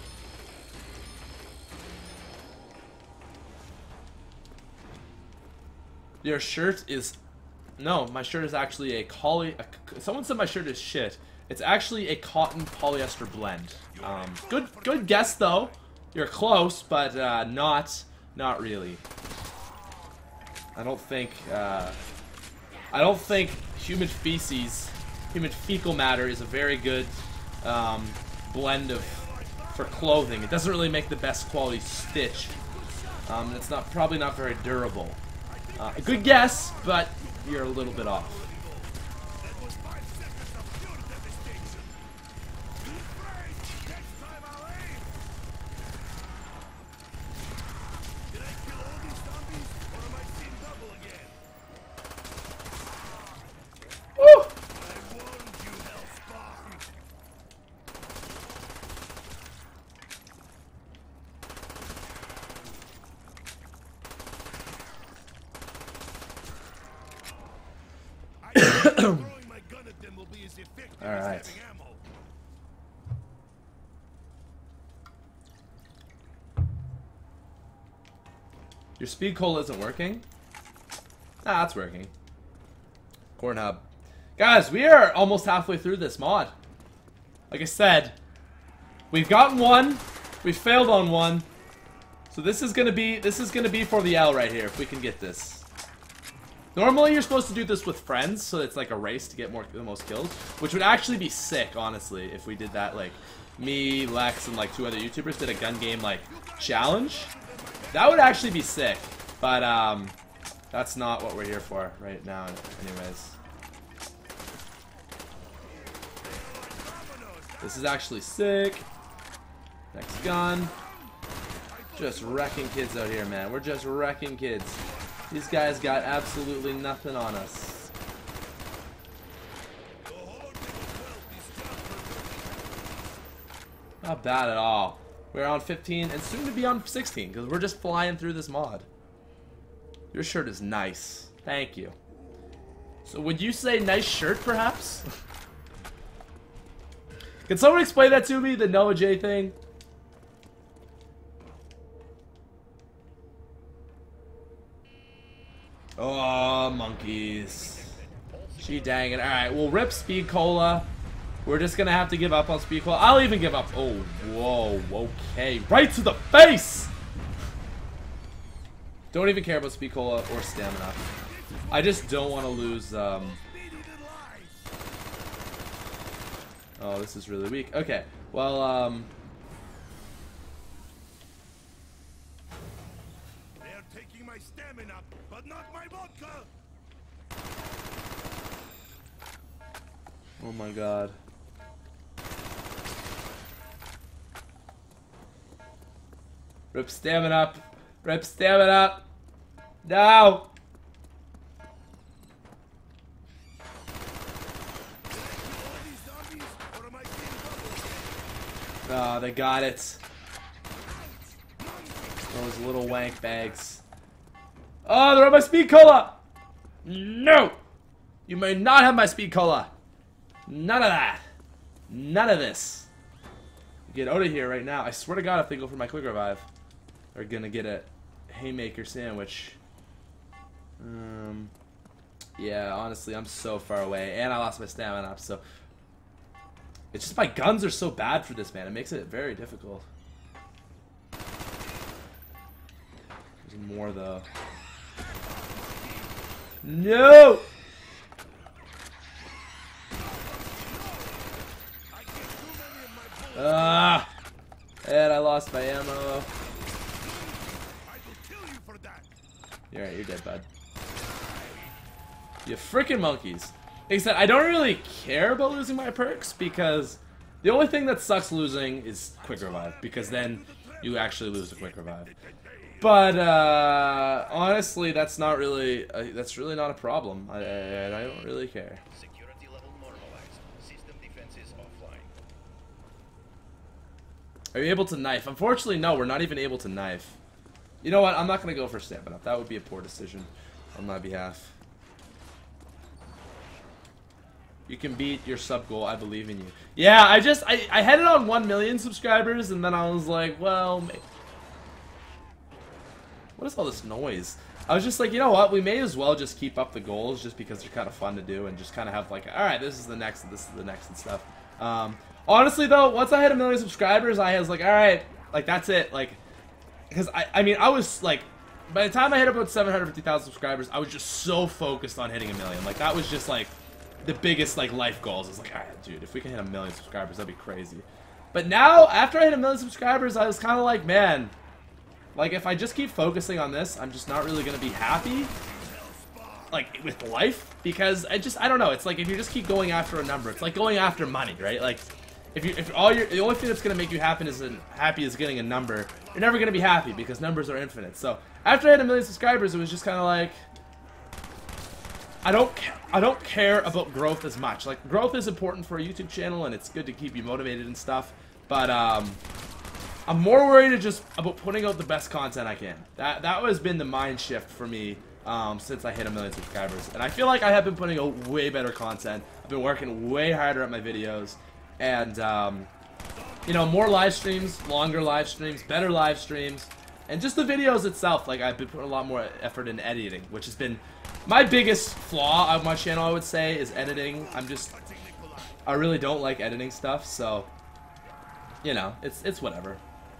[SPEAKER 1] Your shirt is... No, my shirt is actually a collie... A, someone said my shirt is shit. It's actually a cotton polyester blend. Um, good good guess, though. You're close, but uh, not... Not really. I don't think... Uh, I don't think human feces... Human fecal matter is a very good um, blend of... for clothing. It doesn't really make the best quality stitch. Um, it's not probably not very durable. Uh, a good guess, but you're a little bit off. Woo! Alright. Your speed cola isn't working? Ah, it's working. Corn hub. Guys, we are almost halfway through this mod. Like I said, we've gotten one, we failed on one. So this is gonna be this is gonna be for the L right here if we can get this. Normally, you're supposed to do this with friends, so it's like a race to get more the most kills, which would actually be sick, honestly, if we did that. Like me, Lex, and like two other YouTubers did a gun game like challenge. That would actually be sick, but um, that's not what we're here for right now, anyways. This is actually sick. Next gun. Just wrecking kids out here, man. We're just wrecking kids. These guys got absolutely nothing on us. Not bad at all. We're on fifteen and soon to be on sixteen because we're just flying through this mod. Your shirt is nice. Thank you. So would you say nice shirt, perhaps? Can someone explain that to me, the Noah J thing? Oh, monkeys. Gee dang it. Alright, we'll rip Speed Cola. We're just gonna have to give up on Speed Cola. I'll even give up. Oh, whoa, okay. Right to the face! Don't even care about Speed Cola or stamina. I just don't want to lose, um... Oh, this is really weak. Okay, well, um...
[SPEAKER 3] They're taking my stamina, but not my vodka.
[SPEAKER 1] Oh my god. Rip stamina up. Rip stamina up. No! Oh, they got it. Those little wank bags. Oh, they're on my Speed Cola! No! You may not have my Speed Cola. None of that. None of this. Get out of here right now. I swear to God, if they go for my quick revive, they're gonna get a haymaker sandwich. Um, yeah, honestly, I'm so far away, and I lost my stamina up, so... It's just my guns are so bad for this, man. It makes it very difficult. There's more, though. No! Ah! And I lost my ammo. You're right, you're dead, bud. You freaking monkeys. Like I said, I don't really care about losing my perks because the only thing that sucks losing is quick revive, because then you actually lose the quick revive. But uh, honestly, that's not really uh, that's really not a problem. I, I, I don't really care.
[SPEAKER 4] Security level normalized. System defenses offline.
[SPEAKER 1] Are you able to knife? Unfortunately, no. We're not even able to knife. You know what? I'm not going to go for stamina up. That would be a poor decision on my behalf. You can beat your sub goal. I believe in you. Yeah, I just, I, I had it on one million subscribers, and then I was like, well, maybe. What is all this noise? I was just like, you know what? We may as well just keep up the goals just because they're kind of fun to do and just kind of have like, all right, this is the next, and this is the next and stuff. Um, honestly, though, once I had a million subscribers, I was like, all right, like, that's it. Like, because I, I mean, I was like, by the time I hit about seven hundred fifty thousand subscribers, I was just so focused on hitting a million. Like, that was just like the biggest like life goals. It's like, all right, dude, if we can hit a million subscribers, that'd be crazy. But now, after I hit a million subscribers, I was kind of like, man, like if I just keep focusing on this, I'm just not really gonna be happy, like with life, because I just I don't know. It's like if you just keep going after a number, it's like going after money, right? Like if you if all your the only thing that's gonna make you happy is an, happy is getting a number, you're never gonna be happy because numbers are infinite. So after I had a million subscribers, it was just kind of like, I don't I don't care about growth as much. Like, growth is important for a YouTube channel, and it's good to keep you motivated and stuff. But um, I'm more worried just about putting out the best content I can. That that has been the mind shift for me um, since I hit a million subscribers. And I feel like I have been putting out way better content. I've been working way harder at my videos, and um, you know, more live streams, longer live streams, better live streams. And just the videos itself, like I've been putting a lot more effort in editing, which has been my biggest flaw of my channel, I would say, is editing. I'm just, I really don't like editing stuff, so, you know, it's it's whatever.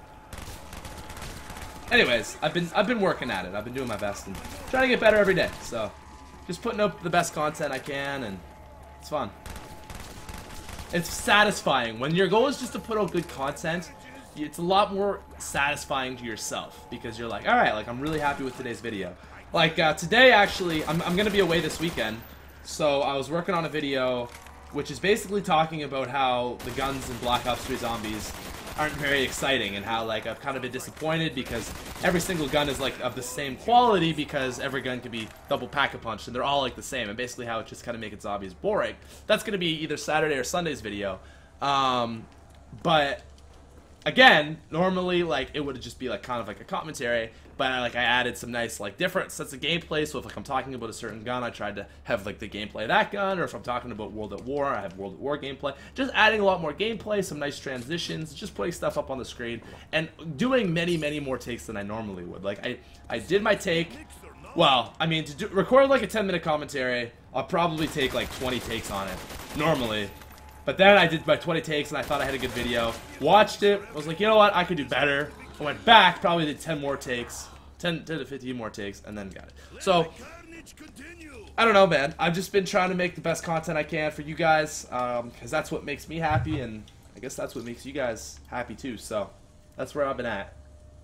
[SPEAKER 1] Anyways, I've been I've been working at it. I've been doing my best and trying to get better every day. So, just putting up the best content I can, and it's fun. It's satisfying when your goal is just to put out good content. It's a lot more satisfying to yourself because you're like, all right, like I'm really happy with today's video. Like uh, today, actually, I'm, I'm gonna be away this weekend, so I was working on a video which is basically talking about how the guns in Black Ops three Zombies aren't very exciting, and how like I've kind of been disappointed because every single gun is like of the same quality because every gun can be double pack-a-punched and they're all like the same, and basically how it just kind of makes zombies boring. That's gonna be either Saturday or Sunday's video, um, but. Again, normally, like, it would just be, like, kind of like a commentary, but, like, I added some nice, like, different sets of gameplay, so if, like, I'm talking about a certain gun, I tried to have, like, the gameplay of that gun, or if I'm talking about World at War, I have World at War gameplay. Just adding a lot more gameplay, some nice transitions, just putting stuff up on the screen, and doing many, many more takes than I normally would. Like, I, I did my take, well, I mean, to do, record, like, a ten minute commentary, I'll probably take, like, twenty takes on it, normally. But then I did my twenty takes and I thought I had a good video. Watched it, I was like, you know what, I could do better. I went back, probably did ten more takes. ten to fifteen more takes, and then got it. So, I don't know, man. I've just been trying to make the best content I can for you guys. Um, because that's what makes me happy, and I guess that's what makes you guys happy too. So, that's where I've been at.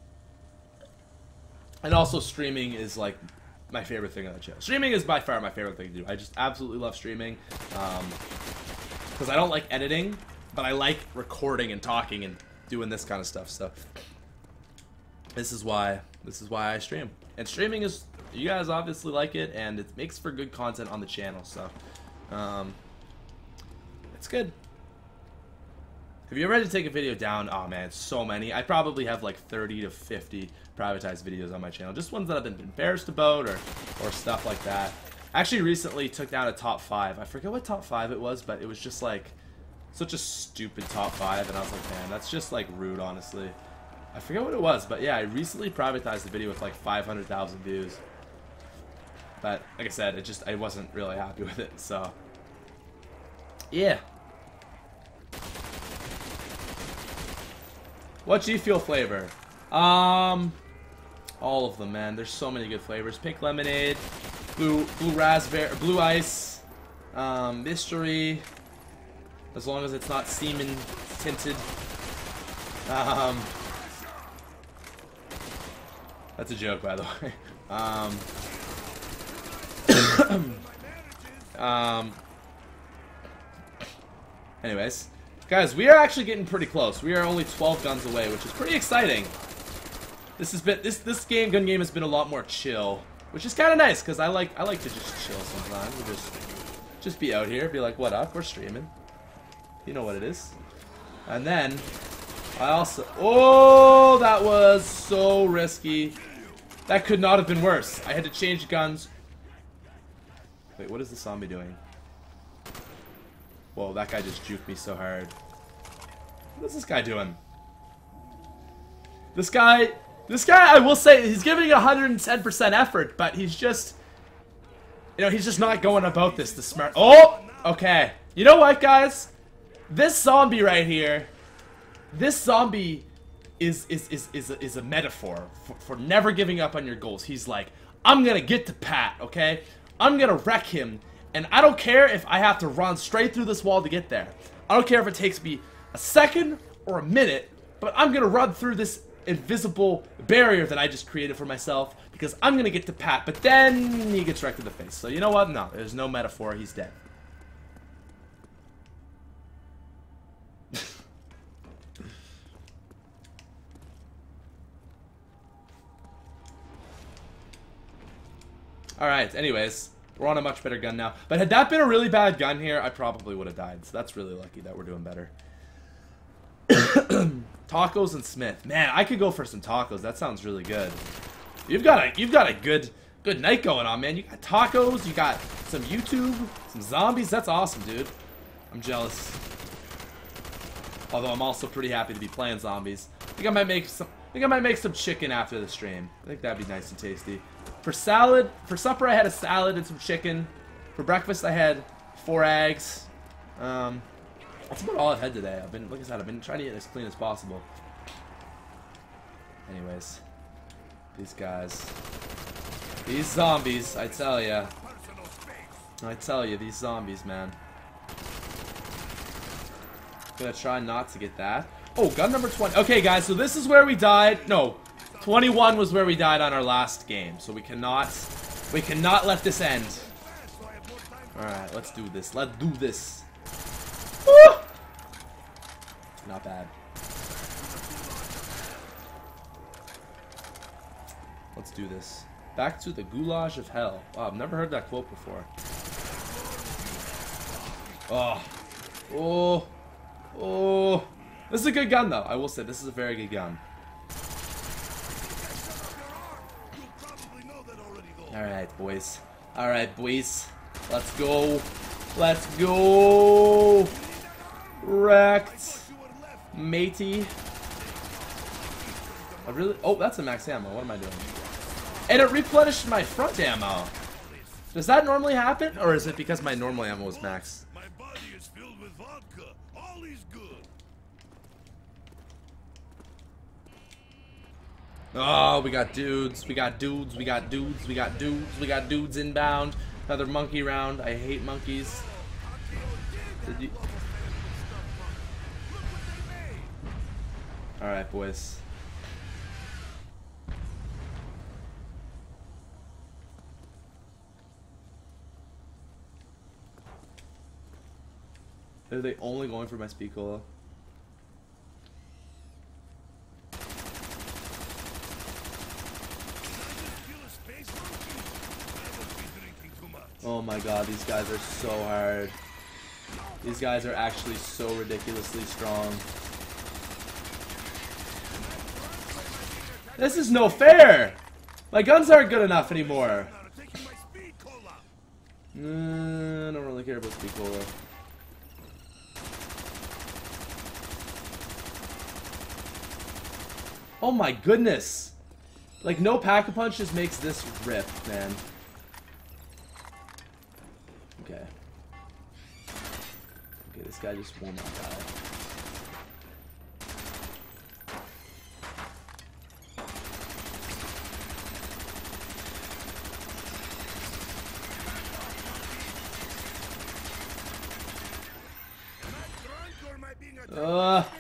[SPEAKER 1] And also, streaming is like my favorite thing on the channel. Streaming is by far my favorite thing to do. I just absolutely love streaming. Um... Because I don't like editing, but I like recording and talking and doing this kind of stuff. So this is why this is why I stream. And streaming is, you guys obviously like it, and it makes for good content on the channel. So um, it's good. Have you ever had to take a video down? Oh man, it's so many. I probably have like thirty to fifty privatized videos on my channel. Just ones that I've been embarrassed about, or or stuff like that. Actually, recently took down a top five. I forget what top five it was, but it was just like such a stupid top five, and I was like, man, that's just like rude, honestly. I forget what it was, but yeah, I recently privatized the video with like five hundred thousand views. But like I said, it just I wasn't really happy with it, so yeah. What G Fuel flavor? Um, all of them, man. There's so many good flavors. Pink lemonade. Blue, blue raspberry, blue ice, um, mystery, as long as it's not semen tinted. Um, that's a joke, by the way. Um, um, anyways, guys, we are actually getting pretty close. We are only twelve guns away, which is pretty exciting. This has been this this game gun game has been a lot more chill. Which is kind of nice, because I like I like to just chill sometimes. And just, just be out here, be like, what up, we're streaming. You know what it is. And then, I also... Oh, that was so risky. That could not have been worse. I had to change guns. Wait, what is the zombie doing? Whoa, that guy just juked me so hard. What is this guy doing? This guy, this guy, I will say, he's giving one hundred ten percent effort, but he's just, you know, he's just not going about this the smart. Oh, okay. You know what, guys? This zombie right here, this zombie is is is is a, is a metaphor for, for never giving up on your goals. He's like, I'm gonna get to Pat, okay? I'm gonna wreck him, and I don't care if I have to run straight through this wall to get there. I don't care if it takes me a second or a minute, but I'm gonna run through this invisible barrier that I just created for myself because I'm gonna get to Pat. But then he gets wrecked in the face. So you know what? No, there's no metaphor. He's dead. Alright, anyways, we're on a much better gun now. But had that been a really bad gun here, I probably would have died. So that's really lucky that we're doing better. Tacos and Smith. Man, I could go for some tacos. That sounds really good. You've got a you've got a good good night going on, man. You got tacos, you got some YouTube, some zombies. That's awesome, dude. I'm jealous. Although I'm also pretty happy to be playing zombies. I think I might make some I think I might make some chicken after the stream. I think that'd be nice and tasty. For salad, for supper I had a salad and some chicken. For breakfast I had four eggs. Um, that's about all I've had today. I've been, like I said, I've been trying to get as clean as possible. Anyways, these guys, these zombies, I tell ya, I tell you, these zombies, man. Gonna try not to get that. Oh, gun number twenty. Okay, guys, so this is where we died. No, twenty-one was where we died on our last game. So we cannot, we cannot let this end. All right, let's do this. Let's do this. Woo! Not bad. Let's do this. Back to the goulash of hell. Wow, I've never heard that quote before. Oh, oh, oh. This is a good gun, though. I will say, this is a very good gun. Alright, boys. Alright, boys. Let's go. Let's go. Wrecked. Matey. I really... Oh, that's a max ammo. What am I doing? And it replenished my front ammo. Does that normally happen? Or is it because my normal ammo was max?
[SPEAKER 3] My body is filled with vodka. All is good.
[SPEAKER 1] Oh, we got dudes, we got dudes, we got dudes, we got dudes, we got dudes inbound. Another monkey round. I hate monkeys. Did you... Alright, boys. Are they only going for my speed cola? Oh my god, these guys are so hard. These guys are actually so ridiculously strong. This is no fair! My guns aren't good enough anymore. Mm, I don't really care about speed cola. Oh my goodness! Like, no pack-a-punch just makes this rip, man. Okay. Okay, this guy just will not die. Uh.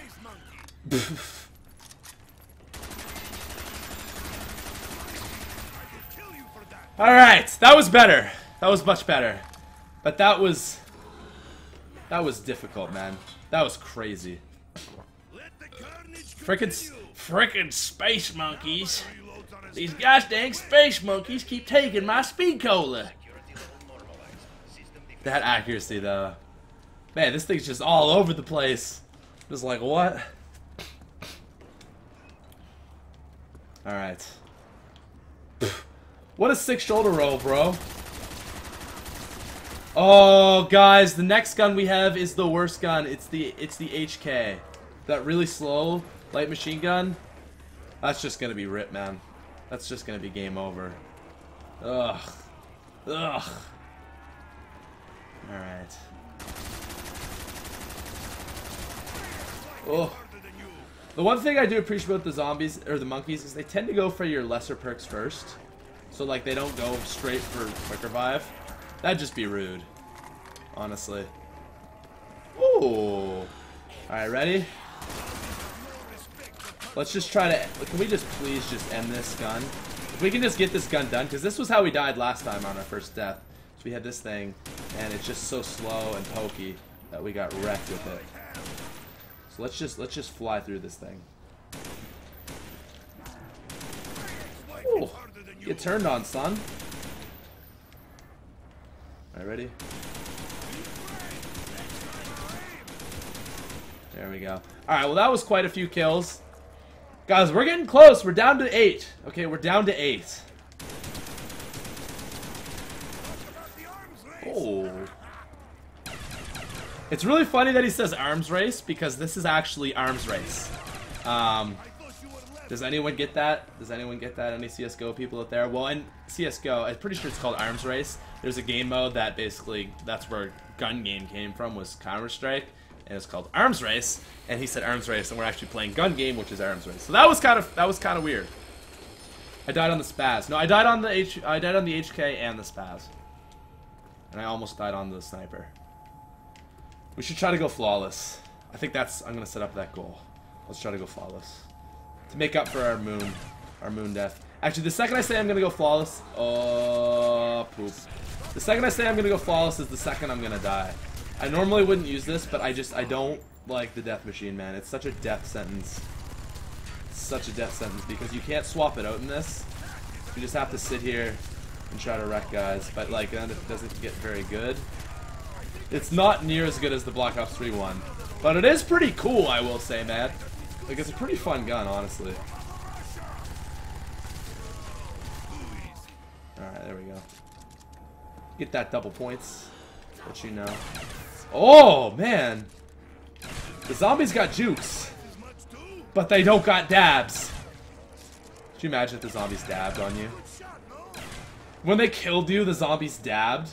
[SPEAKER 1] Alright, that was better. That was much better. But that was... That was difficult, man. That was crazy. Frickin' frickin' space monkeys. These gosh dang space monkeys keep taking my speed cola. That accuracy, though. Man, this thing's just all over the place. Just like, what? Alright. What a sick shoulder roll, bro. Oh, guys, the next gun we have is the worst gun. It's the it's the H K. That really slow light machine gun. That's just gonna be rip, man. That's just gonna be game over. Ugh. Ugh. Alright. Oh. The one thing I do appreciate about the zombies, or the monkeys, is they tend to go for your lesser perks first. So, like, they don't go straight for quick revive. That'd just be rude. Honestly. Ooh. Alright, ready? Let's just try to... Can we just please just end this gun? If we can just get this gun done, because this was how we died last time on our first death. So we had this thing, and it's just so slow and pokey that we got wrecked with it. So let's just let's just fly through this thing. Ooh. Get turned on, son. Alright, ready? There we go. Alright, well that was quite a few kills. Guys, we're getting close. We're down to eight. Okay, we're down to eight. Oh. It's really funny that he says arms race, because this is actually arms race. Um, does anyone get that? Does anyone get that? Any C S G O people out there? Well, in C S G O, I'm pretty sure it's called arms race. There's a game mode that basically, that's where gun game came from, was Counter-Strike. And it's called Arms Race, and he said Arms Race, and we're actually playing Gun Game, which is Arms Race. So that was kind of that was kind of weird. I died on the spaz. No, I died on the H. I died on the H K and the spaz, and I almost died on the sniper. We should try to go flawless. I think that's. I'm gonna set up that goal. Let's try to go flawless to make up for our moon, our moon death. Actually, the second I say I'm gonna go flawless, oh poop. The second I say I'm gonna go flawless is the second I'm gonna die. I normally wouldn't use this, but I just, I don't like the death machine, man. It's such a death sentence. It's such a death sentence because you can't swap it out in this. You just have to sit here and try to wreck guys, but like, then it doesn't get very good. It's not near as good as the Black Ops three one, but it is pretty cool, I will say, man. Like, it's a pretty fun gun, honestly. Alright, there we go. Get that double points. Let you know. Oh, man. The zombies got jukes, but they don't got dabs. Could you imagine if the zombies dabbed on you? When they killed you, the zombies dabbed.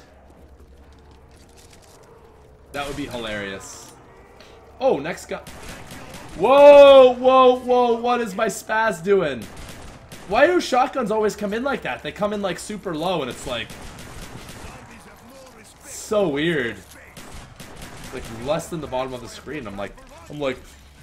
[SPEAKER 1] That would be hilarious. Oh, next guy. Whoa, whoa, whoa. What is my spaz doing? Why do shotguns always come in like that? They come in like super low, and it's like... so weird. Like less than the bottom of the screen. I'm like, I'm like.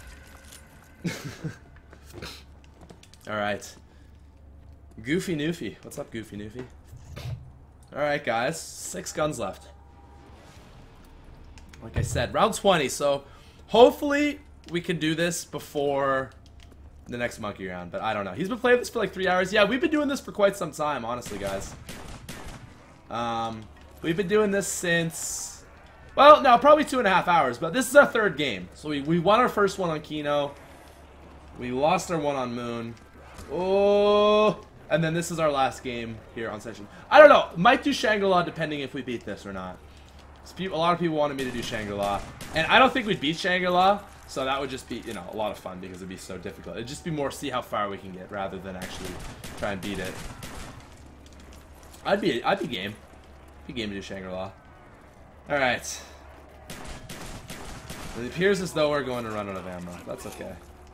[SPEAKER 1] All right. Goofy Noofy, what's up, Goofy Noofy? All right, guys, six guns left. Like I said, round twenty. So hopefully we can do this before the next monkey round. But I don't know. He's been playing this for like three hours. Yeah, we've been doing this for quite some time, honestly, guys. Um. We've been doing this since, well, no, probably two and a half hours, but this is our third game. So we, we won our first one on Kino. We lost our one on Moon. Oh, and then this is our last game here on Session. I don't know, might do Shangri-La depending if we beat this or not. A lot of people wanted me to do Shangri-La, and I don't think we'd beat Shangri-La, so that would just be, you know, a lot of fun because it'd be so difficult. It'd just be more see how far we can get rather than actually try and beat it. I'd be, I'd be game. Be game to do Shangri-La. Alright. It appears as though we're going to run out of ammo. That's okay.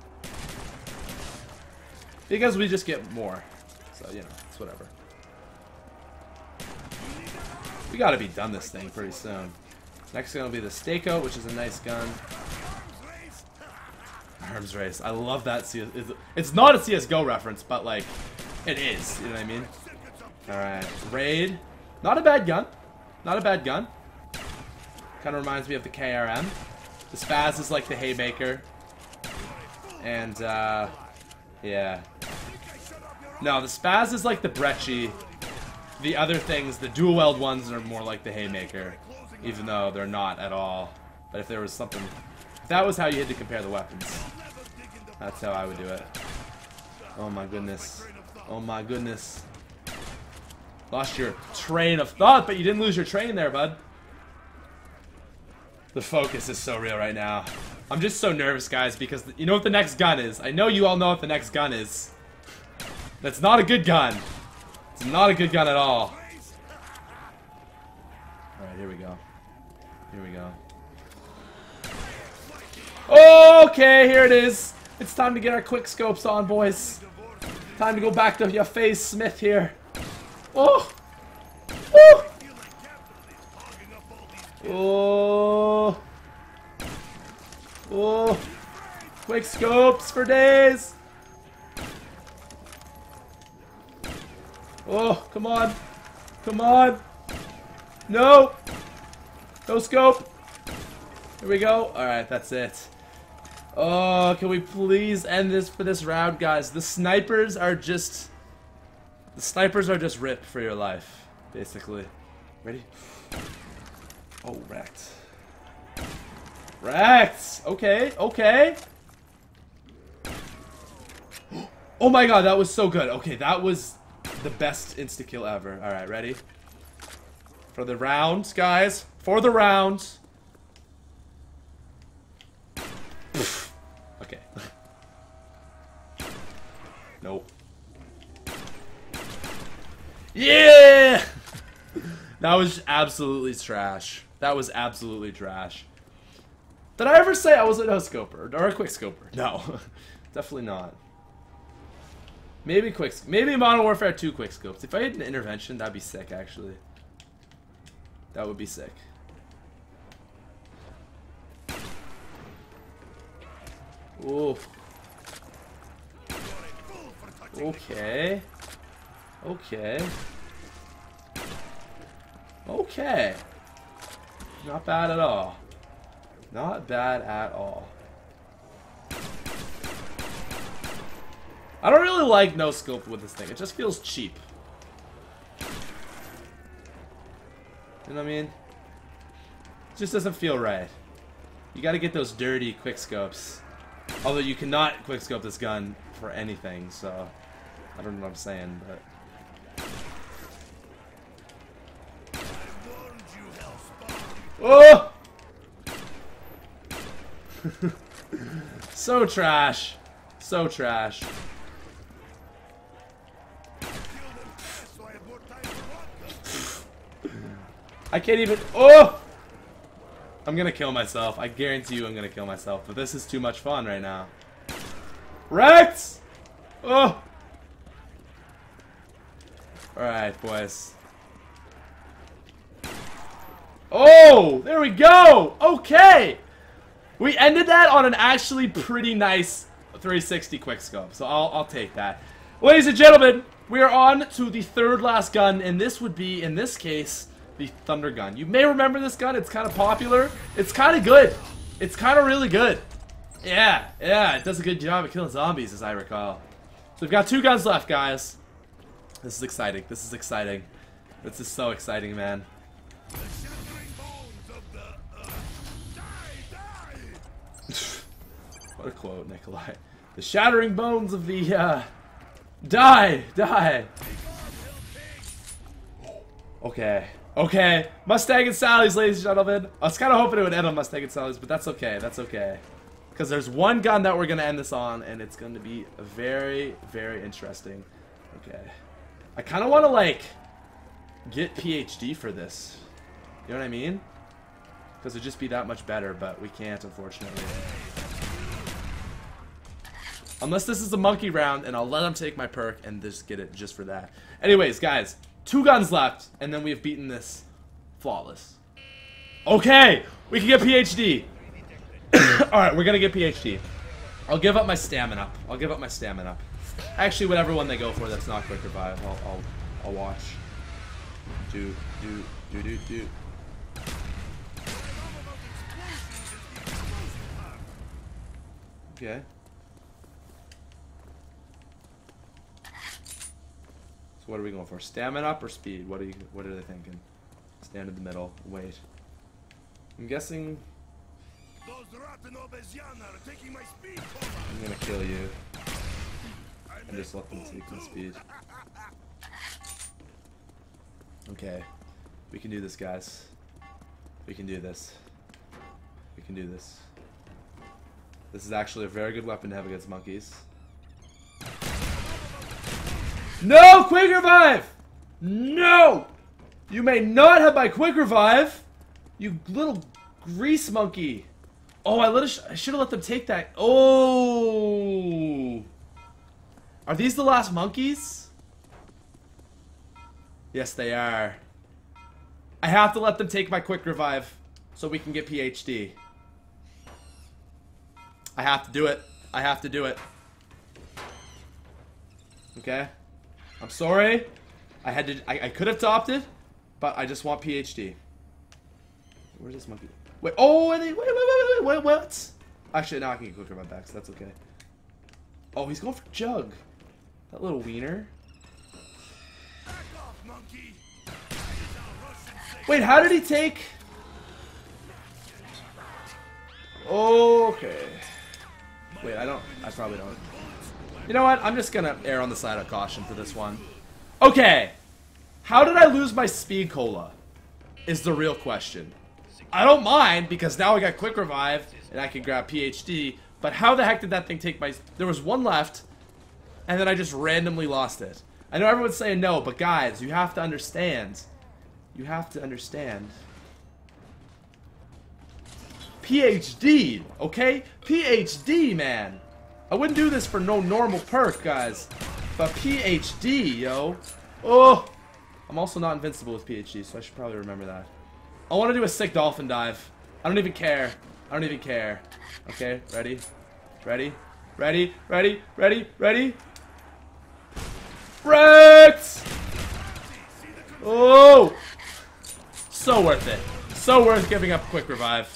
[SPEAKER 1] Because we just get more. So, you know, it's whatever. We gotta be done this thing pretty soon. Next gonna be the Stako, which is a nice gun. Arms Race. I love that. C S it's not a C S G O reference, but like, it is. You know what I mean? Alright. Raid. Not a bad gun. Not a bad gun. Kind of reminds me of the K R M. The Spaz is like the Haymaker. And, uh... yeah. No, the Spaz is like the Brecci. The other things, the dual-weld ones are more like the Haymaker. Even though they're not at all. But if there was something... if that was how you had to compare the weapons. That's how I would do it. Oh my goodness. Oh my goodness. Lost your train of thought, but you didn't lose your train there, bud. The focus is so real right now. I'm just so nervous, guys, because you know what the next gun is. I know you all know what the next gun is. That's not a good gun. It's not a good gun at all. Alright, here we go. Here we go. Okay, here it is. It's time to get our quick scopes on, boys. Time to go back to your face, Smith here. Oh! Oh! Oh! Oh! Quick scopes for days! Oh, come on. Come on. No! No scope! Here we go. Alright, that's it. Oh, can we please end this for this round, guys? The snipers are just... The snipers are just ripped for your life, basically. Ready? Oh, wrecked. Wrecked! Okay, okay. Oh my god, that was so good. Okay, that was the best insta-kill ever. Alright, ready? For the round, guys. For the round. Okay. Nope. Yeah! That was absolutely trash. That was absolutely trash. Did I ever say I was a no-scoper? Or a quick-scoper? No. Definitely not. Maybe quick... Maybe Modern Warfare two quick-scopes. If I had an intervention, that'd be sick, actually. That would be sick. Ooh. Okay. Okay. Okay. Not bad at all. Not bad at all. I don't really like no scope with this thing. It just feels cheap. You know what I mean? It just doesn't feel right. You gotta get those dirty quick scopes. Although you cannot quick scope this gun for anything, so I don't know what I'm saying, but oh! So trash. So trash. I can't even. Oh! I'm gonna kill myself. I guarantee you I'm gonna kill myself. But this is too much fun right now. Wrecked! Oh! Alright, boys. Oh! There we go! Okay! We ended that on an actually pretty nice three sixty quickscope. So I'll, I'll take that. Ladies and gentlemen, we are on to the third last gun. And this would be, in this case, the Thunder Gun. You may remember this gun. It's kind of popular. It's kind of good. It's kind of really good. Yeah, yeah. It does a good job of killing zombies, as I recall. So we've got two guns left, guys. This is exciting. This is exciting. This is so exciting, man. What a quote, Nikolai. The shattering bones of the, uh... Die! Die! Okay. Okay. Mustang and Sally's, ladies and gentlemen. I was kind of hoping it would end on Mustang and Sally's, but that's okay. That's okay. Because there's one gun that we're going to end this on, and it's going to be very, very interesting. Okay. I kind of want to, like, get P H D for this. You know what I mean? Because it'd just be that much better, but we can't, unfortunately. Unless this is a monkey round, and I'll let him take my perk and just get it just for that. Anyways, guys, two guns left, and then we have beaten this flawless. Okay, we can get P H D. Alright, we're gonna get P H D. I'll give up my stamina up. I'll give up my stamina up. Actually, whatever one they go for that's not quick revive, I'll, I'll, I'll watch. Do, do, do, do, do. Okay. So what are we going for? Stamina up or speed? What are you? What are they thinking? Stand in the middle. Wait. I'm guessing. I'm gonna kill you. And just let them take my speed. Okay. We can do this, guys. We can do this. We can do this. This is actually a very good weapon to have against monkeys. No! Quick revive! No! You may not have my quick revive! You little grease monkey! Oh, I, let sh I should have let them take that. Oh! Are these the last monkeys? Yes, they are. I have to let them take my quick revive so we can get P H D. I have to do it. I have to do it. Okay? I'm sorry. I had to. I, I could have topped it, but I just want P H D. Where's this monkey? Wait. Oh, wait, wait, wait, wait, wait, wait, what? Actually, now I can get quicker my back, so that's okay. Oh, he's going for Jug. That little wiener.
[SPEAKER 3] Back off, monkey.
[SPEAKER 1] Wait, how did he take? Okay. Wait, I don't. I probably don't. You know what? I'm just gonna err on the side of caution for this one. Okay. How did I lose my speed cola? Is the real question. I don't mind because now I got quick revive and I can grab P H D. But how the heck did that thing take my? There was one left, and then I just randomly lost it. I know everyone's saying no, but guys, you have to understand. You have to understand. P H D, okay? P H D, man. I wouldn't do this for no normal perk, guys. But P H D, yo. Oh! I'm also not invincible with P H D, so I should probably remember that. I want to do a sick dolphin dive. I don't even care. I don't even care. Okay, ready? Ready? Ready? Ready? Ready? Ready? Wrecked! Oh! So worth it. So worth giving up quick revive.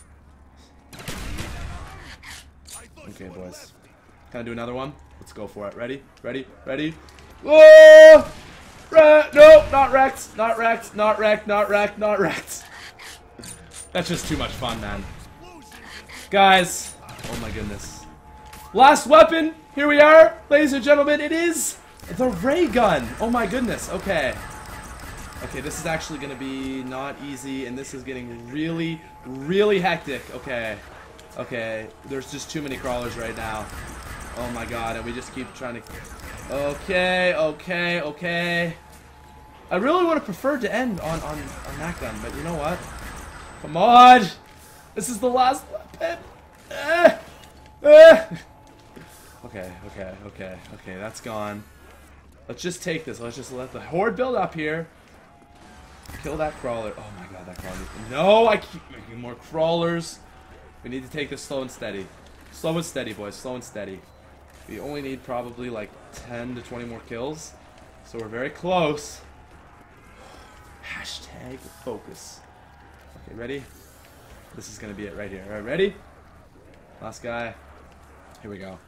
[SPEAKER 1] Okay, boys. Can I do another one? Let's go for it. Ready? Ready? Ready? Oh! Re no, not wrecked. Not wrecked. Not wrecked. Not wrecked. Not wrecked. That's just too much fun, man. Guys. Oh my goodness. Last weapon. Here we are. Ladies and gentlemen, it is the ray gun. Oh my goodness. Okay. Okay, this is actually going to be not easy, and this is getting really, really hectic. Okay. Okay. There's just too many crawlers right now. Oh my god, and we just keep trying to... Okay, okay, okay. I really would have preferred to end on, on, on that gun, but you know what? Come on! This is the last weapon! Eh, eh. Okay, okay, okay, okay, that's gone. Let's just take this. Let's just let the horde build up here. Kill that crawler. Oh my god, that crawler. No, I keep making more crawlers. We need to take this slow and steady. Slow and steady, boys. Slow and steady. We only need probably like ten to twenty more kills. So we're very close. Hashtag focus. Okay, ready? This is going to be it right here. Alright, ready? Last guy. Here we go.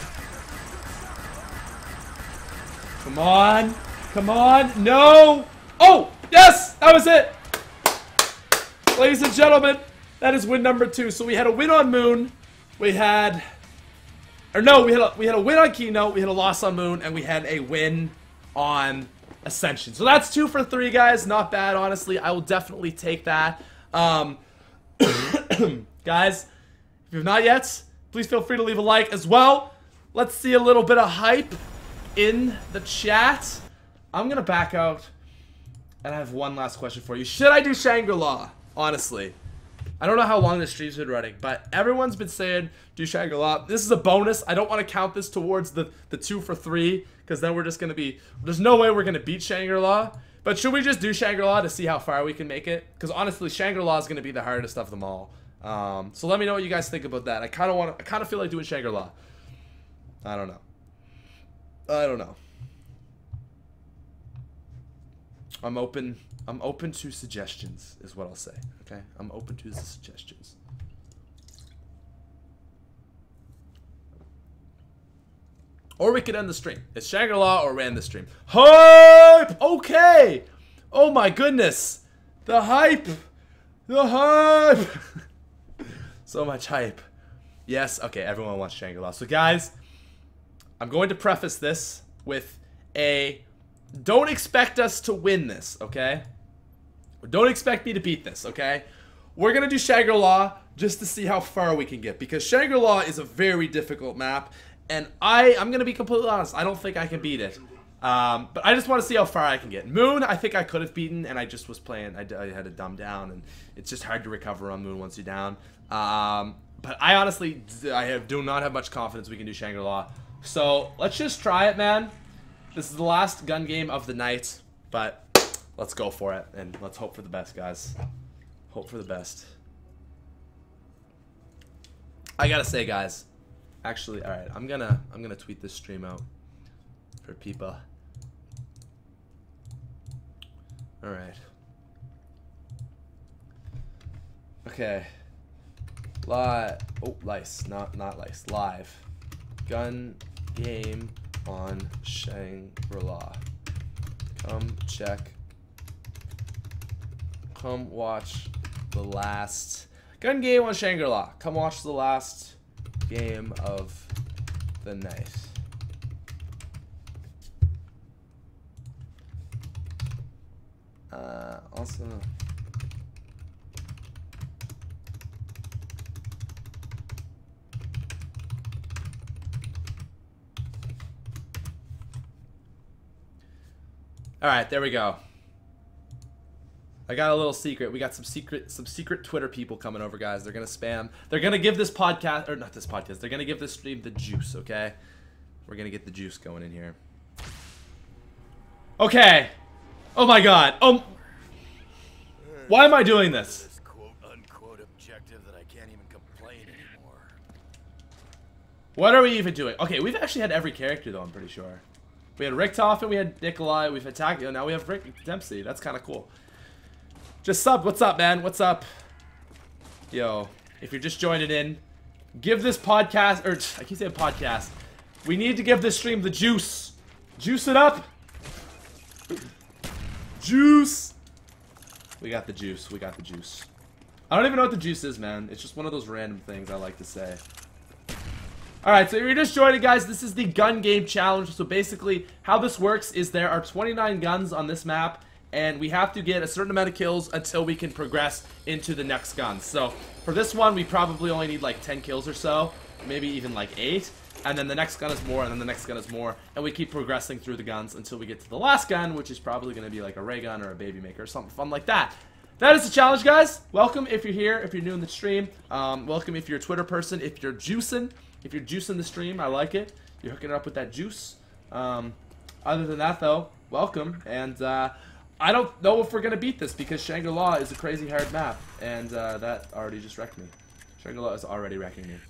[SPEAKER 1] Come on. Come on. No. Oh, yes. That was it. Ladies and gentlemen, that is win number two. So we had a win on Moon. We had... Or no, we had a, we had a win on Keynote, we had a loss on Moon, and we had a win on Ascension. So that's two for three, guys. Not bad, honestly. I will definitely take that. Um, guys, if you've not yet, please feel free to leave a like as well. Let's see a little bit of hype in the chat. I'm going to back out, and I have one last question for you. Should I do Shangri-La? Honestly. I don't know how long this stream's been running, but everyone's been saying do Shangri-La. This is a bonus. I don't want to count this towards the, the two for three, because then we're just going to be... There's no way we're going to beat Shangri-La. But should we just do Shangri-La to see how far we can make it? Because honestly, Shangri-La is going to be the hardest of them all. Um, so let me know what you guys think about that. I kind of want to... I kind of feel like doing Shangri-La. I don't know. I don't know. I'm open... I'm open to suggestions, is what I'll say, okay? I'm open to the suggestions. Or we could end the stream. It's Shangri-La or we end the stream. Hype! Okay! Oh my goodness! The hype! The hype! So much hype. Yes, okay, everyone wants Shangri-La. So guys, I'm going to preface this with a don't expect us to win this, okay? Don't expect me to beat this, okay? We're gonna do Shangri-La just to see how far we can get, because Shangri-La is a very difficult map, and I, I'm gonna be completely honest, I don't think I can beat it. Um, but I just want to see how far I can get. Moon, I think I could have beaten, and I just was playing, I, I had to dumb down, and it's just hard to recover on Moon once you're down. Um, but I honestly, I have, do not have much confidence we can do Shangri-La. So, let's just try it, man. This is the last gun game of the night, but let's go for it, and let's hope for the best, guys. Hope for the best. I gotta say, guys, actually, alright, I'm gonna, I'm gonna tweet this stream out for people. Alright. Okay. Live. Oh, lice. Not, not lice. Live. Gun game on Shangri-La. Come check. Come watch the last gun game on Shangri-La. Come watch the last game of the night. Uh, also, all right, there we go. I got a little secret. We got some secret, some secret Twitter people coming over, guys. They're gonna spam. They're gonna give this podcast, or not this podcast. They're gonna give this stream the juice. Okay, we're gonna get the juice going in here. Okay. Oh my God. Oh. Why am I doing this?
[SPEAKER 3] This quote-unquote objective that I can't even complain anymore.
[SPEAKER 1] What are we even doing? Okay, we've actually had every character though, I'm pretty sure. We had Richtofen, we had Nikolai, we've had Takio, now we have Rick Dempsey. That's kind of cool. Just sub, what's up, man? What's up? Yo, if you're just joining in, give this podcast, or I keep saying podcast. We need to give this stream the juice. Juice it up. Juice. We got the juice. We got the juice. I don't even know what the juice is, man. It's just one of those random things I like to say. Alright, so if you're just joining, guys, this is the gun game challenge. So basically, how this works is there are twenty-nine guns on this map, and we have to get a certain amount of kills until we can progress into the next gun. So for this one, we probably only need like ten kills or so, maybe even like eight. And then the next gun is more, and then the next gun is more, and we keep progressing through the guns until we get to the last gun, which is probably going to be like a ray gun or a baby maker or something fun like that. That is the challenge, guys. Welcome if you're here, if you're new in the stream. Um, welcome if you're a Twitter person, if you're juicing. If you're juicing the stream, I like it. You're hooking it up with that juice. Um, other than that, though, welcome. And uh, I don't know if we're going to beat this because Shangri-La is a crazy hard map, and uh, that already just wrecked me. Shangri-La is already wrecking me.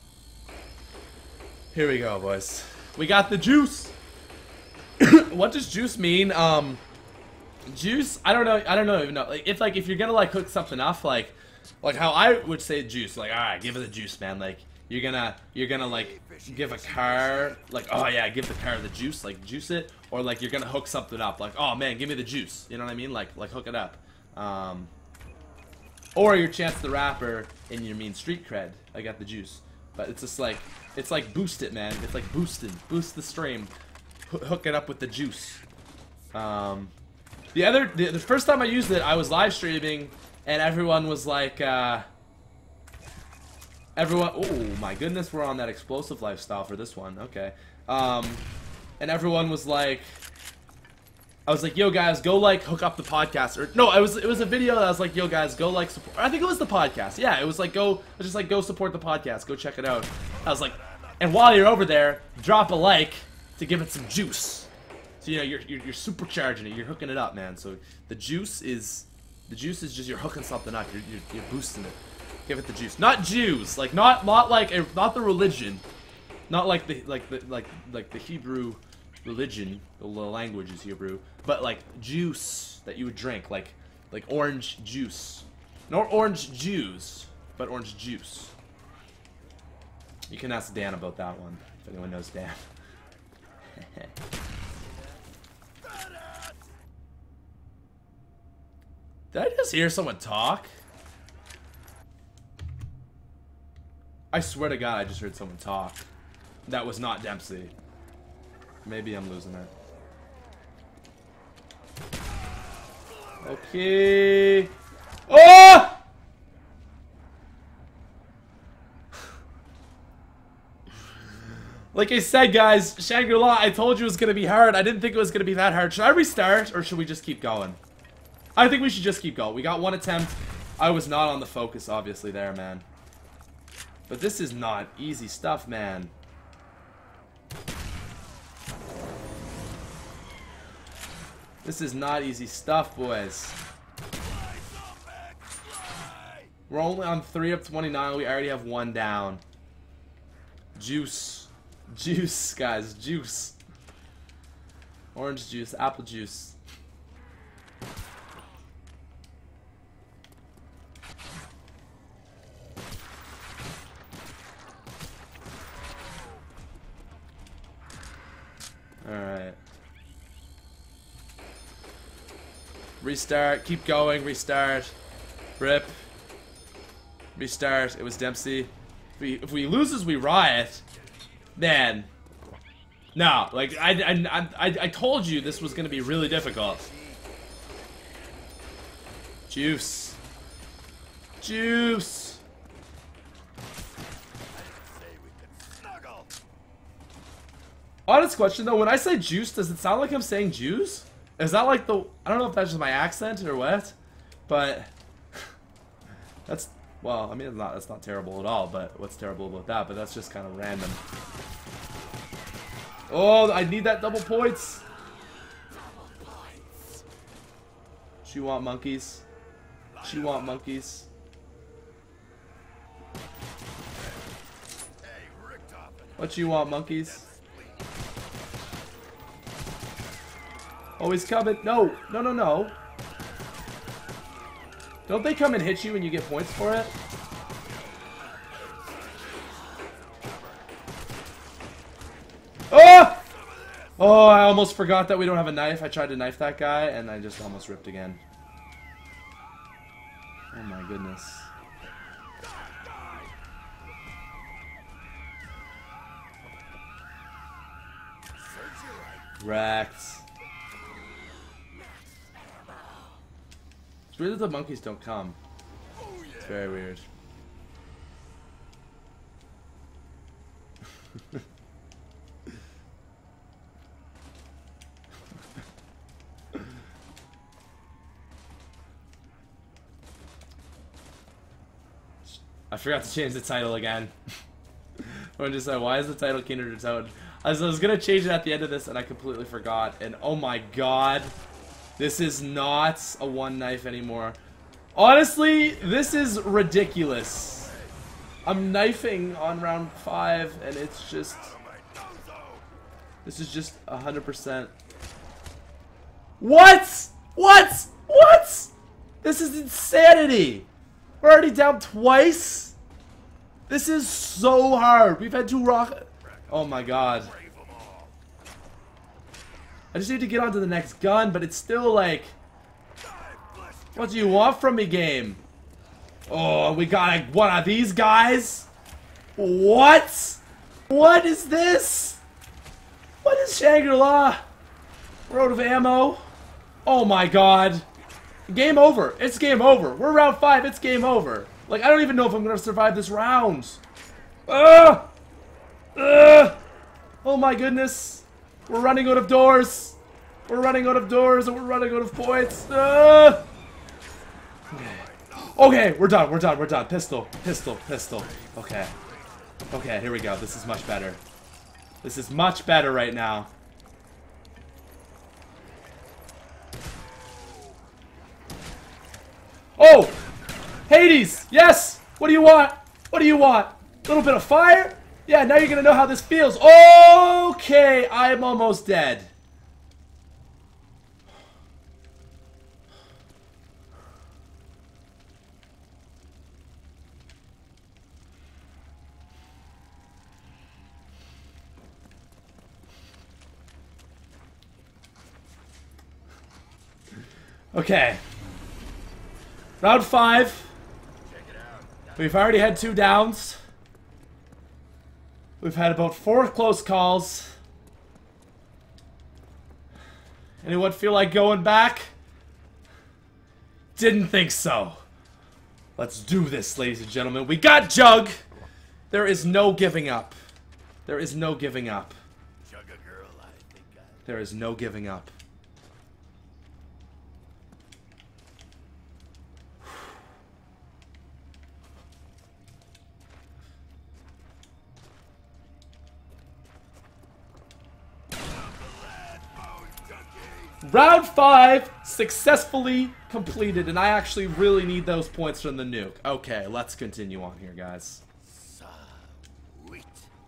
[SPEAKER 1] Here we go, boys. We got the juice. What does juice mean? Um, juice? I don't know. I don't know even know. Like, if like if you're gonna like hook something up, like like how I would say juice. Like, all right, give it the juice, man. Like you're gonna you're gonna like give a car like oh yeah, give the car the juice, like juice it, or like you're gonna hook something up, like oh man, give me the juice. You know what I mean? Like like hook it up. Um, or your Chance the Rapper in your mean street cred. I got the juice. But it's just like, it's like boost it, man. It's like boosted. Boost the stream. H hook it up with the juice. Um, the other, the, the first time I used it, I was live streaming, and everyone was like, uh, everyone, oh my goodness, we're on that explosive lifestyle for this one. Okay. Um, and everyone was like, I was like, yo guys, go like hook up the podcast, or no, it was it was a video that I was like, yo guys, go like support. I think it was the podcast. Yeah, it was like go, it was just like go support the podcast, go check it out. I was like, and while you're over there, drop a like to give it some juice. So you know you're you're, you're supercharging it, you're hooking it up, man. So the juice is the juice is just you're hooking something up, you're you're, you're boosting it. Give it the juice, not Jews, like not not like a, not the religion, not like the like the like like the Hebrew religion, the language is Hebrew, but like juice that you would drink, like like orange juice, not orange juice, but orange juice. You can ask Dan about that one if anyone knows Dan. Did I just hear someone talk? I swear to God, I just heard someone talk. That was not Dempsey. Maybe I'm losing it. Okay. Oh! Like I said, guys, Shangri-La, I told you it was going to be hard. I didn't think it was going to be that hard. Should I restart, or should we just keep going? I think we should just keep going. We got one attempt. I was not on the focus, obviously, there, man. But this is not easy stuff, man. This is not easy stuff, boys. We're only on three of twenty-nine. We already have one down. Juice. Juice, guys. Juice. Orange juice. Apple juice. Alright. Restart. Keep going. Restart. Rip. Restart. It was Dempsey. If we, if we loses, we riot. Man. No. Like, I, I, I, I told you this was going to be really difficult. Juice. Juice. Honest question, though. When I say juice, does it sound like I'm saying juice? Is that like the... I don't know if that's just my accent or what. But... That's... Well, I mean, it's not, that's not terrible at all, but what's terrible about that? But that's just kind of random. Oh, I need that double points. She want monkeys. She want monkeys. What you want, monkeys? Oh, he's coming. No, no, no, no. Don't they come and hit you and you get points for it? Oh! Oh, I almost forgot that we don't have a knife. I tried to knife that guy and I just almost ripped again. Oh my goodness. Wrecked. It's weird that the monkeys don't come. It's very weird. I forgot to change the title again. I just said, why is the title Kinder to Toad? I was, I was gonna change it at the end of this and I completely forgot. And oh my god. This is not a one knife anymore. Honestly, this is ridiculous. I'm knifing on round five and it's just... This is just one hundred percent. What? What? What? This is insanity. We're already down twice. This is so hard. We've had two rock... Oh my god. I just need to get onto the next gun, but it's still like... What do you want from me, game? Oh, we got like, one of these guys? What? What is this? What is Shangri-La? Road of ammo? Oh my god. Game over. It's game over. We're round five. It's game over. Like, I don't even know if I'm going to survive this round. Ugh! Ugh! Oh my goodness. We're running out of doors. We're running out of doors and we're running out of points. Ugh! Okay. Okay, we're done. We're done. We're done. Pistol. Pistol. Pistol. Okay. Okay, here we go. This is much better. This is much better right now. Oh! Hades! Yes! What do you want? What do you want? A little bit of fire? Yeah, now you're gonna know how this feels. Okay, I'm almost dead. Okay. Round five. We've already had two downs. We've had about four close calls. Anyone feel like going back? Didn't think so. Let's do this, ladies and gentlemen. We got Jug. There is no giving up. There is no giving up.
[SPEAKER 3] Chugga girl, I think I...
[SPEAKER 1] There is no giving up. Round five successfully completed, and I actually really need those points from the nuke. Okay, let's continue on here, guys.
[SPEAKER 3] Sweet.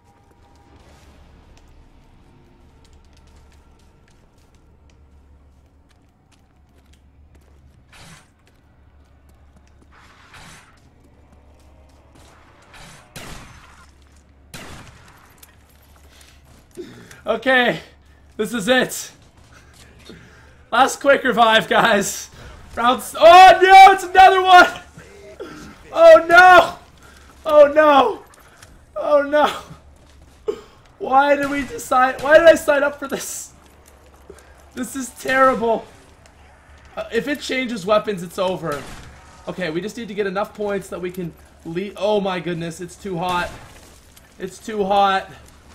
[SPEAKER 1] Okay, this is it. Last quick revive, guys. Round. Oh no, it's another one. Oh no. Oh no. Oh no. Why did we decide? Why did I sign up for this? This is terrible. Uh, if it changes weapons, it's over. Okay, we just need to get enough points that we can leave. Oh my goodness, it's too hot. It's too hot.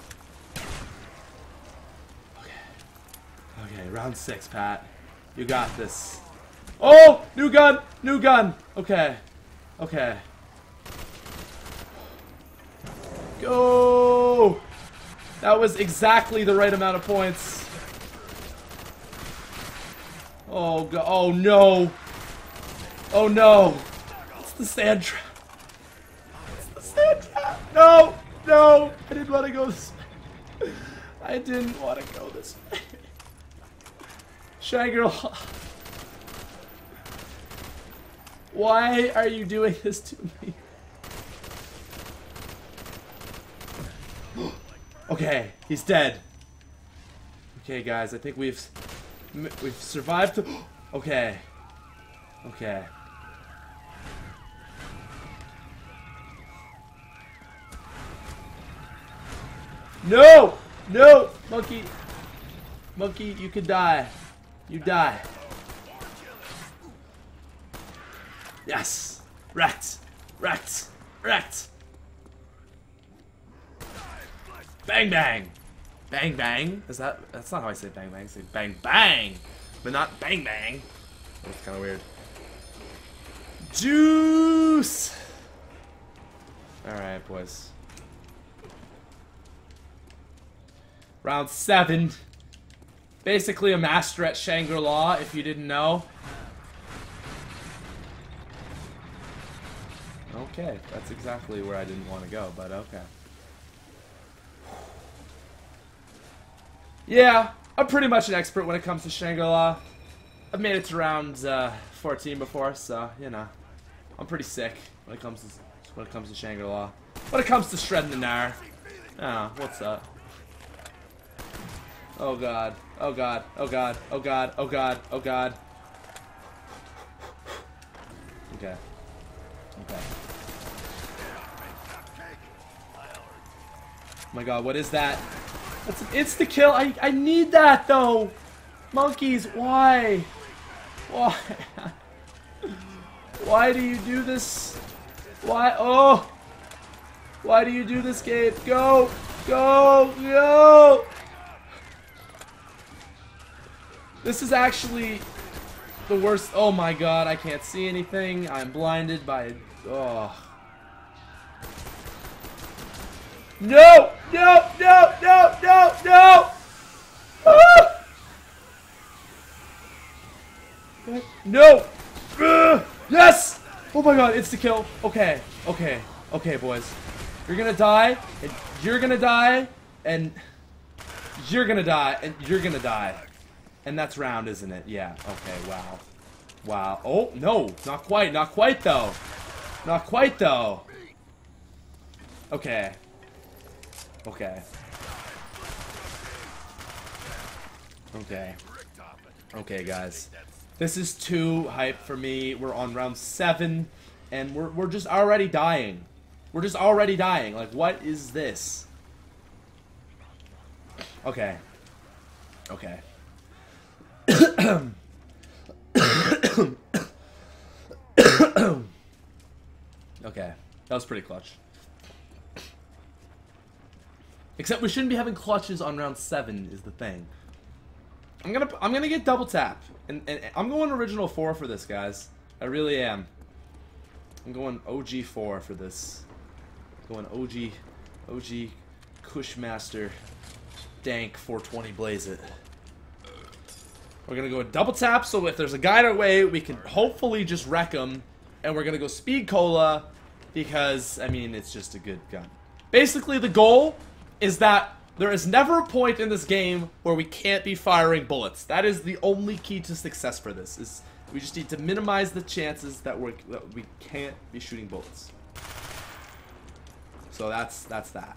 [SPEAKER 1] Okay, round six, Pat. You got this. Oh! New gun! New gun! Okay. Okay. Go! That was exactly the right amount of points. Oh, go oh no! Oh no! It's the sand trap! It's the sand trap! No! No! I didn't want to go this way. I didn't want to go this way. Shangri-La. Why are you doing this to me? Okay, he's dead. Okay, guys, I think we've we've survived. Okay. Okay. No! No! Monkey! Monkey, you could die. You die. Yes! Wrecked! Wrecked! Wrecked! Bang bang! Bang bang? Is that... That's not how I say bang bang. I say bang bang! But not bang bang. That's kind of weird. Juice! Alright, boys. Round seven. Basically a master at Shangri-La, if you didn't know. Okay, that's exactly where I didn't want to go, but okay. Yeah, I'm pretty much an expert when it comes to Shangri-La. I've made it to round uh, fourteen before, so, you know. I'm pretty sick when it comes to, when it comes to Shangri-La. When it comes to shredding the Gnar. Ah, what's up? Oh god. Oh god. Oh god. Oh god. Oh god. Oh god. Okay. Okay. Oh my god, what is that? That's an insta-kill. I, I need that though. Monkeys, why? Why? Why do you do this? Why? Oh! Why do you do this, game? Go! Go! Go! This is actually the worst. Oh my god, I can't see anything. I'm blinded by. Oh. No! No! No! No! No! No! Ah! No! Ugh! Yes! Oh my god, it's the kill. Okay. Okay. Okay, boys. You're gonna die, and you're gonna die, and you're gonna die, and you're gonna die. And that's round, isn't it? Yeah. Okay, wow. Wow. Oh, no. Not quite. Not quite, though. Not quite, though. Okay. Okay. Okay. Okay, guys. This is too hype for me. We're on round seven, and we're, we're just already dying. We're just already dying. Like, what is this? Okay. Okay. Okay, that was pretty clutch. Except we shouldn't be having clutches on round seven is the thing. I'm gonna I'm gonna get double tap, and, and I'm going original four for this, guys. I really am. I'm going O G four for this. Going O G O G Cushmaster Dank four twenty Blaze it. We're gonna go double tap, so if there's a guy in our way, we can hopefully just wreck him. And we're gonna go Speed Cola because I mean it's just a good gun. Basically, the goal is that there is never a point in this game where we can't be firing bullets. That is the only key to success for this. Is we just need to minimize the chances that we're that we can't be shooting bullets. So that's that's that.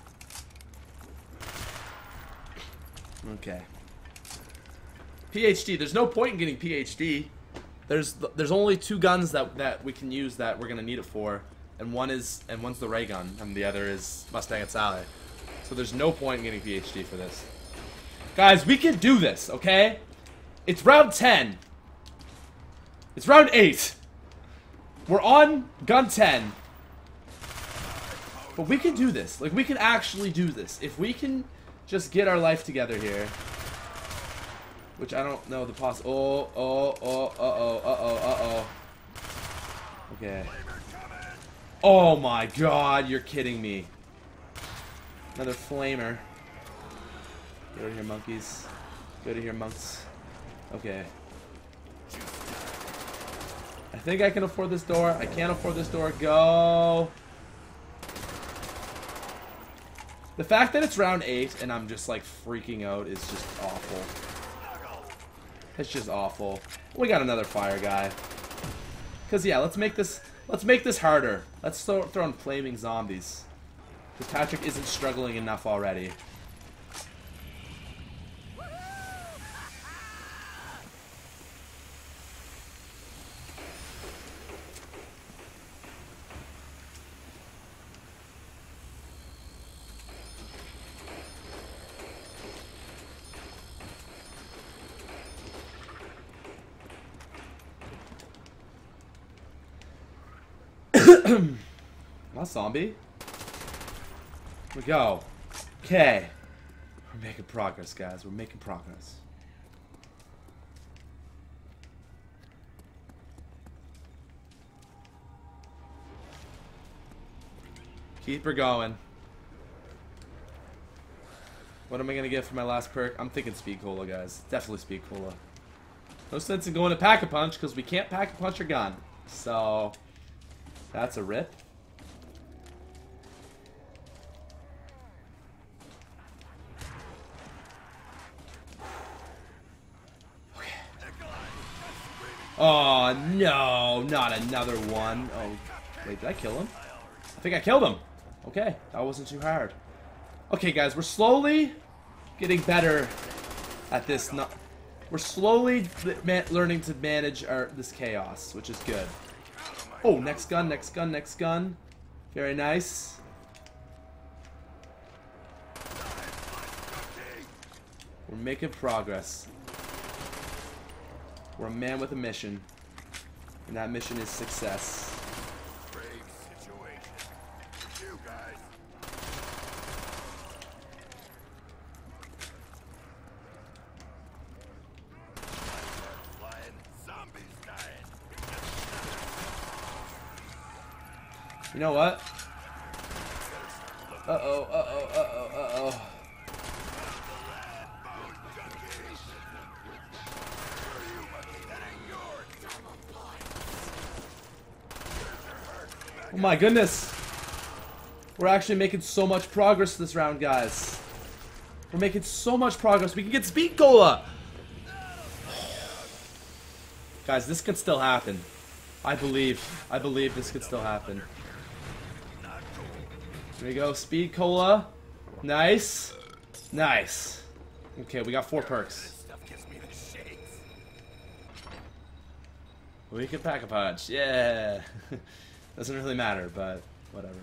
[SPEAKER 1] Okay. P H D. There's no point in getting P H D. There's there's only two guns that that we can use that we're gonna need it for, and one is and one's the ray gun, and the other is Mustang and Sally. So there's no point in getting P H D for this. Guys, we can do this, okay? It's round ten. It's round eight. We're on gun ten. But we can do this. Like, we can actually do this. If we can just get our life together here. Which I don't know the poss- Oh, oh, oh, uh-oh, uh-oh, uh-oh. Okay. Oh my god, you're kidding me. Another flamer. Get out of here, monkeys. Get out of here, monks. Okay. I think I can afford this door. I can't afford this door. Go. The fact that it's round eight and I'm just like freaking out is just awful. It's just awful. We got another fire guy. Cause yeah, let's make this let's make this harder. Let's throw, throw in flaming zombies. Because Patrick isn't struggling enough already. Not zombie. Here we go. Okay. We're making progress, guys. We're making progress. Keep her going. What am I gonna get for my last perk? I'm thinking Speed Cola, guys. Definitely Speed Cola. No sense in going to Pack-a-Punch because we can't Pack-a-Punch your gun. So that's a rip. Oh, no, not another one. Oh, wait, did I kill him? I think I killed him. Okay, that wasn't too hard. Okay, guys, we're slowly getting better at this. No we're slowly learning to manage our this chaos, which is good. Oh, next gun, next gun, next gun. Very nice. We're making progress. We're a man with a mission, and that mission is success.
[SPEAKER 3] Brave situation. You guys. Flying zombies dying.
[SPEAKER 1] You know what? Uh-oh, uh-oh, uh-oh, uh-oh. Oh my goodness. We're actually making so much progress this round, guys. We're making so much progress. We can get Speed Cola. Guys, this could still happen. I believe. I believe this could still happen. Here we go. Speed Cola. Nice. Nice. Okay, we got four perks. We can Pack-a-Punch. Yeah. Doesn't really matter, but whatever.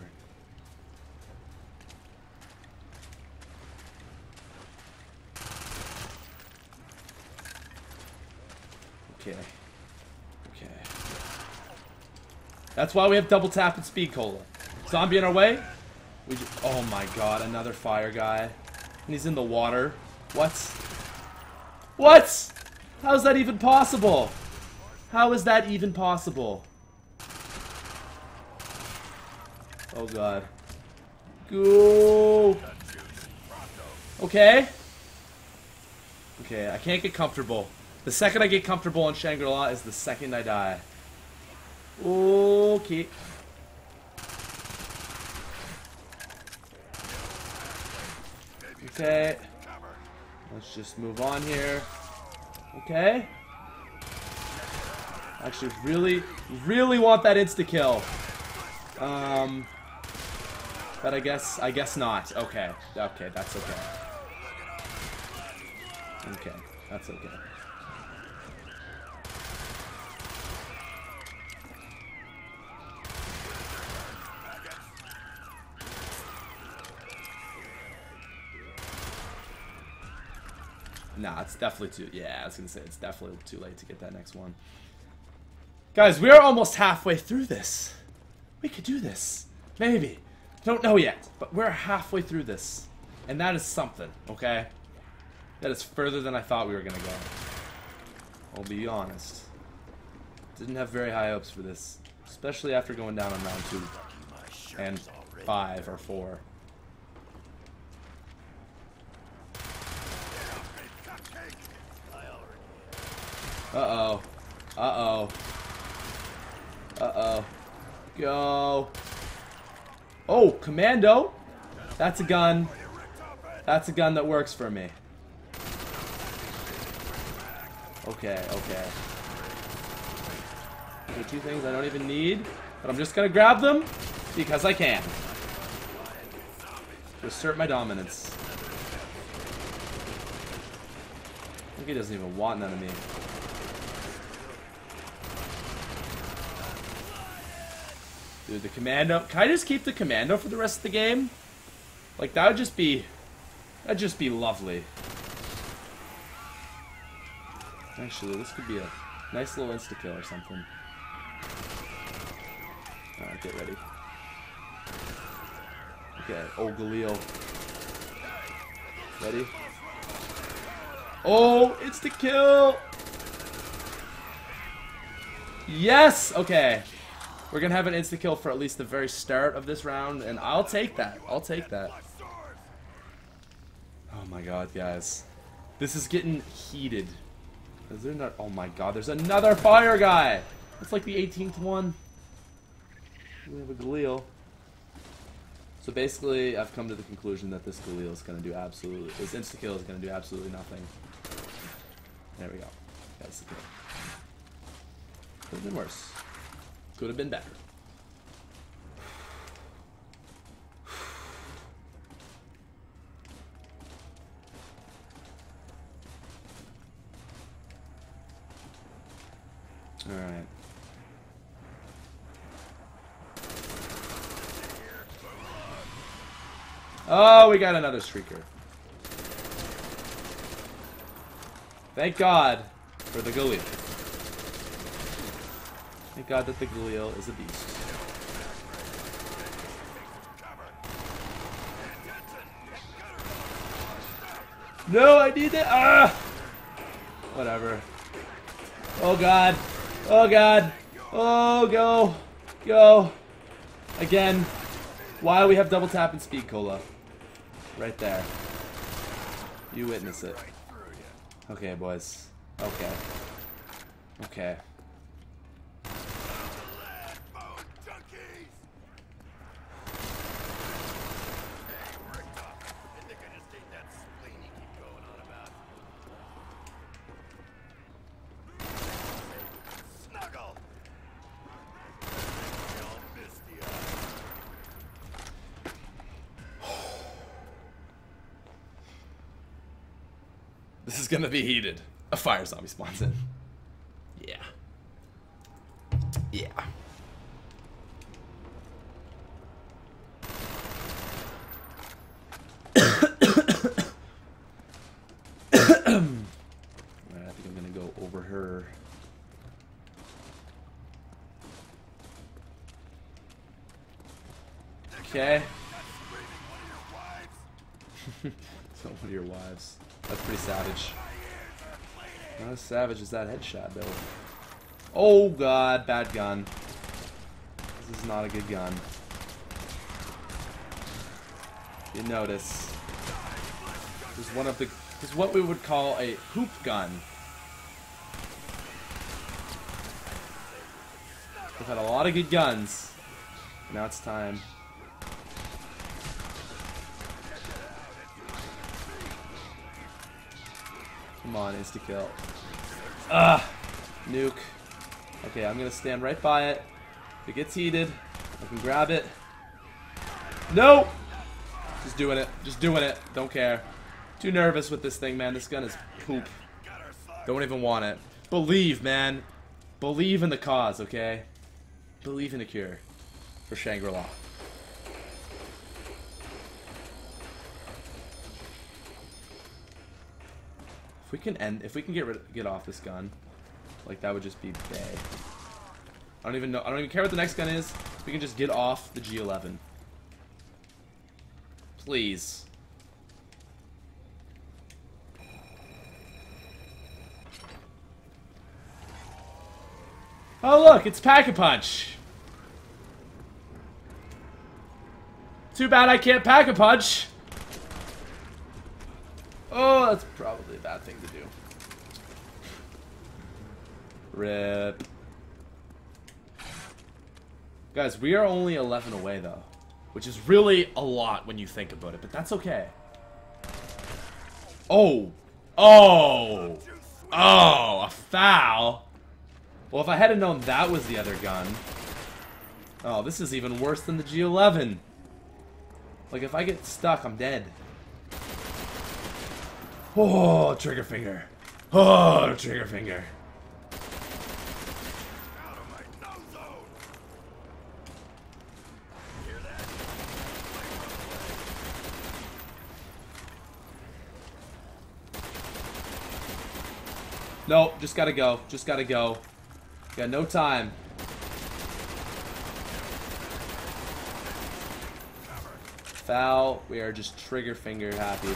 [SPEAKER 1] Okay. Okay. That's why we have double tap and speed cola. Zombie in our way. We just, oh my god, another fire guy. And he's in the water. What? What? How is that even possible? How is that even possible? Oh god. Go. Okay. Okay, I can't get comfortable. The second I get comfortable on Shangri-La is the second I die. Okay. Okay. Let's just move on here. Okay. Actually, really, really want that insta-kill. Um, but I guess, I guess not. Okay. Okay, that's okay. Okay, that's okay. Nah, it's definitely too... Yeah, I was gonna say, it's definitely too late to get that next one. Guys, we are almost halfway through this. We could do this. Maybe. Don't know yet, but we're halfway through this. And that is something, okay? That is further than I thought we were gonna go. I'll be honest. Didn't have very high hopes for this. Especially after going down on round two. And five or four. Uh-oh. Uh-oh. Uh-oh. Go. Oh, commando. That's a gun. That's a gun that works for me. Okay, okay. Okay, two things I don't even need, but I'm just gonna grab them because I can. To assert my dominance. I think he doesn't even want none of me. Dude, the commando. Can I just keep the commando for the rest of the game? Like, that would just be... That'd just be lovely. Actually, this could be a nice little insta-kill or something. Alright, get ready. Okay, oh, Galil. Ready? Oh, insta-kill! Yes! Okay. We're gonna have an insta-kill for at least the very start of this round, and I'll take that. I'll take that. Oh my god, guys. This is getting heated. Is there not? Oh my god, there's another fire guy! It's like the eighteenth one. We have a Galil. So basically, I've come to the conclusion that this Galil is gonna do absolutely... This insta-kill is gonna do absolutely nothing. There we go. That's the kill. Could have been worse. Could have been better. Alright. Oh, we got another streaker. Thank God for the Galil. Thank God that the Galil is a beast. No, I need it. Ah! Whatever. Oh God. Oh God. Oh, go. Go. Again. Why do we have double tap and speed cola? Right there. You witness it. Okay, boys. Okay. Okay. This is gonna be heated. A fire zombie spawns in. Yeah. Yeah. I think I'm gonna go over her. Okay. So one of your wives. That's pretty savage. Not as savage as that headshot, though. Oh god, bad gun. This is not a good gun. You notice. This is one of the. This is what we would call a hoop gun. We've had a lot of good guns. Now it's time. Come on, insta-kill. Ah! Nuke. Okay, I'm gonna stand right by it. If it gets heated, I can grab it. No! Just doing it. Just doing it. Don't care. Too nervous with this thing, man. This gun is poop. Don't even want it. Believe, man. Believe in the cause, okay? Believe in a cure for Shangri-La. If we can end, if we can get rid, get off this gun, like that would just be bae. I don't even know. I don't even care what the next gun is. If we can just get off the G eleven, please. Oh look, it's Pack-a-Punch. Too bad I can't Pack-a-Punch. Oh, that's probably a bad thing to do. Rip. Guys, we are only eleven away though, which is really a lot when you think about it, but that's okay. Oh. Oh. Oh, a foul. Well, if I had known that was the other gun. Oh, this is even worse than the G eleven. Like, if I get stuck, I'm dead. Oh, trigger finger. Oh, trigger finger.
[SPEAKER 3] Out of my no zone. Hear that?
[SPEAKER 1] No, just gotta go. Just gotta go. Got no time. Foul. We are just trigger finger happy.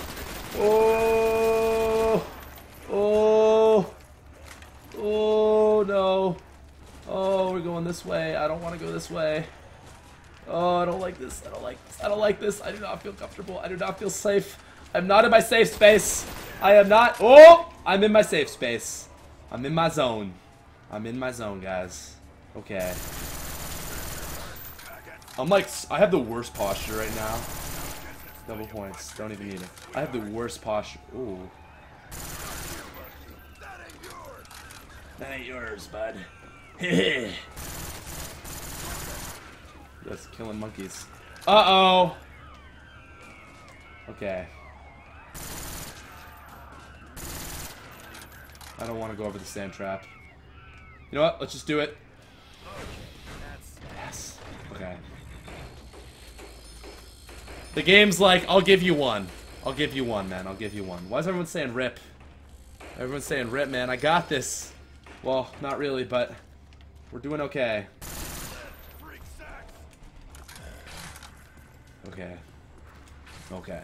[SPEAKER 1] Oh. Oh. Oh no. Oh, we're going this way. I don't want to go this way. Oh, I don't like this. I don't like this. I don't like this. I do not feel comfortable. I do not feel safe. I'm not in my safe space. I am not. Oh, I'm in my safe space. I'm in my zone. I'm in my zone, guys. Okay. I'm like, I have the worst posture right now. Double points. Don't even need it. I have the worst posture. Ooh. That ain't yours, bud. Heh. That's killing monkeys. Uh-oh. Okay. I don't want to go over the sand trap. You know what? Let's just do it. Yes. Okay. The game's like, I'll give you one. I'll give you one, man. I'll give you one. Why is everyone saying rip? Everyone's saying rip, man. I got this. Well, not really, but we're doing okay. Okay. Okay.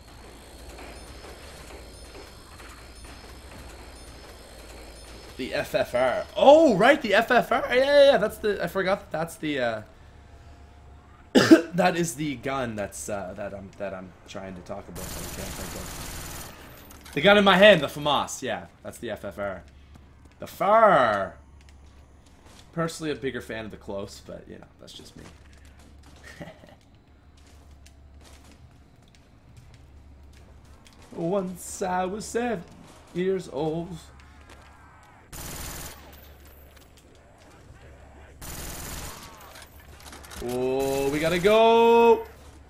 [SPEAKER 1] The F F R. Oh, right, the F F R. Yeah, yeah, yeah. That's the. I forgot that that's the. Uh, that is the gun that's uh, that I'm that I'm trying to talk about. That I can't think of. The gun in my hand, the FAMAS. Yeah, that's the F F R. The F A R. Personally, a bigger fan of the close, but you know, that's just me. Once I was seven years old. Oh, we gotta go.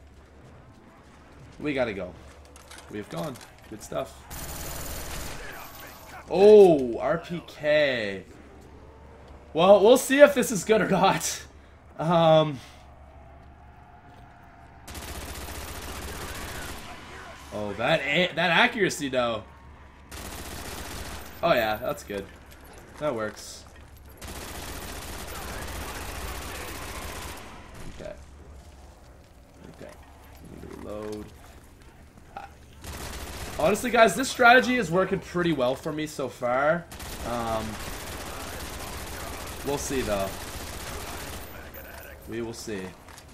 [SPEAKER 1] We gotta go. We have gone. Good stuff. Oh, R P K. Well, we'll see if this is good or not. Um. Oh, that that accuracy though. Oh yeah, that's good. That works. Okay. Honestly, guys, this strategy is working pretty well for me so far. Um, we'll see, though. We will see.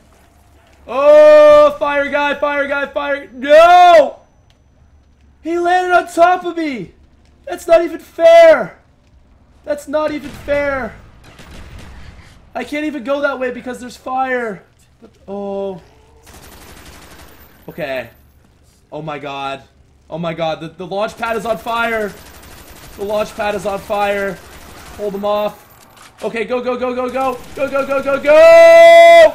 [SPEAKER 1] Oh, fire guy, fire guy, fire. No! He landed on top of me. That's not even fair. That's not even fair. I can't even go that way because there's fire. Oh. Okay. Oh my god. Oh my god. The, the launch pad is on fire. The launch pad is on fire. Hold them off. Okay, go, go, go, go, go. Go, go, go, go, go!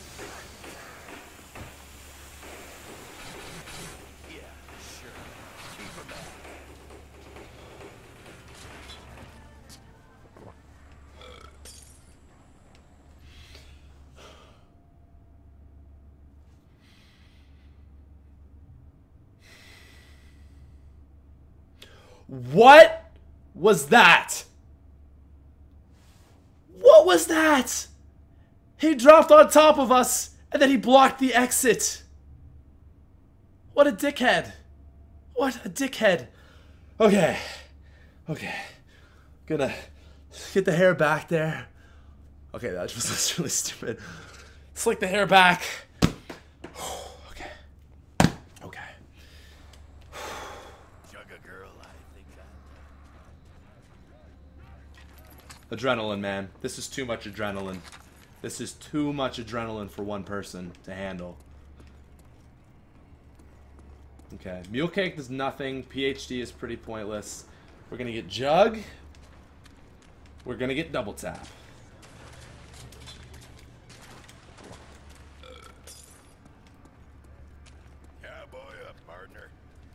[SPEAKER 1] What was that? What was that? He dropped on top of us, and then he blocked the exit. What a dickhead. What a dickhead. Okay. Okay. Gonna get the hair back there. Okay, that was that's really stupid. Slick the hair back. Okay. Okay. Adrenaline, man. This is too much adrenaline. This is too much adrenaline for one person to handle. Okay. Mule Cake does nothing. P H D is pretty pointless. We're gonna get Jug. We're gonna get Double Tap.
[SPEAKER 3] Cowboy up, partner.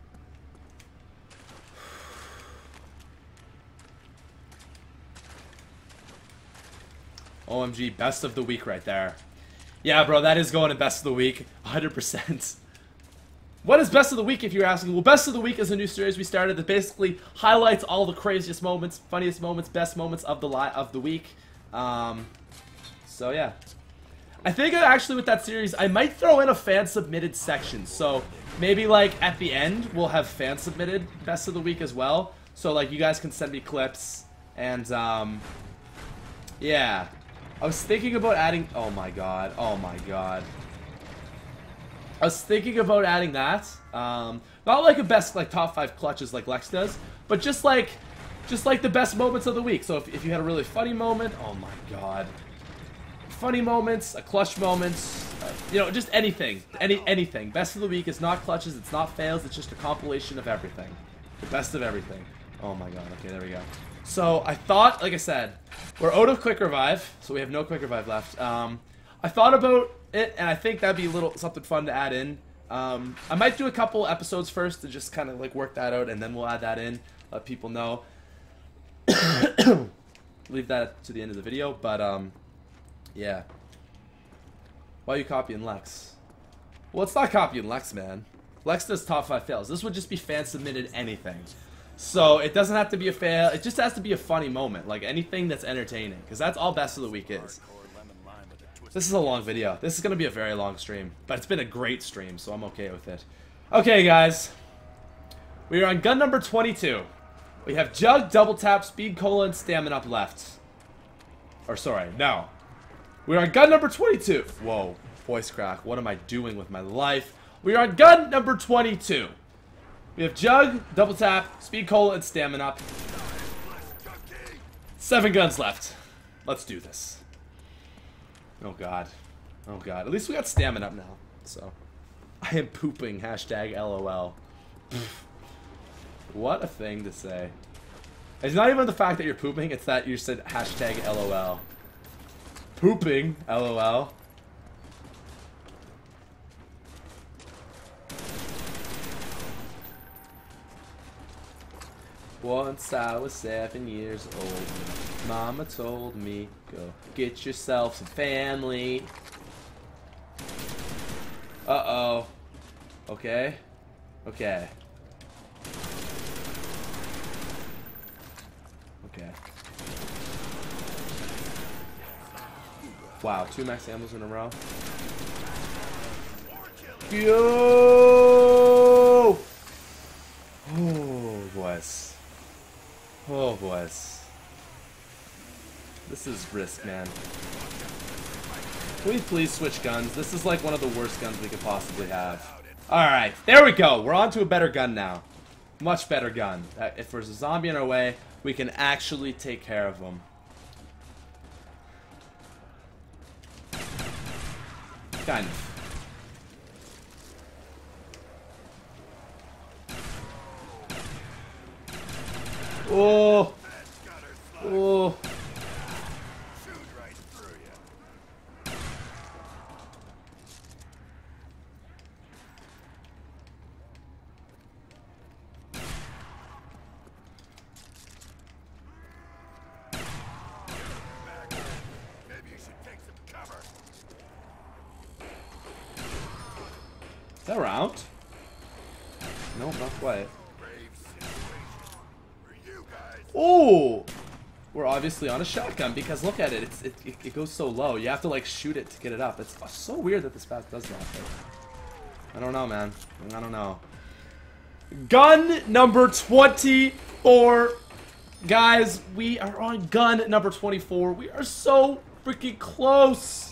[SPEAKER 1] O M G, best of the week right there. Yeah, bro, that is going to best of the week. one hundred percent. What is best of the week, if you're asking? Well, best of the week is a new series we started that basically highlights all the craziest moments, funniest moments, best moments of the li of the week. Um, so, yeah. I think actually with that series, I might throw in a fan-submitted section. So, maybe, like, at the end, we'll have fan-submitted best of the week as well. So, like, you guys can send me clips. And, um, yeah. I was thinking about adding... Oh my god. Oh my god. I was thinking about adding that. Um, not like a best, like, top five clutches like Lex does. But just like... Just like the best moments of the week. So if, if you had a really funny moment... Oh my god. Funny moments, a clutch moment. Uh, you know, just anything. Any Anything. Best of the week is not clutches. It's not fails. It's just a compilation of everything. The best of everything. Oh my god. Okay, there we go. So, I thought, like I said, we're out of Quick Revive, so we have no Quick Revive left. Um, I thought about it, and I think that'd be a little something fun to add in. Um, I might do a couple episodes first to just kind of like work that out, and then we'll add that in, let people know. Leave that to the end of the video, but, um, yeah. Why are you copying Lex? Well, it's not copying Lex, man. Lex does top five fails. This would just be fan-submitted anything. So, it doesn't have to be a fail. It just has to be a funny moment. Like, anything that's entertaining. Because that's all best of the week is. This is a long video. This is going to be a very long stream. But it's been a great stream, so I'm okay with it. Okay, guys. We are on gun number twenty-two. We have Jug, Double Tap, Speed Cola, and Stamina up left. Or, sorry, no. We are on gun number twenty-two. Whoa. Voice crack. What am I doing with my life? We are on gun number twenty-two. We have Jug, Double Tap, Speed Cola, and Stamina up. Seven guns left. Let's do this. Oh god. Oh god. At least we got Stamina up now. So. I am pooping. Hashtag LOL. What a thing to say. It's not even the fact that you're pooping, it's that you said hashtag LOL. Pooping. LOL. Once I was seven years old, Mama told me, go get yourself some family. Uh-oh. Okay. Okay. Okay. Wow, two max ammos in a row. Yo! boys. Oh, boys. This is risk, man. Can we please switch guns? This is like one of the worst guns we could possibly have. Alright, there we go. We're on to a better gun now. Much better gun. Uh, if there's a zombie in our way, we can actually take care of them. Kind of. Oh. Oh. Is that round? No, not quite. Oh! We're obviously on a shotgun because look at it. It's, it, it, it goes so low. You have to like shoot it to get it up. It's so weird that this path does that. But I don't know, man. I don't know. Gun number twenty-four. Guys, we are on gun number twenty-four. We are so freaking close.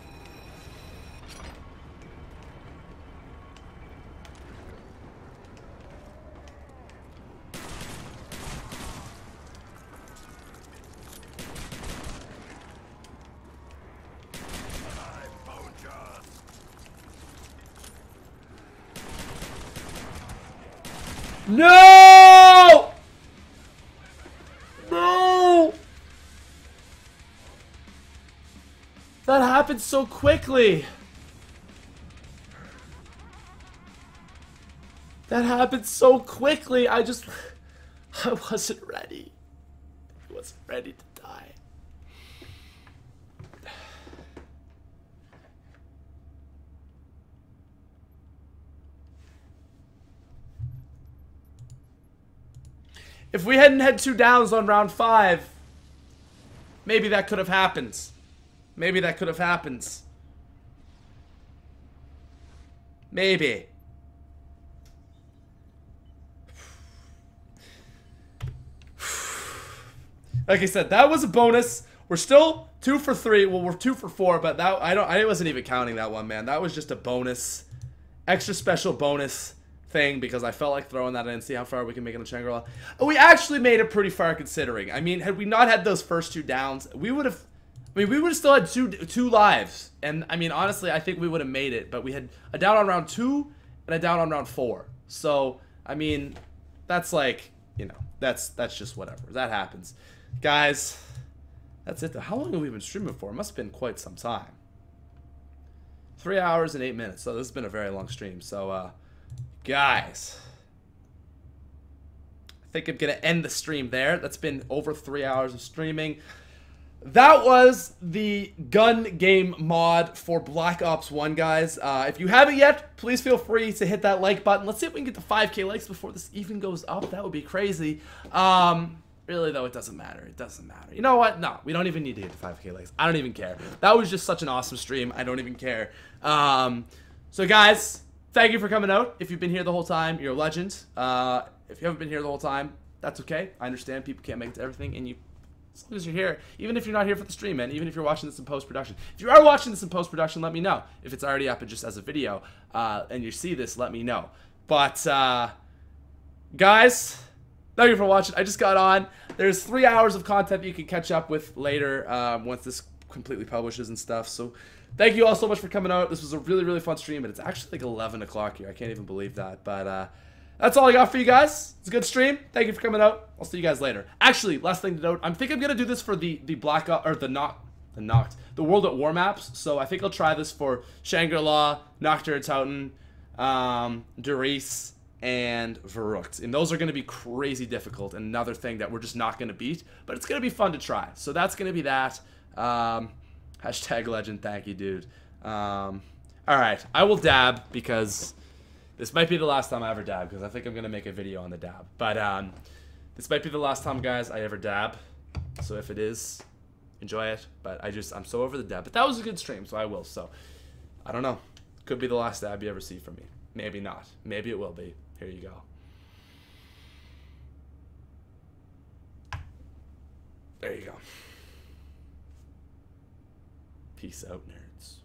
[SPEAKER 1] No! No! That happened so quickly. That happened so quickly. I just... I wasn't ready. I wasn't ready to die. If we hadn't had two downs on round five, maybe that could have happened. Maybe that could have happened. Maybe. Like I said, that was a bonus. We're still two for three. Well, we're two for four, but that I don't. I wasn't even counting that one, man. That was just a bonus, extra special bonus thing because I felt like throwing that in and see how far we can make it in Shangri-La. We actually made it pretty far considering. I mean, had we not had those first two downs, we would have. I mean, we would have still had two two lives, and I mean, honestly, I think we would have made it. But we had a down on round two and a down on round four. So I mean, that's like, you know, that's that's just whatever. That happens, guys. That's it. How long have we been streaming for? It must have been quite some time. Three hours and eight minutes. So this has been a very long stream. So, uh, guys, I think I'm gonna end the stream there. That's been over three hours of streaming. That was the gun game mod for Black Ops one, guys. Uh, if you haven't yet, please feel free to hit that like button. Let's see if we can get to five K likes before this even goes up. That would be crazy. Um, really, though, it doesn't matter. It doesn't matter. You know what? No, we don't even need to hit the five K likes. I don't even care. That was just such an awesome stream. I don't even care. Um, so, guys, thank you for coming out. If you've been here the whole time, you're a legend. Uh, if you haven't been here the whole time, that's okay. I understand people can't make it to everything, and you... As long as you're here, even if you're not here for the stream, man, even if you're watching this in post-production. If you are watching this in post-production, let me know. If it's already up and just as a video, uh, and you see this, let me know. But, uh, guys, thank you for watching. I just got on. There's three hours of content you can catch up with later um, once this completely publishes and stuff. So, thank you all so much for coming out. This was a really, really fun stream, and it's actually like eleven o'clock here. I can't even believe that. But, uh... that's all I got for you guys. It's a good stream. Thank you for coming out. I'll see you guys later. Actually, last thing to note, I think I'm gonna do this for the the Black Ops or the knock the knocked the World at War maps. So I think I'll try this for Shangri-La, Nacht der Toten, um, Der Riese, and Verrückt. And those are gonna be crazy difficult. And another thing that we're just not gonna beat, but it's gonna be fun to try. So that's gonna be that. Um, hashtag legend. Thank you, dude. Um, all right, I will dab because this might be the last time I ever dab, because I think I'm going to make a video on the dab. But um, this might be the last time, guys, I ever dab. So if it is, enjoy it. But I just, I'm so over the dab. But that was a good stream, so I will. So, I don't know. Could be the last dab you ever see from me. Maybe not. Maybe it will be. Here you go. There you go. Peace out, nerds.